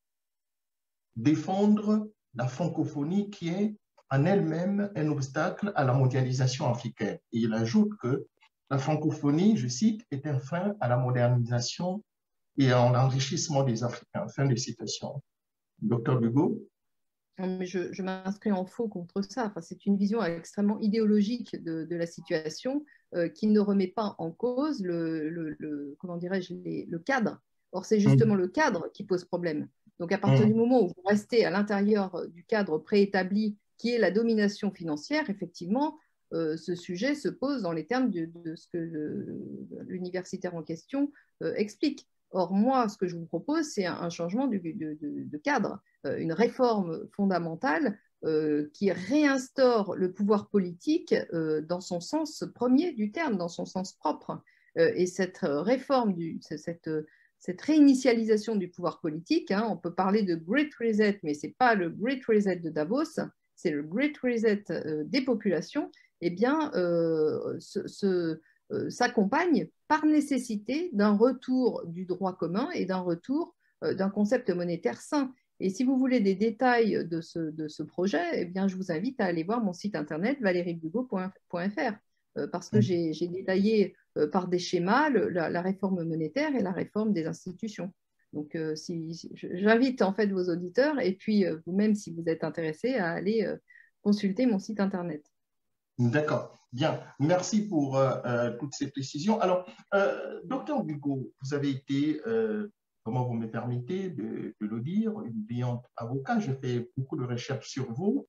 défendre la francophonie qui est en elle-même un obstacle à la mondialisation africaine. » Et il ajoute que la francophonie, je cite, est un frein à la modernisation et à l'enrichissement des Africains. Fin de citation. Docteur Bugeaud. Mais je, je m'inscris en faux contre ça. Enfin, c'est une vision extrêmement idéologique de, de la situation euh, qui ne remet pas en cause le, le, le comment dirais-je, les, le cadre. Or, c'est justement mmh. le cadre qui pose problème. Donc, à partir mmh. du moment où vous restez à l'intérieur du cadre préétabli qui est la domination financière, effectivement, euh, ce sujet se pose dans les termes de, de ce que l'universitaire en question euh, explique. Or, moi, ce que je vous propose, c'est un, un changement de, de, de, de cadre, euh, une réforme fondamentale euh, qui réinstaure le pouvoir politique euh, dans son sens premier du terme, dans son sens propre. Euh, et cette réforme, du, cette, cette réinitialisation du pouvoir politique, hein, on peut parler de Great Reset, mais ce n'est pas le Great Reset de Davos, c'est le Great Reset euh, des populations, eh bien, euh, ce, ce, euh, s'accompagne par nécessité d'un retour du droit commun et d'un retour euh, d'un concept monétaire sain. Et si vous voulez des détails de ce, de ce projet, eh bien, je vous invite à aller voir mon site internet valérie bugeaud point f r euh, parce que j'ai, j'ai détaillé euh, par des schémas le, la, la réforme monétaire et la réforme des institutions. Donc, euh, si, si, j'invite en fait vos auditeurs et puis euh, vous-même, si vous êtes intéressés, à aller euh, consulter mon site internet. D'accord, bien. Merci pour euh, euh, toutes ces précisions. Alors, euh, docteur Bugeaud, vous avez été, euh, comment vous me permettez de, de le dire, une brillante avocat. J'ai fait beaucoup de recherches sur vous.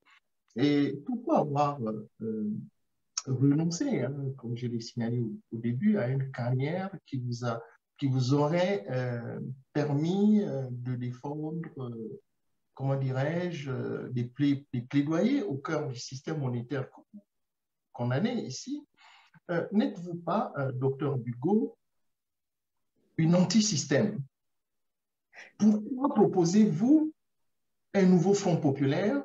Et pourquoi avoir euh, renoncé, hein, comme je l'ai signalé au, au début, à une carrière qui vous a qui vous aurait euh, permis euh, de défendre, euh, comment dirais-je, euh, des, pla des plaidoyers au cœur du système monétaire qu'on a né ici. Euh, N'êtes-vous pas, euh, docteur Bugeaud, une anti-système? Pourquoi proposez-vous un nouveau Front populaire?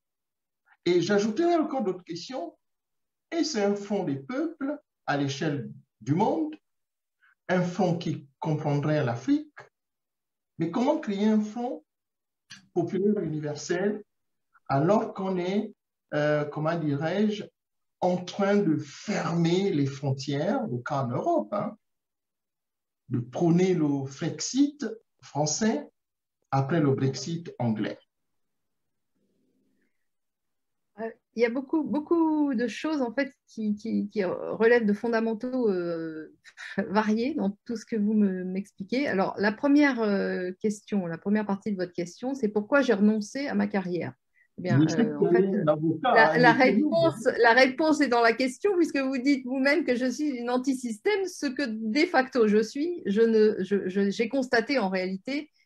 Et j'ajouterai encore d'autres questions. Est-ce un fonds des peuples à l'échelle du monde? Un fonds qui comprendrait l'Afrique, mais comment créer un fonds populaire universel alors qu'on est, euh, comment dirais-je, en train de fermer les frontières, au cas en Europe, hein, de prôner le Frexit français après le Brexit anglais? Il y a beaucoup, beaucoup de choses en fait qui, qui, qui relèvent de fondamentaux euh, variés dans tout ce que vous m'expliquez. Alors, la première euh, question, la première partie de votre question, c'est pourquoi j'ai renoncé à ma carrière. Eh bien, euh, en fait, la, la, réponse, la réponse est dans la question, puisque vous dites vous-même que je suis une anti-système, ce que de facto je suis. Je ne, je, je, j'ai constaté en réalité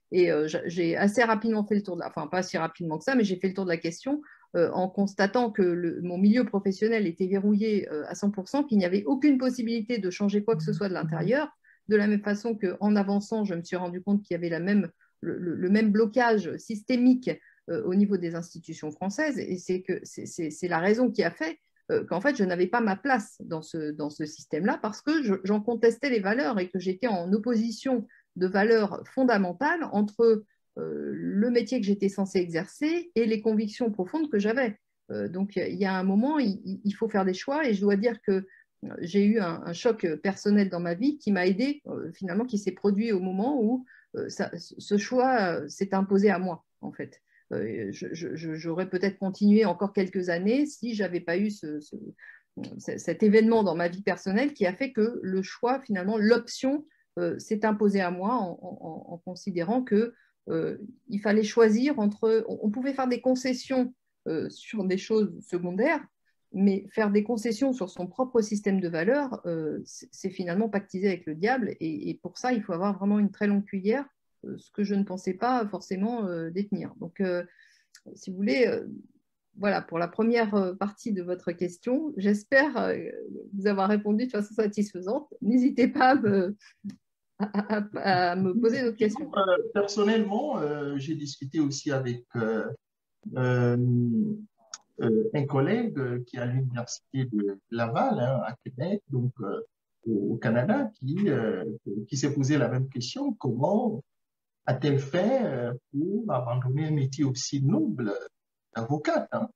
Et euh, j'ai assez rapidement fait le tour de la, enfin pas si rapidement que ça, mais j'ai fait le tour de la question euh, en constatant que le, mon milieu professionnel était verrouillé euh, à cent pour cent, qu'il n'y avait aucune possibilité de changer quoi que ce soit de l'intérieur. De la même façon qu'en avançant, je me suis rendu compte qu'il y avait la même, le, le, le même blocage systémique euh, au niveau des institutions françaises. Et c'est que c'est la raison qui a fait euh, qu'en fait, je n'avais pas ma place dans ce, dans ce système-là parce que j'en contestais les valeurs et que j'étais en opposition de valeurs fondamentales entre euh, le métier que j'étais censée exercer et les convictions profondes que j'avais. Euh, donc, il y a un moment, il, il faut faire des choix et je dois dire que j'ai eu un, un choc personnel dans ma vie qui m'a aidé, euh, finalement, qui s'est produit au moment où euh, ça, ce choix euh, s'est imposé à moi, en fait. Euh, J'aurais peut-être continué encore quelques années si je n'avais pas eu ce, ce, cet événement dans ma vie personnelle qui a fait que le choix, finalement, l'option euh, s'est imposée à moi en, en, en considérant qu'il euh, fallait choisir entre… On, on pouvait faire des concessions euh, sur des choses secondaires, mais faire des concessions sur son propre système de valeurs, euh, c'est finalement pactiser avec le diable. Et, et pour ça, il faut avoir vraiment une très longue cuillère, euh, ce que je ne pensais pas forcément euh, détenir. Donc, euh, si vous voulez, euh, voilà pour la première partie de votre question. J'espère euh, vous avoir répondu de façon satisfaisante. N'hésitez pas à me, à, à, à me poser d'autres questions. Euh, personnellement, euh, j'ai discuté aussi avec euh, euh, Euh, un collègue qui est à l'université de Laval, hein, à Québec, donc euh, au Canada, qui, euh, qui s'est posé la même question. Comment a-t-elle fait euh, pour abandonner un métier aussi noble d'avocate, hein?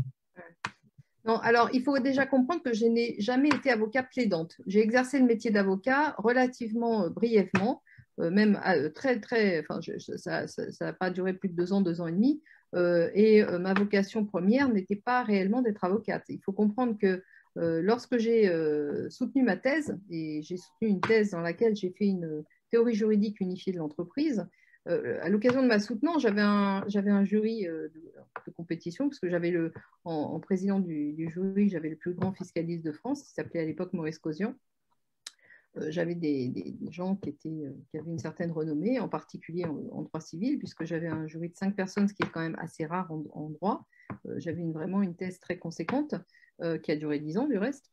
Non, alors il faut déjà comprendre que je n'ai jamais été avocate plaidante. J'ai exercé le métier d'avocat relativement euh, brièvement, euh, même euh, très, très, enfin, je, ça n'a pas duré plus de deux ans, deux ans et demi. Euh, et euh, ma vocation première n'était pas réellement d'être avocate. Il faut comprendre que euh, lorsque j'ai euh, soutenu ma thèse, et j'ai soutenu une thèse dans laquelle j'ai fait une théorie juridique unifiée de l'entreprise, euh, à l'occasion de ma soutenance, j'avais un, j'avais un jury euh, de, de compétition, parce que j'avais le, en, en président du, du jury, j'avais le plus grand fiscaliste de France, qui s'appelait à l'époque Maurice Causian. Euh, j'avais des, des, des gens qui, étaient, euh, qui avaient une certaine renommée, en particulier en, en droit civil, puisque j'avais un jury de cinq personnes, ce qui est quand même assez rare en, en droit. Euh, j'avais une, vraiment une thèse très conséquente, euh, qui a duré dix ans du reste.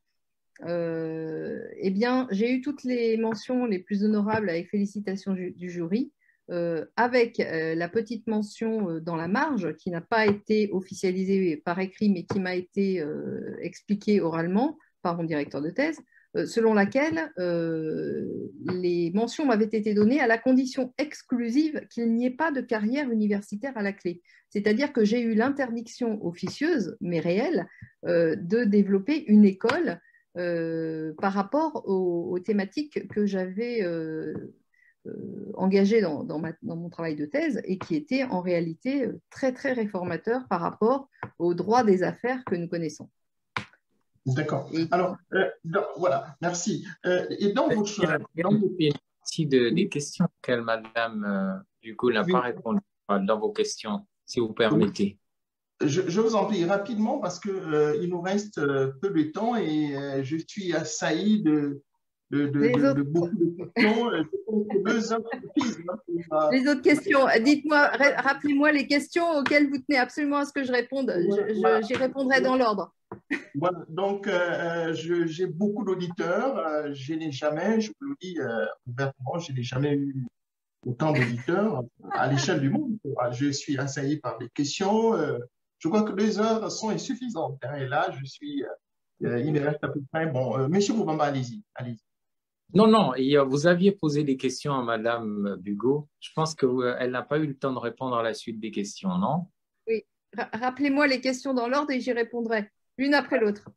Euh, eh bien, j'ai eu toutes les mentions les plus honorables avec félicitations du, du jury, euh, avec euh, la petite mention euh, dans la marge qui n'a pas été officialisée par écrit, mais qui m'a été euh, expliquée oralement par mon directeur de thèse, selon laquelle euh, les mentions m'avaient été données à la condition exclusive qu'il n'y ait pas de carrière universitaire à la clé. C'est-à-dire que j'ai eu l'interdiction officieuse, mais réelle, euh, de développer une école euh, par rapport aux, aux thématiques que j'avais euh, euh, engagées dans, dans, ma, dans mon travail de thèse et qui étaient en réalité très, très réformateurs par rapport au droit des affaires que nous connaissons. D'accord. Alors, euh, donc, voilà, merci. Euh, et dans votre... Il y a une partie de, des questions auxquelles Madame euh, Hugo n'a oui. pas répondu dans vos questions, si vous permettez. Je, je vous en prie rapidement parce qu'il euh, nous reste euh, peu de temps et euh, je suis assailli de, de, de, de, de beaucoup de questions. deux heures pour... Les autres questions, dites-moi, rappelez-moi les questions auxquelles vous tenez absolument à ce que je réponde. J'y voilà. répondrai dans l'ordre. Voilà, donc euh, j'ai beaucoup d'auditeurs. Euh, je n'ai jamais, je vous le dis euh, ouvertement, je n'ai jamais eu autant d'auditeurs à l'échelle du monde. Je suis assailli par des questions. Euh, je crois que deux heures sont insuffisantes. Hein, et là, je suis, euh, il me reste à peu près. Bon, euh, Monsieur Moubamba, allez-y, allez-y. Non, non, et vous aviez posé des questions à Madame Bugeaud. Je pense qu'elle n'a pas eu le temps de répondre à la suite des questions, non? Oui, rappelez-moi les questions dans l'ordre et j'y répondrai, l'une après l'autre.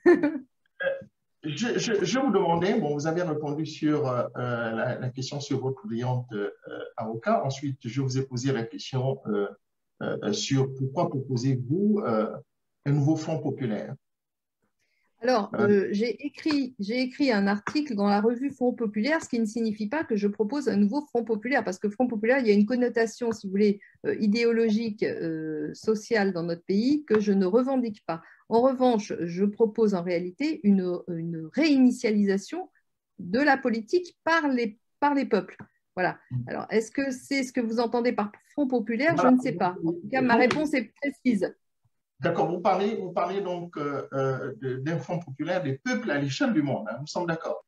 je, je, je vous demandais, bon, vous avez répondu sur euh, la, la question sur votre cliente euh, avocat. Ensuite, je vous ai posé la question euh, euh, sur pourquoi proposez-vous euh, un nouveau Front populaire? Alors, euh, j'ai écrit, j'ai écrit un article dans la revue Front populaire, ce qui ne signifie pas que je propose un nouveau Front populaire, parce que Front populaire, il y a une connotation, si vous voulez, euh, idéologique, euh, sociale dans notre pays, que je ne revendique pas. En revanche, je propose en réalité une, une réinitialisation de la politique par les, par les peuples. Voilà. Alors, est-ce que c'est ce que vous entendez par Front populaire? Voilà. Je ne sais pas. En tout cas, ma réponse est précise. D'accord, vous parlez, vous parlez donc euh, euh, d'un Front populaire des peuples à l'échelle du monde, hein, nous sommes d'accord?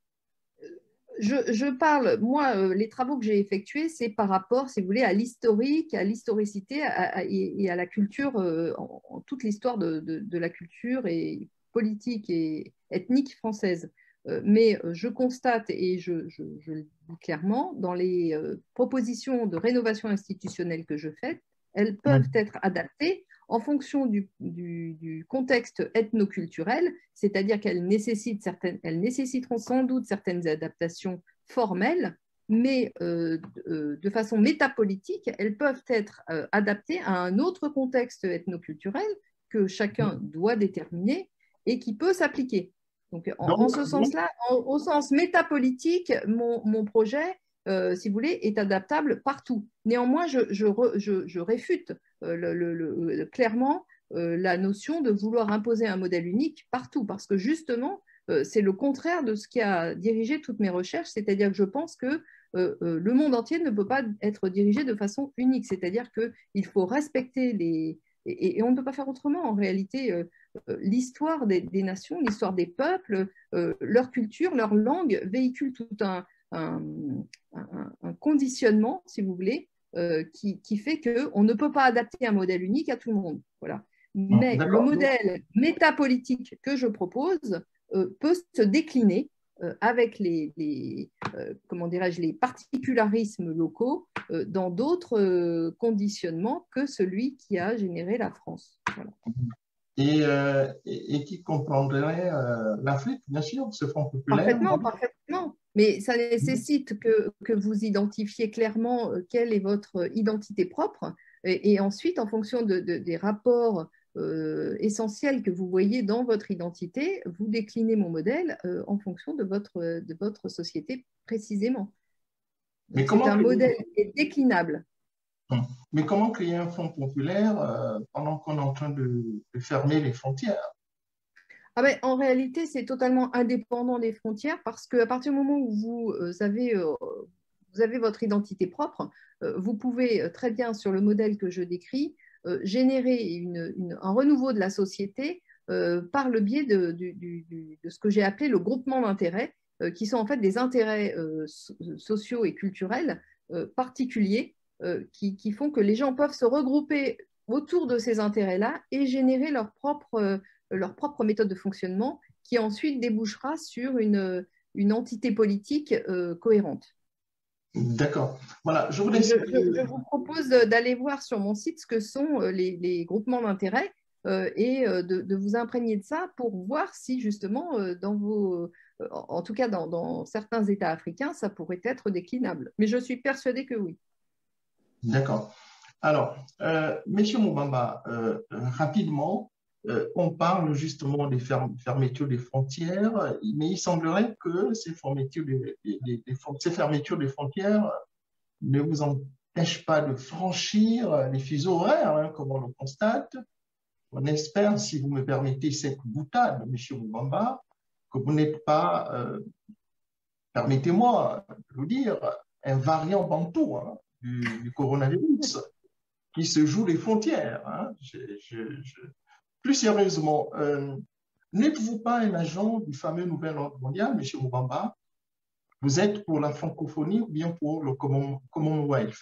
Je, je parle, moi, euh, les travaux que j'ai effectués, c'est par rapport, si vous voulez, à l'historique, à l'historicité à- à- et, et à la culture, euh, en, en toute l'histoire de, de- de la culture et politique et ethnique française. Euh, mais euh, je constate, et je, je- je le dis clairement, dans les euh, propositions de rénovation institutionnelle que je fais, elles peuvent Mm. être adaptées en fonction du, du- du contexte ethnoculturel, c'est-à-dire qu'elles nécessitent certaines, elles nécessiteront sans doute certaines adaptations formelles, mais euh, de, de façon métapolitique, elles peuvent être euh, adaptées à un autre contexte ethnoculturel que chacun doit déterminer et qui peut s'appliquer. Donc, en, en Donc, ce donc, sens-là, au sens métapolitique, mon, mon projet, euh, si vous voulez, est adaptable partout. Néanmoins, je, je, re, je, je réfute euh, le, le, le, clairement euh, la notion de vouloir imposer un modèle unique partout, parce que justement, euh, c'est le contraire de ce qui a dirigé toutes mes recherches, c'est-à-dire que je pense que euh, euh, le monde entier ne peut pas être dirigé de façon unique, c'est-à-dire qu'il faut respecter les... Et, et, on ne peut pas faire autrement, en réalité, euh, l'histoire des, des nations, l'histoire des peuples, euh, leur culture, leur langue véhicule tout un, un, un, un conditionnement, si vous voulez, euh, qui, qui fait qu'on ne peut pas adapter un modèle unique à tout le monde. Voilà. Mais le modèle métapolitique que je propose euh, peut se décliner euh, avec les, les, euh, comment dirais-je, les particularismes locaux euh, dans d'autres euh, conditionnements que celui qui a généré la France. Voilà. Et, euh, et, et qui comprendrait euh, l'Afrique, bien sûr, ce Front populaire. Parfaitement, parfaitement. Mais ça nécessite que, que vous identifiez clairement quelle est votre identité propre. Et, et ensuite, en fonction de, de, des rapports euh, essentiels que vous voyez dans votre identité, vous déclinez mon modèle euh, en fonction de votre, de votre société précisément. Mais c'est un créer... modèle qui est déclinable. Mais comment créer un Front populaire euh, pendant qu'on est en train de, de fermer les frontières? Ah ben, en réalité, c'est totalement indépendant des frontières parce qu'à partir du moment où vous avez, euh, vous avez votre identité propre, euh, vous pouvez très bien, sur le modèle que je décris, euh, générer une, une, un renouveau de la société euh, par le biais de, du, du, de ce que j'ai appelé le groupement d'intérêts, euh, qui sont en fait des intérêts euh, sociaux et culturels euh, particuliers euh, qui, qui font que les gens peuvent se regrouper autour de ces intérêts-là et générer leur propre... Euh, leur propre méthode de fonctionnement qui ensuite débouchera sur une, une entité politique euh, cohérente. D'accord. Voilà, je, voulais... je, je, je vous propose d'aller voir sur mon site ce que sont les, les groupements d'intérêt euh, et de, de vous imprégner de ça pour voir si justement, euh, dans vos, euh, en tout cas dans, dans certains États africains, ça pourrait être déclinable. Mais je suis persuadée que oui. D'accord. Alors, euh, Monsieur Moubamba, euh, rapidement, Euh, on parle justement des ferm fermetures des frontières, mais il semblerait que ces fermetures des, des, des, ces fermetures des frontières ne vous empêchent pas de franchir les fuseaux horaires, hein, comme on le constate. On espère, si vous me permettez cette boutade, M. Moubamba, que vous n'êtes pas, euh, permettez-moi de vous dire, un variant bantou hein, du, du coronavirus qui se joue les frontières. Hein. Je, je, je... Plus sérieusement, euh, n'êtes-vous pas un agent du fameux Nouvel Ordre mondial, M. Moubamba? Vous êtes pour la francophonie ou bien pour le Commonwealth?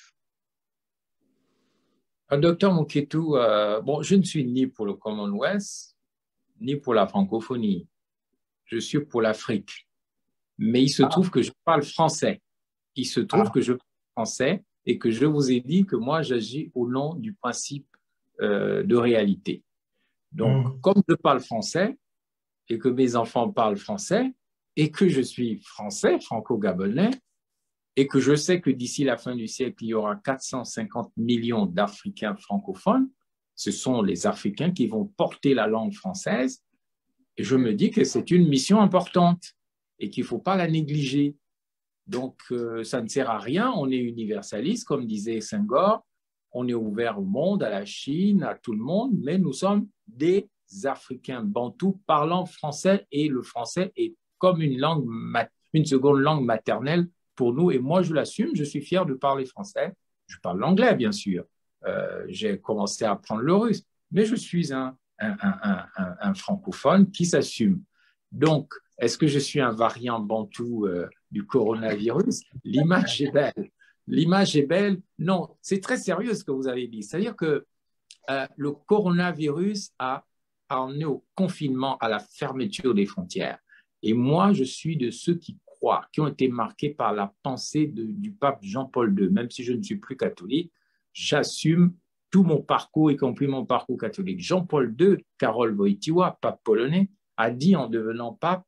Docteur Moukétou, euh, bon, je ne suis ni pour le Commonwealth, ni pour la francophonie. Je suis pour l'Afrique. Mais il se ah. trouve que je parle français. Il se trouve ah. que je parle français et que je vous ai dit que moi, j'agis au nom du principe euh, de réalité. Donc, mmh. comme je parle français et que mes enfants parlent français et que je suis français, franco-gabonais, et que je sais que d'ici la fin du siècle, il y aura quatre cent cinquante millions d'Africains francophones, ce sont les Africains qui vont porter la langue française, et je me dis que c'est une mission importante et qu'il ne faut pas la négliger. Donc, euh, ça ne sert à rien, on est universaliste, comme disait Senghor, on est ouvert au monde, à la Chine, à tout le monde, mais nous sommes des Africains bantous parlant français et le français est comme une langue, une seconde langue maternelle pour nous, et moi je l'assume, je suis fier de parler français. Je parle l'anglais, bien sûr. Euh, j'ai commencé à apprendre le russe, mais je suis un, un, un, un, un francophone qui s'assume. Donc, est-ce que je suis un variant bantou euh, du coronavirus? L'image est belle. L'image est belle. Non, c'est très sérieux ce que vous avez dit. C'est-à-dire que euh, le coronavirus a, a emmené au confinement, à la fermeture des frontières. Et moi, je suis de ceux qui croient, qui ont été marqués par la pensée de, du pape Jean-Paul deux. Même si je ne suis plus catholique, j'assume tout mon parcours, y compris mon parcours catholique. Jean-Paul deux, Karol Wojtyła, pape polonais, a dit en devenant pape,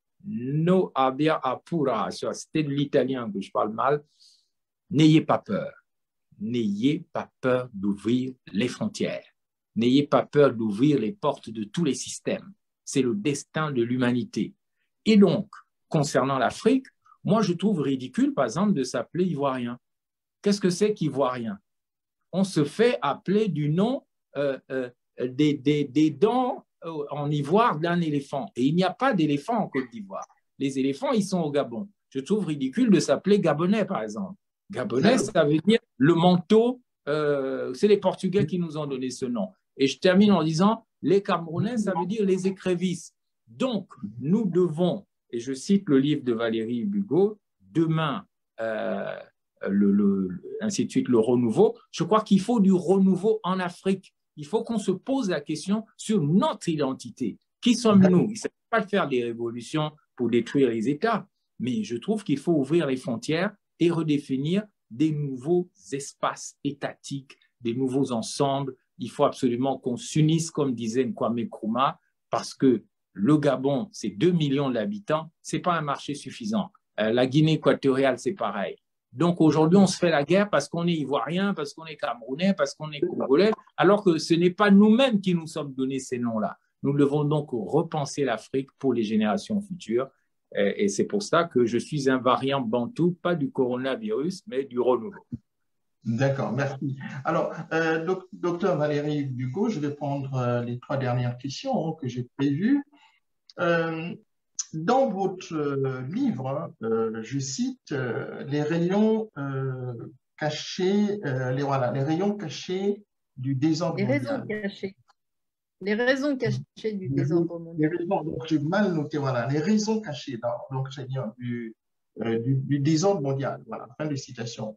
no habia apura, c'était de l'italien que je parle mal, n'ayez pas peur, n'ayez pas peur d'ouvrir les frontières, n'ayez pas peur d'ouvrir les portes de tous les systèmes, c'est le destin de l'humanité. Et donc, concernant l'Afrique, moi je trouve ridicule par exemple de s'appeler Ivoirien. Qu'est-ce que c'est qu'Ivoirien? On se fait appeler du nom euh, euh, des, des, des dents en ivoire d'un éléphant. Et il n'y a pas d'éléphant en Côte d'Ivoire. Les éléphants, ils sont au Gabon. Je trouve ridicule de s'appeler Gabonais, par exemple. Gabonais, ça veut dire le manteau. Euh, c'est les Portugais qui nous ont donné ce nom. Et je termine en disant, les Camerounais, ça veut dire les écrevisses. Donc, nous devons, et je cite le livre de Valérie Bugeaud, demain, euh, le, le, ainsi de suite, le renouveau. Je crois qu'il faut du renouveau en Afrique. Il faut qu'on se pose la question sur notre identité. Qui sommes-nous? Il ne s'agit pas de faire des révolutions pour détruire les États, mais je trouve qu'il faut ouvrir les frontières et redéfinir des nouveaux espaces étatiques, des nouveaux ensembles. Il faut absolument qu'on s'unisse, comme disait Kwame Nkrumah, parce que le Gabon, c'est deux millions d'habitants, ce n'est pas un marché suffisant. Euh, la Guinée équatoriale, c'est pareil. Donc aujourd'hui, on se fait la guerre parce qu'on est ivoirien, parce qu'on est camerounais, parce qu'on est congolais, alors que ce n'est pas nous-mêmes qui nous sommes donné ces noms-là. Nous devons donc repenser l'Afrique pour les générations futures. Et c'est pour ça que je suis un variant bantou, pas du coronavirus, mais du renouveau. D'accord, merci. Alors, euh, doc, docteur Valérie Bugeaud, je vais prendre euh, les trois dernières questions que j'ai prévues. Euh, Dans votre euh, livre, euh, je cite euh, les rayons euh, cachés, euh, les, voilà, les rayons cachés du désordre les mondial. Raisons cachées. Les raisons cachées du désordre mondial. Les raisons, donc j'ai mal noté, voilà, les raisons cachées, dans, donc c'est bien du, euh, du, du désordre mondial. Voilà, fin de citation.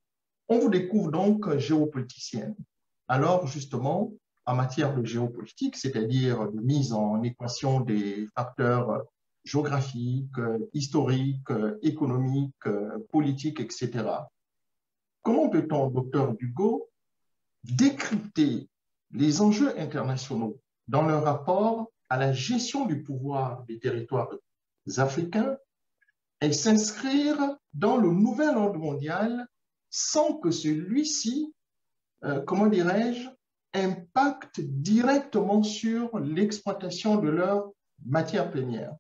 On vous découvre donc géopoliticienne. Alors justement, en matière de géopolitique, c'est-à-dire de mise en équation des facteurs géographiques, historiques, économiques, politiques, et cetera. Comment peut-on, docteur Bugeaud, décrypter les enjeux internationaux dans leur rapport à la gestion du pouvoir des territoires africains et s'inscrire dans le nouvel ordre mondial sans que celui-ci, euh, comment dirais-je, impacte directement sur l'exploitation de leurs matières premières?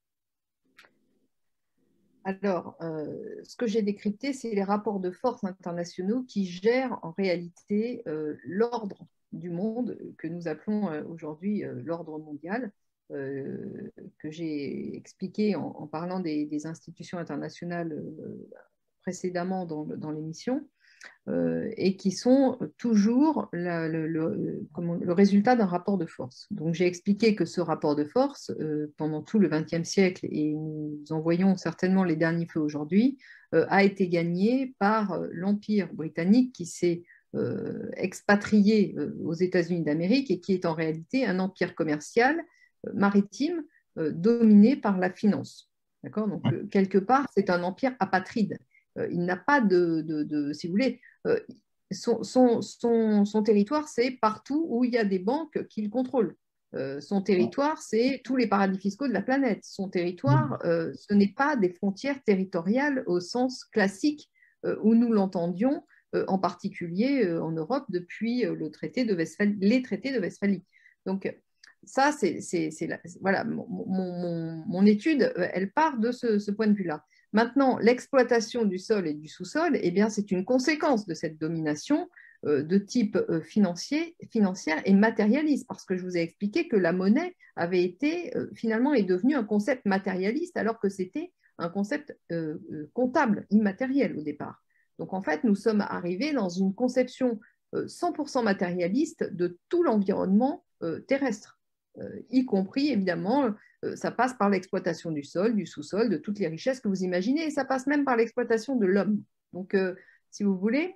Alors, euh, ce que j'ai décrypté, c'est les rapports de force internationaux qui gèrent en réalité euh, l'ordre du monde que nous appelons euh, aujourd'hui euh, l'ordre mondial, euh, que j'ai expliqué en, en parlant des, des institutions internationales euh, précédemment dans, dans l'émission. Euh, et qui sont toujours la, le, le, comment, le résultat d'un rapport de force. Donc j'ai expliqué que ce rapport de force, euh, pendant tout le vingtième siècle, et nous en voyons certainement les derniers feux aujourd'hui, euh, a été gagné par euh, l'Empire britannique qui s'est euh, expatrié euh, aux États-Unis d'Amérique et qui est en réalité un empire commercial euh, maritime euh, dominé par la finance. D'accord ? Donc euh, quelque part, c'est un empire apatride. Il n'a pas de, de, de, si vous voulez, euh, son, son, son, son territoire, c'est partout où il y a des banques qu'il contrôle. Euh, son territoire, c'est tous les paradis fiscaux de la planète. Son territoire, euh, ce n'est pas des frontières territoriales au sens classique euh, où nous l'entendions, euh, en particulier euh, en Europe depuis euh, le traité de Westphalie, les traités de Westphalie. Donc, ça, c'est, c'est, c'est la, voilà, mon, mon, mon étude, elle part de ce, ce point de vue-là. Maintenant, l'exploitation du sol et du sous-sol, eh bien, c'est une conséquence de cette domination euh, de type euh, financier, financière et matérialiste, parce que je vous ai expliqué que la monnaie avait été, euh, finalement, est devenue un concept matérialiste, alors que c'était un concept euh, comptable, immatériel au départ. Donc en fait, nous sommes arrivés dans une conception euh, cent pour cent matérialiste de tout l'environnement euh, terrestre, euh, y compris évidemment, euh, ça passe par l'exploitation du sol, du sous-sol, de toutes les richesses que vous imaginez, et ça passe même par l'exploitation de l'homme. Donc euh, si vous voulez,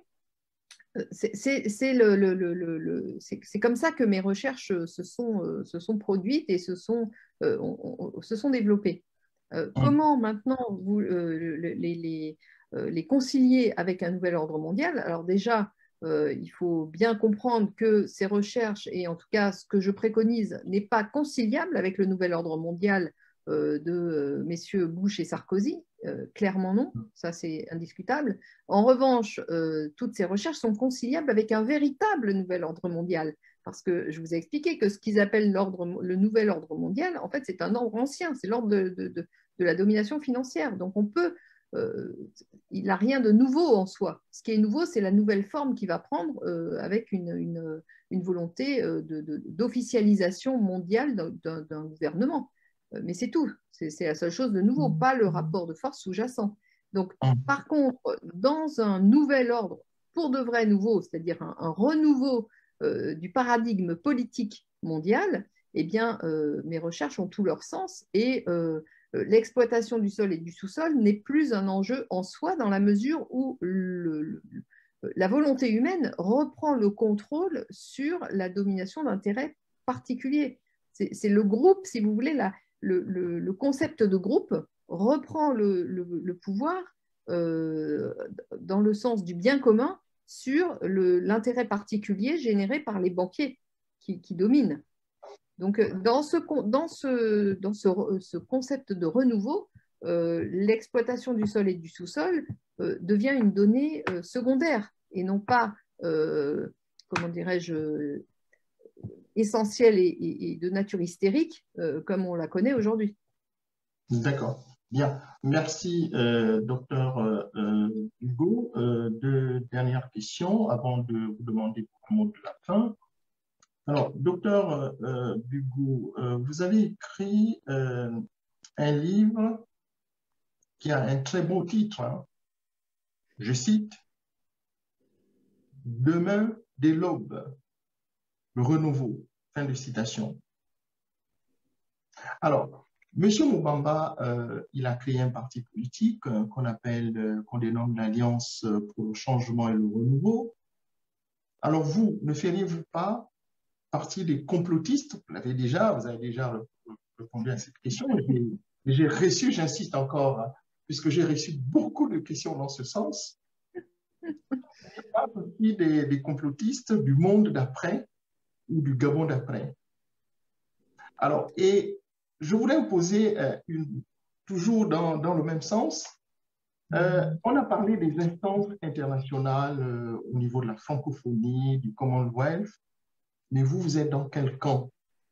c'est le, le, le, le, comme ça que mes recherches se sont, euh, se sont produites et se sont, euh, on, on, se sont développées. Euh, comment maintenant vous euh, les, les, euh, les concilier avec un nouvel ordre mondial? Alors déjà, euh, il faut bien comprendre que ces recherches, et en tout cas ce que je préconise, n'est pas conciliable avec le nouvel ordre mondial euh, de euh, messieurs Bush et Sarkozy. Euh, clairement non, ça c'est indiscutable. En revanche, euh, toutes ces recherches sont conciliables avec un véritable nouvel ordre mondial, parce que je vous ai expliqué que ce qu'ils appellent le nouvel ordre mondial, en fait c'est un ordre ancien, c'est l'ordre de, de, de, de la domination financière. Donc on peut, euh, il n'a rien de nouveau en soi. Ce qui est nouveau, c'est la nouvelle forme qu'il va prendre euh, avec une, une, une volonté euh, d'officialisation mondiale d'un gouvernement. Mais c'est tout, c'est la seule chose de nouveau, pas le rapport de force sous-jacent. Donc, par contre, dans un nouvel ordre, pour de vrai nouveau, c'est-à-dire un, un renouveau euh, du paradigme politique mondial, eh bien, euh, mes recherches ont tout leur sens et euh, l'exploitation du sol et du sous-sol n'est plus un enjeu en soi dans la mesure où le, le, la volonté humaine reprend le contrôle sur la domination d'intérêts particuliers. C'est le groupe, si vous voulez, la, le, le, le concept de groupe reprend le, le, le pouvoir euh, dans le sens du bien commun sur l'intérêt particulier généré par les banquiers qui, qui dominent. Donc, dans ce, dans ce, dans ce, ce concept de renouveau, euh, l'exploitation du sol et du sous-sol euh, devient une donnée euh, secondaire et non pas, euh, comment dirais-je, essentielle et, et, et de nature hystérique euh, comme on la connaît aujourd'hui. D'accord. Bien. Merci, euh, docteur euh, Hugo. Euh, deux dernières questions avant de vous demander le mot de la fin. Alors, docteur euh, Hugo, euh, vous avez écrit euh, un livre qui a un très beau titre. Hein. Je cite « Demain dès l'aube, le renouveau ». Fin de citation. Alors, M. Moubamba, euh, il a créé un parti politique euh, qu'on appelle, euh, qu'on dénomme l'Alliance pour le changement et le renouveau. Alors, vous, ne feriez-vous pas partie des complotistes? Vous l'avez déjà, vous avez déjà répondu à cette question. J'ai reçu, j'insiste encore, hein, puisque j'ai reçu beaucoup de questions dans ce sens. Pas partie des, des complotistes du monde d'après ou du Gabon d'après. Alors, et je voulais vous poser euh, une, toujours dans, dans le même sens. Euh, on a parlé des instances internationales euh, au niveau de la francophonie, du Commonwealth, mais vous, vous êtes dans quel camp?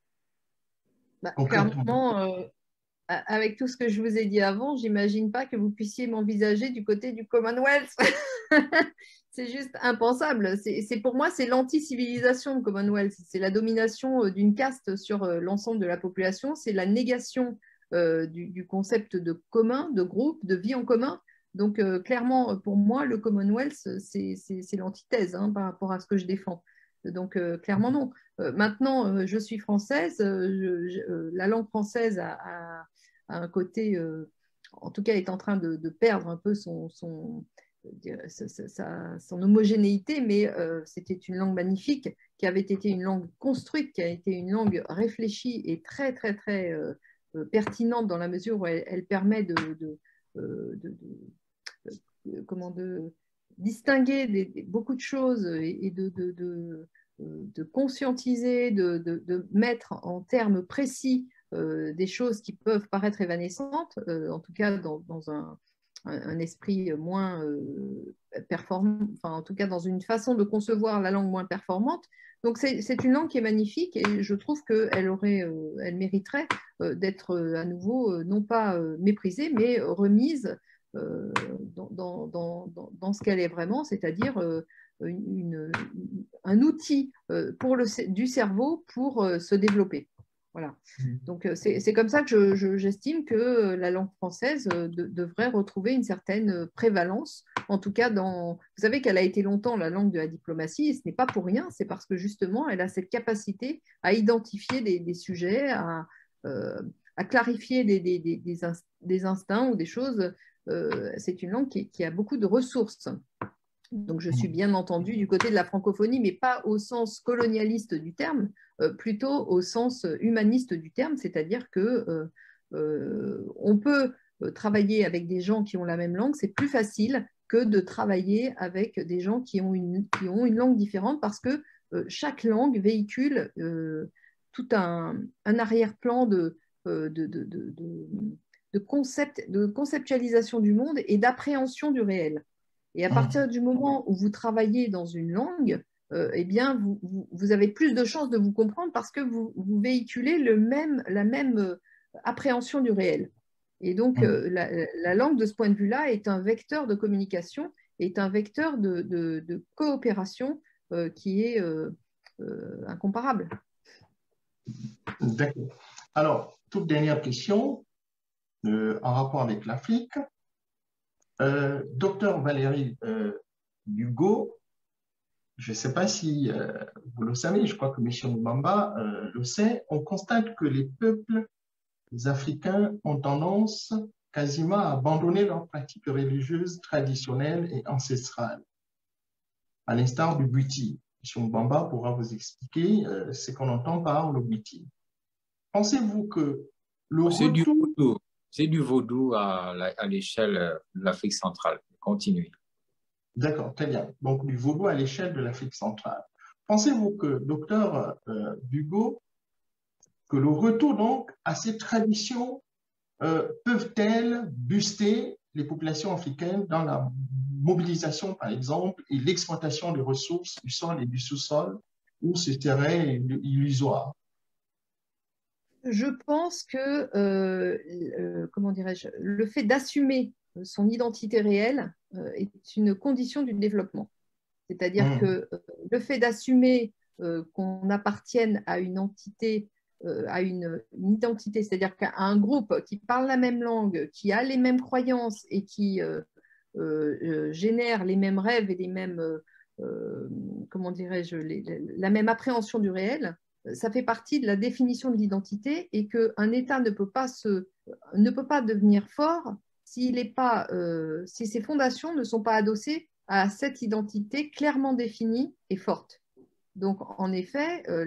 Bah, clairement, euh, avec tout ce que je vous ai dit avant, j'imagine pas que vous puissiez m'envisager du côté du Commonwealth. C'est juste impensable. C'est pour moi, c'est l'anti-civilisation, le Commonwealth. C'est la domination d'une caste sur l'ensemble de la population. C'est la négation euh, du, du concept de commun, de groupe, de vie en commun. Donc, euh, clairement, pour moi, le Commonwealth, c'est l'antithèse hein, par rapport à ce que je défends. Donc, euh, clairement, non. Euh, maintenant, euh, je suis française. Je, je, euh, la langue française a, a, a un côté, euh, en tout cas, est en train de, de perdre un peu son... son Sa, sa, son homogénéité, mais euh, c'était une langue magnifique qui avait été une langue construite, qui a été une langue réfléchie et très, très, très euh, pertinente dans la mesure où elle, elle permet de, de, de, de, de, de, comment de distinguer des, des, beaucoup de choses et, et de, de, de, de conscientiser, de, de, de mettre en termes précis euh, des choses qui peuvent paraître évanescentes, euh, en tout cas dans, dans un un esprit moins euh, performant, enfin en tout cas dans une façon de concevoir la langue moins performante. Donc c'est une langue qui est magnifique et je trouve qu'elle aurait, euh, elle mériterait euh, d'être euh, à nouveau euh, non pas euh, méprisée, mais remise euh, dans, dans, dans, dans ce qu'elle est vraiment, c'est-à-dire euh, une, une, un outil euh, pour le, du cerveau pour euh, se développer. Voilà. Donc, c'est comme ça que je, je, j'estime que la langue française de, devrait retrouver une certaine prévalence. En tout cas, dans, vous savez qu'elle a été longtemps la langue de la diplomatie, et ce n'est pas pour rien, c'est parce que justement, elle a cette capacité à identifier des, des sujets, à, euh, à clarifier des, des, des, des, inst des instincts ou des choses. Euh, c'est une langue qui, qui a beaucoup de ressources. Donc, je suis bien entendu du côté de la francophonie, mais pas au sens colonialiste du terme, euh, plutôt au sens humaniste du terme, c'est-à-dire que euh, euh, on peut travailler avec des gens qui ont la même langue, c'est plus facile que de travailler avec des gens qui ont une, qui ont une langue différente, parce que euh, chaque langue véhicule euh, tout un, un arrière-plan de, euh, de, de, de, de, de, concept, de conceptualisation du monde et d'appréhension du réel. Et à partir du moment où vous travaillez dans une langue, euh, eh bien, vous, vous, vous avez plus de chances de vous comprendre parce que vous, vous véhiculez le même, la même euh, appréhension du réel. Et donc, euh, la, la langue, de ce point de vue-là, est un vecteur de communication, est un vecteur de, de, de coopération euh, qui est euh, euh, incomparable. D'accord. Alors, toute dernière question euh, en rapport avec l'Afrique. Euh, docteur Valérie euh, Hugo, je ne sais pas si euh, vous le savez, je crois que M. Mbamba euh, le sait, on constate que les peuples africains ont tendance quasiment à abandonner leurs pratiques religieuses traditionnelles et ancestrales, à l'instar du Bwiti. M. Mbamba pourra vous expliquer euh, ce qu'on entend par le Bwiti. Pensez-vous que le C'est retour... du vaudou, c'est du vaudou à, à l'échelle de l'Afrique centrale. Continuez. D'accord, très bien. Donc, du vaudou à l'échelle de l'Afrique centrale. Pensez-vous que, docteur euh, Hugo, que le retour donc à ces traditions euh, peuvent-elles booster les populations africaines dans la mobilisation, par exemple, et l'exploitation des ressources du sol et du sous-sol, ou ce serait illusoire? Je pense que, euh, euh, comment dirais-je, le fait d'assumer son identité réelle euh, est une condition du développement. C'est-à-dire mmh. que euh, le fait d'assumer euh, qu'on appartienne à une entité, euh, à une, une identité, c'est-à-dire qu'à un groupe qui parle la même langue, qui a les mêmes croyances et qui euh, euh, génère les mêmes rêves et les mêmes, euh, comment dirais-je, la même appréhension du réel, ça fait partie de la définition de l'identité, et qu'un État ne peut pas, se, ne peut pas devenir fort s'il est pas, euh, si ses fondations ne sont pas adossées à cette identité clairement définie et forte. Donc, en effet, euh,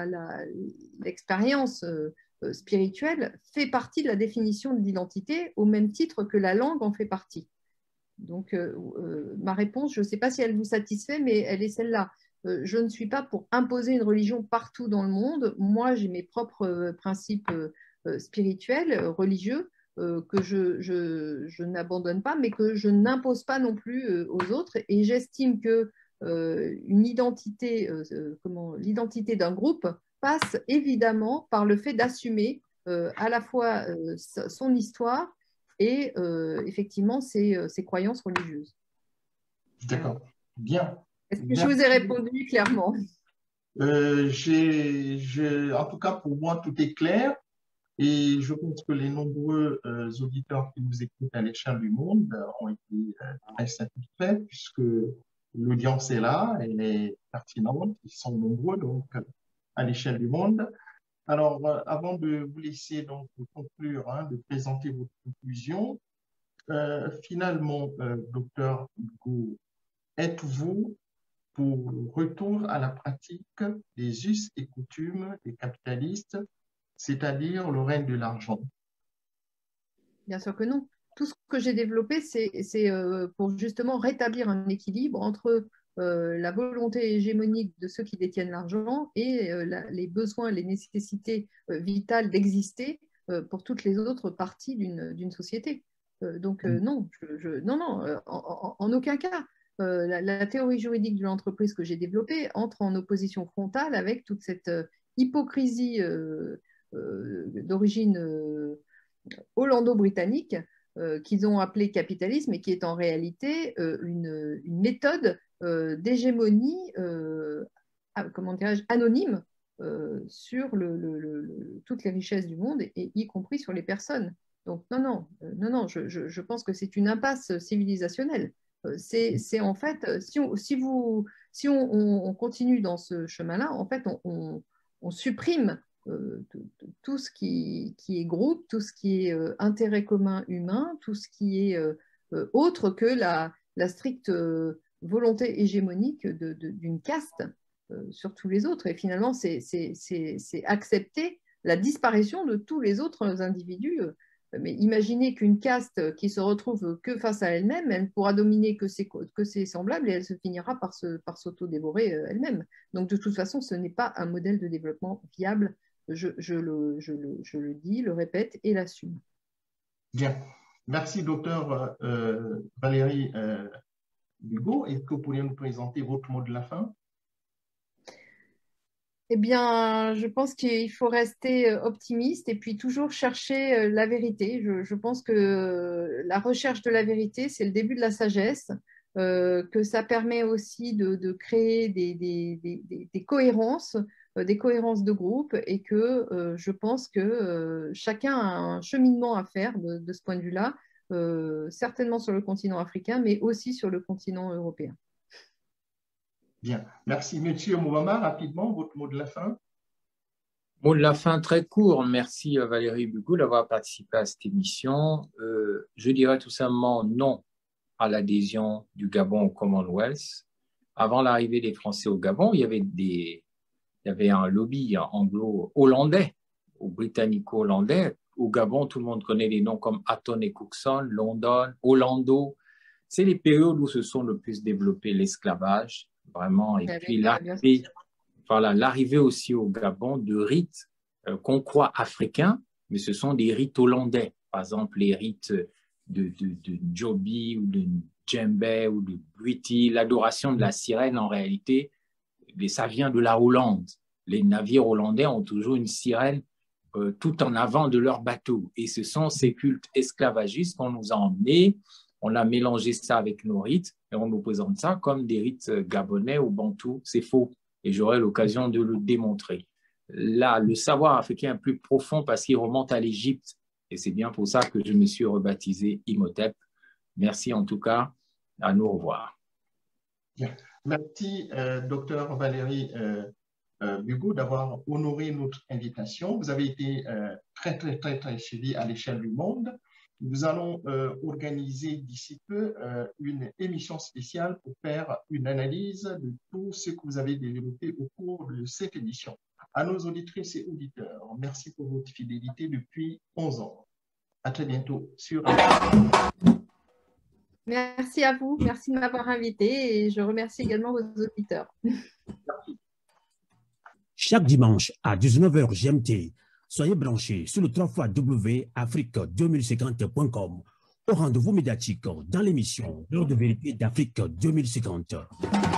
l'expérience euh, spirituelle fait partie de la définition de l'identité au même titre que la langue en fait partie. Donc, euh, euh, ma réponse, je ne sais pas si elle vous satisfait, mais elle est celle-là. Euh, je ne suis pas pour imposer une religion partout dans le monde. Moi, j'ai mes propres euh, principes euh, spirituels, euh, religieux, euh, que je, je, je n'abandonne pas, mais que je n'impose pas non plus euh, aux autres. Et j'estime que euh, une identité, euh, comment, l'identité d'un groupe passe évidemment par le fait d'assumer euh, à la fois euh, son histoire et euh, effectivement ses, ses croyances religieuses. D'accord. Bien. Est-ce que je vous ai répondu clairement? euh, j'ai, j'ai, En tout cas, pour moi, tout est clair. Et je pense que les nombreux euh, auditeurs qui nous écoutent à l'échelle du monde euh, ont été euh, très satisfaits, puisque l'audience est là, elle est pertinente, ils sont nombreux donc à l'échelle du monde. Alors, euh, avant de vous laisser donc conclure, hein, de présenter vos conclusions, euh, finalement, euh, docteur Hugo, êtes-vous pour le retour à la pratique des us et coutumes des capitalistes, c'est-à-dire le règne de l'argent? Bien sûr que non. Tout ce que j'ai développé, c'est euh, pour justement rétablir un équilibre entre euh, la volonté hégémonique de ceux qui détiennent l'argent et euh, la, les besoins, les nécessités euh, vitales d'exister euh, pour toutes les autres parties d'une société. Euh, donc euh, non, je, je, non, non, euh, en, en, en aucun cas. Euh, la, la théorie juridique de l'entreprise que j'ai développée entre en opposition frontale avec toute cette euh, hypocrisie euh, euh, d'origine euh, hollando-britannique euh, qu'ils ont appelé capitalisme et qui est en réalité euh, une, une méthode euh, d'hégémonie euh, comment dirais-je, anonyme euh, sur le, le, le, le, toutes les richesses du monde, et y compris sur les personnes. Donc non, non, euh, non, non, je, je, je pense que c'est une impasse civilisationnelle. Euh, c'est en fait, si on, si vous, si on, on, on continue dans ce chemin-là, en fait, on, on, on supprime euh, tout, tout ce qui, qui est groupe, tout ce qui est euh, intérêt commun humain, tout ce qui est euh, euh, autre que la, la stricte euh, volonté hégémonique d'une caste euh, sur tous les autres. Et finalement, c'est accepter la disparition de tous les autres individus. Mais imaginez qu'une caste qui se retrouve que face à elle-même, elle ne pourra dominer que ses, que ses semblables et elle se finira par s'auto-dévorer se, elle-même. Donc de toute façon, ce n'est pas un modèle de développement viable. Je, je, le, je, le, je le dis, le répète et l'assume. Bien. Merci, docteur euh, Valérie euh, Bugeaud. Est-ce que vous pourriez nous présenter votre mot de la fin? Eh bien, je pense qu'il faut rester optimiste et puis toujours chercher la vérité. Je, je pense que la recherche de la vérité, c'est le début de la sagesse, euh, que ça permet aussi de, de créer des, des, des, des cohérences, euh, des cohérences de groupe, et que euh, je pense que euh, chacun a un cheminement à faire de, de ce point de vue-là, euh, certainement sur le continent africain, mais aussi sur le continent européen. Bien. Merci. Monsieur Moumama, rapidement, votre mot de la fin. Mot de la fin très court. Merci à Valérie Bugeaud d'avoir participé à cette émission. Euh, je dirais tout simplement non à l'adhésion du Gabon au Commonwealth. Avant l'arrivée des Français au Gabon, il y avait, des, il y avait un lobby anglo-hollandais ou britannico-hollandais. Au Gabon, tout le monde connaît des noms comme Hatton et Cookson, London, Orlando. C'est les périodes où se sont le plus développé l'esclavage. Vraiment, et puis l'arrivée voilà, l'arrivée aussi au Gabon de rites euh, qu'on croit africains, mais ce sont des rites hollandais. Par exemple, les rites de, de, de Djobi ou de Djembe ou de Bwiti, l'adoration de la sirène, en réalité, ça vient de la Hollande. Les navires hollandais ont toujours une sirène euh, tout en avant de leur bateau. Et ce sont ces cultes esclavagistes qu'on nous a emmenés. On a mélangé ça avec nos rites et on nous présente ça comme des rites gabonais ou bantous. C'est faux et j'aurai l'occasion de le démontrer. Là, le savoir africain est plus profond parce qu'il remonte à l'Égypte et c'est bien pour ça que je me suis rebaptisé Imhotep. Merci en tout cas, à nous revoir. Bien. Merci, euh, docteur Valérie euh, euh, Bugeaud, d'avoir honoré notre invitation. Vous avez été euh, très, très, très, très suivi à l'échelle du monde. Nous allons euh, organiser d'ici peu euh, une émission spéciale pour faire une analyse de tout ce que vous avez développé au cours de cette émission. À nos auditrices et auditeurs, merci pour votre fidélité depuis onze ans. À très bientôt sur... Merci à vous, merci de m'avoir invité et je remercie également vos auditeurs. Merci. Chaque dimanche à dix-neuf heures G M T, soyez branchés sur le trois w w w point afrique deux mille cinquante point com au rendez-vous médiatique dans l'émission L'heure de vérité d'Afrique deux mille cinquante.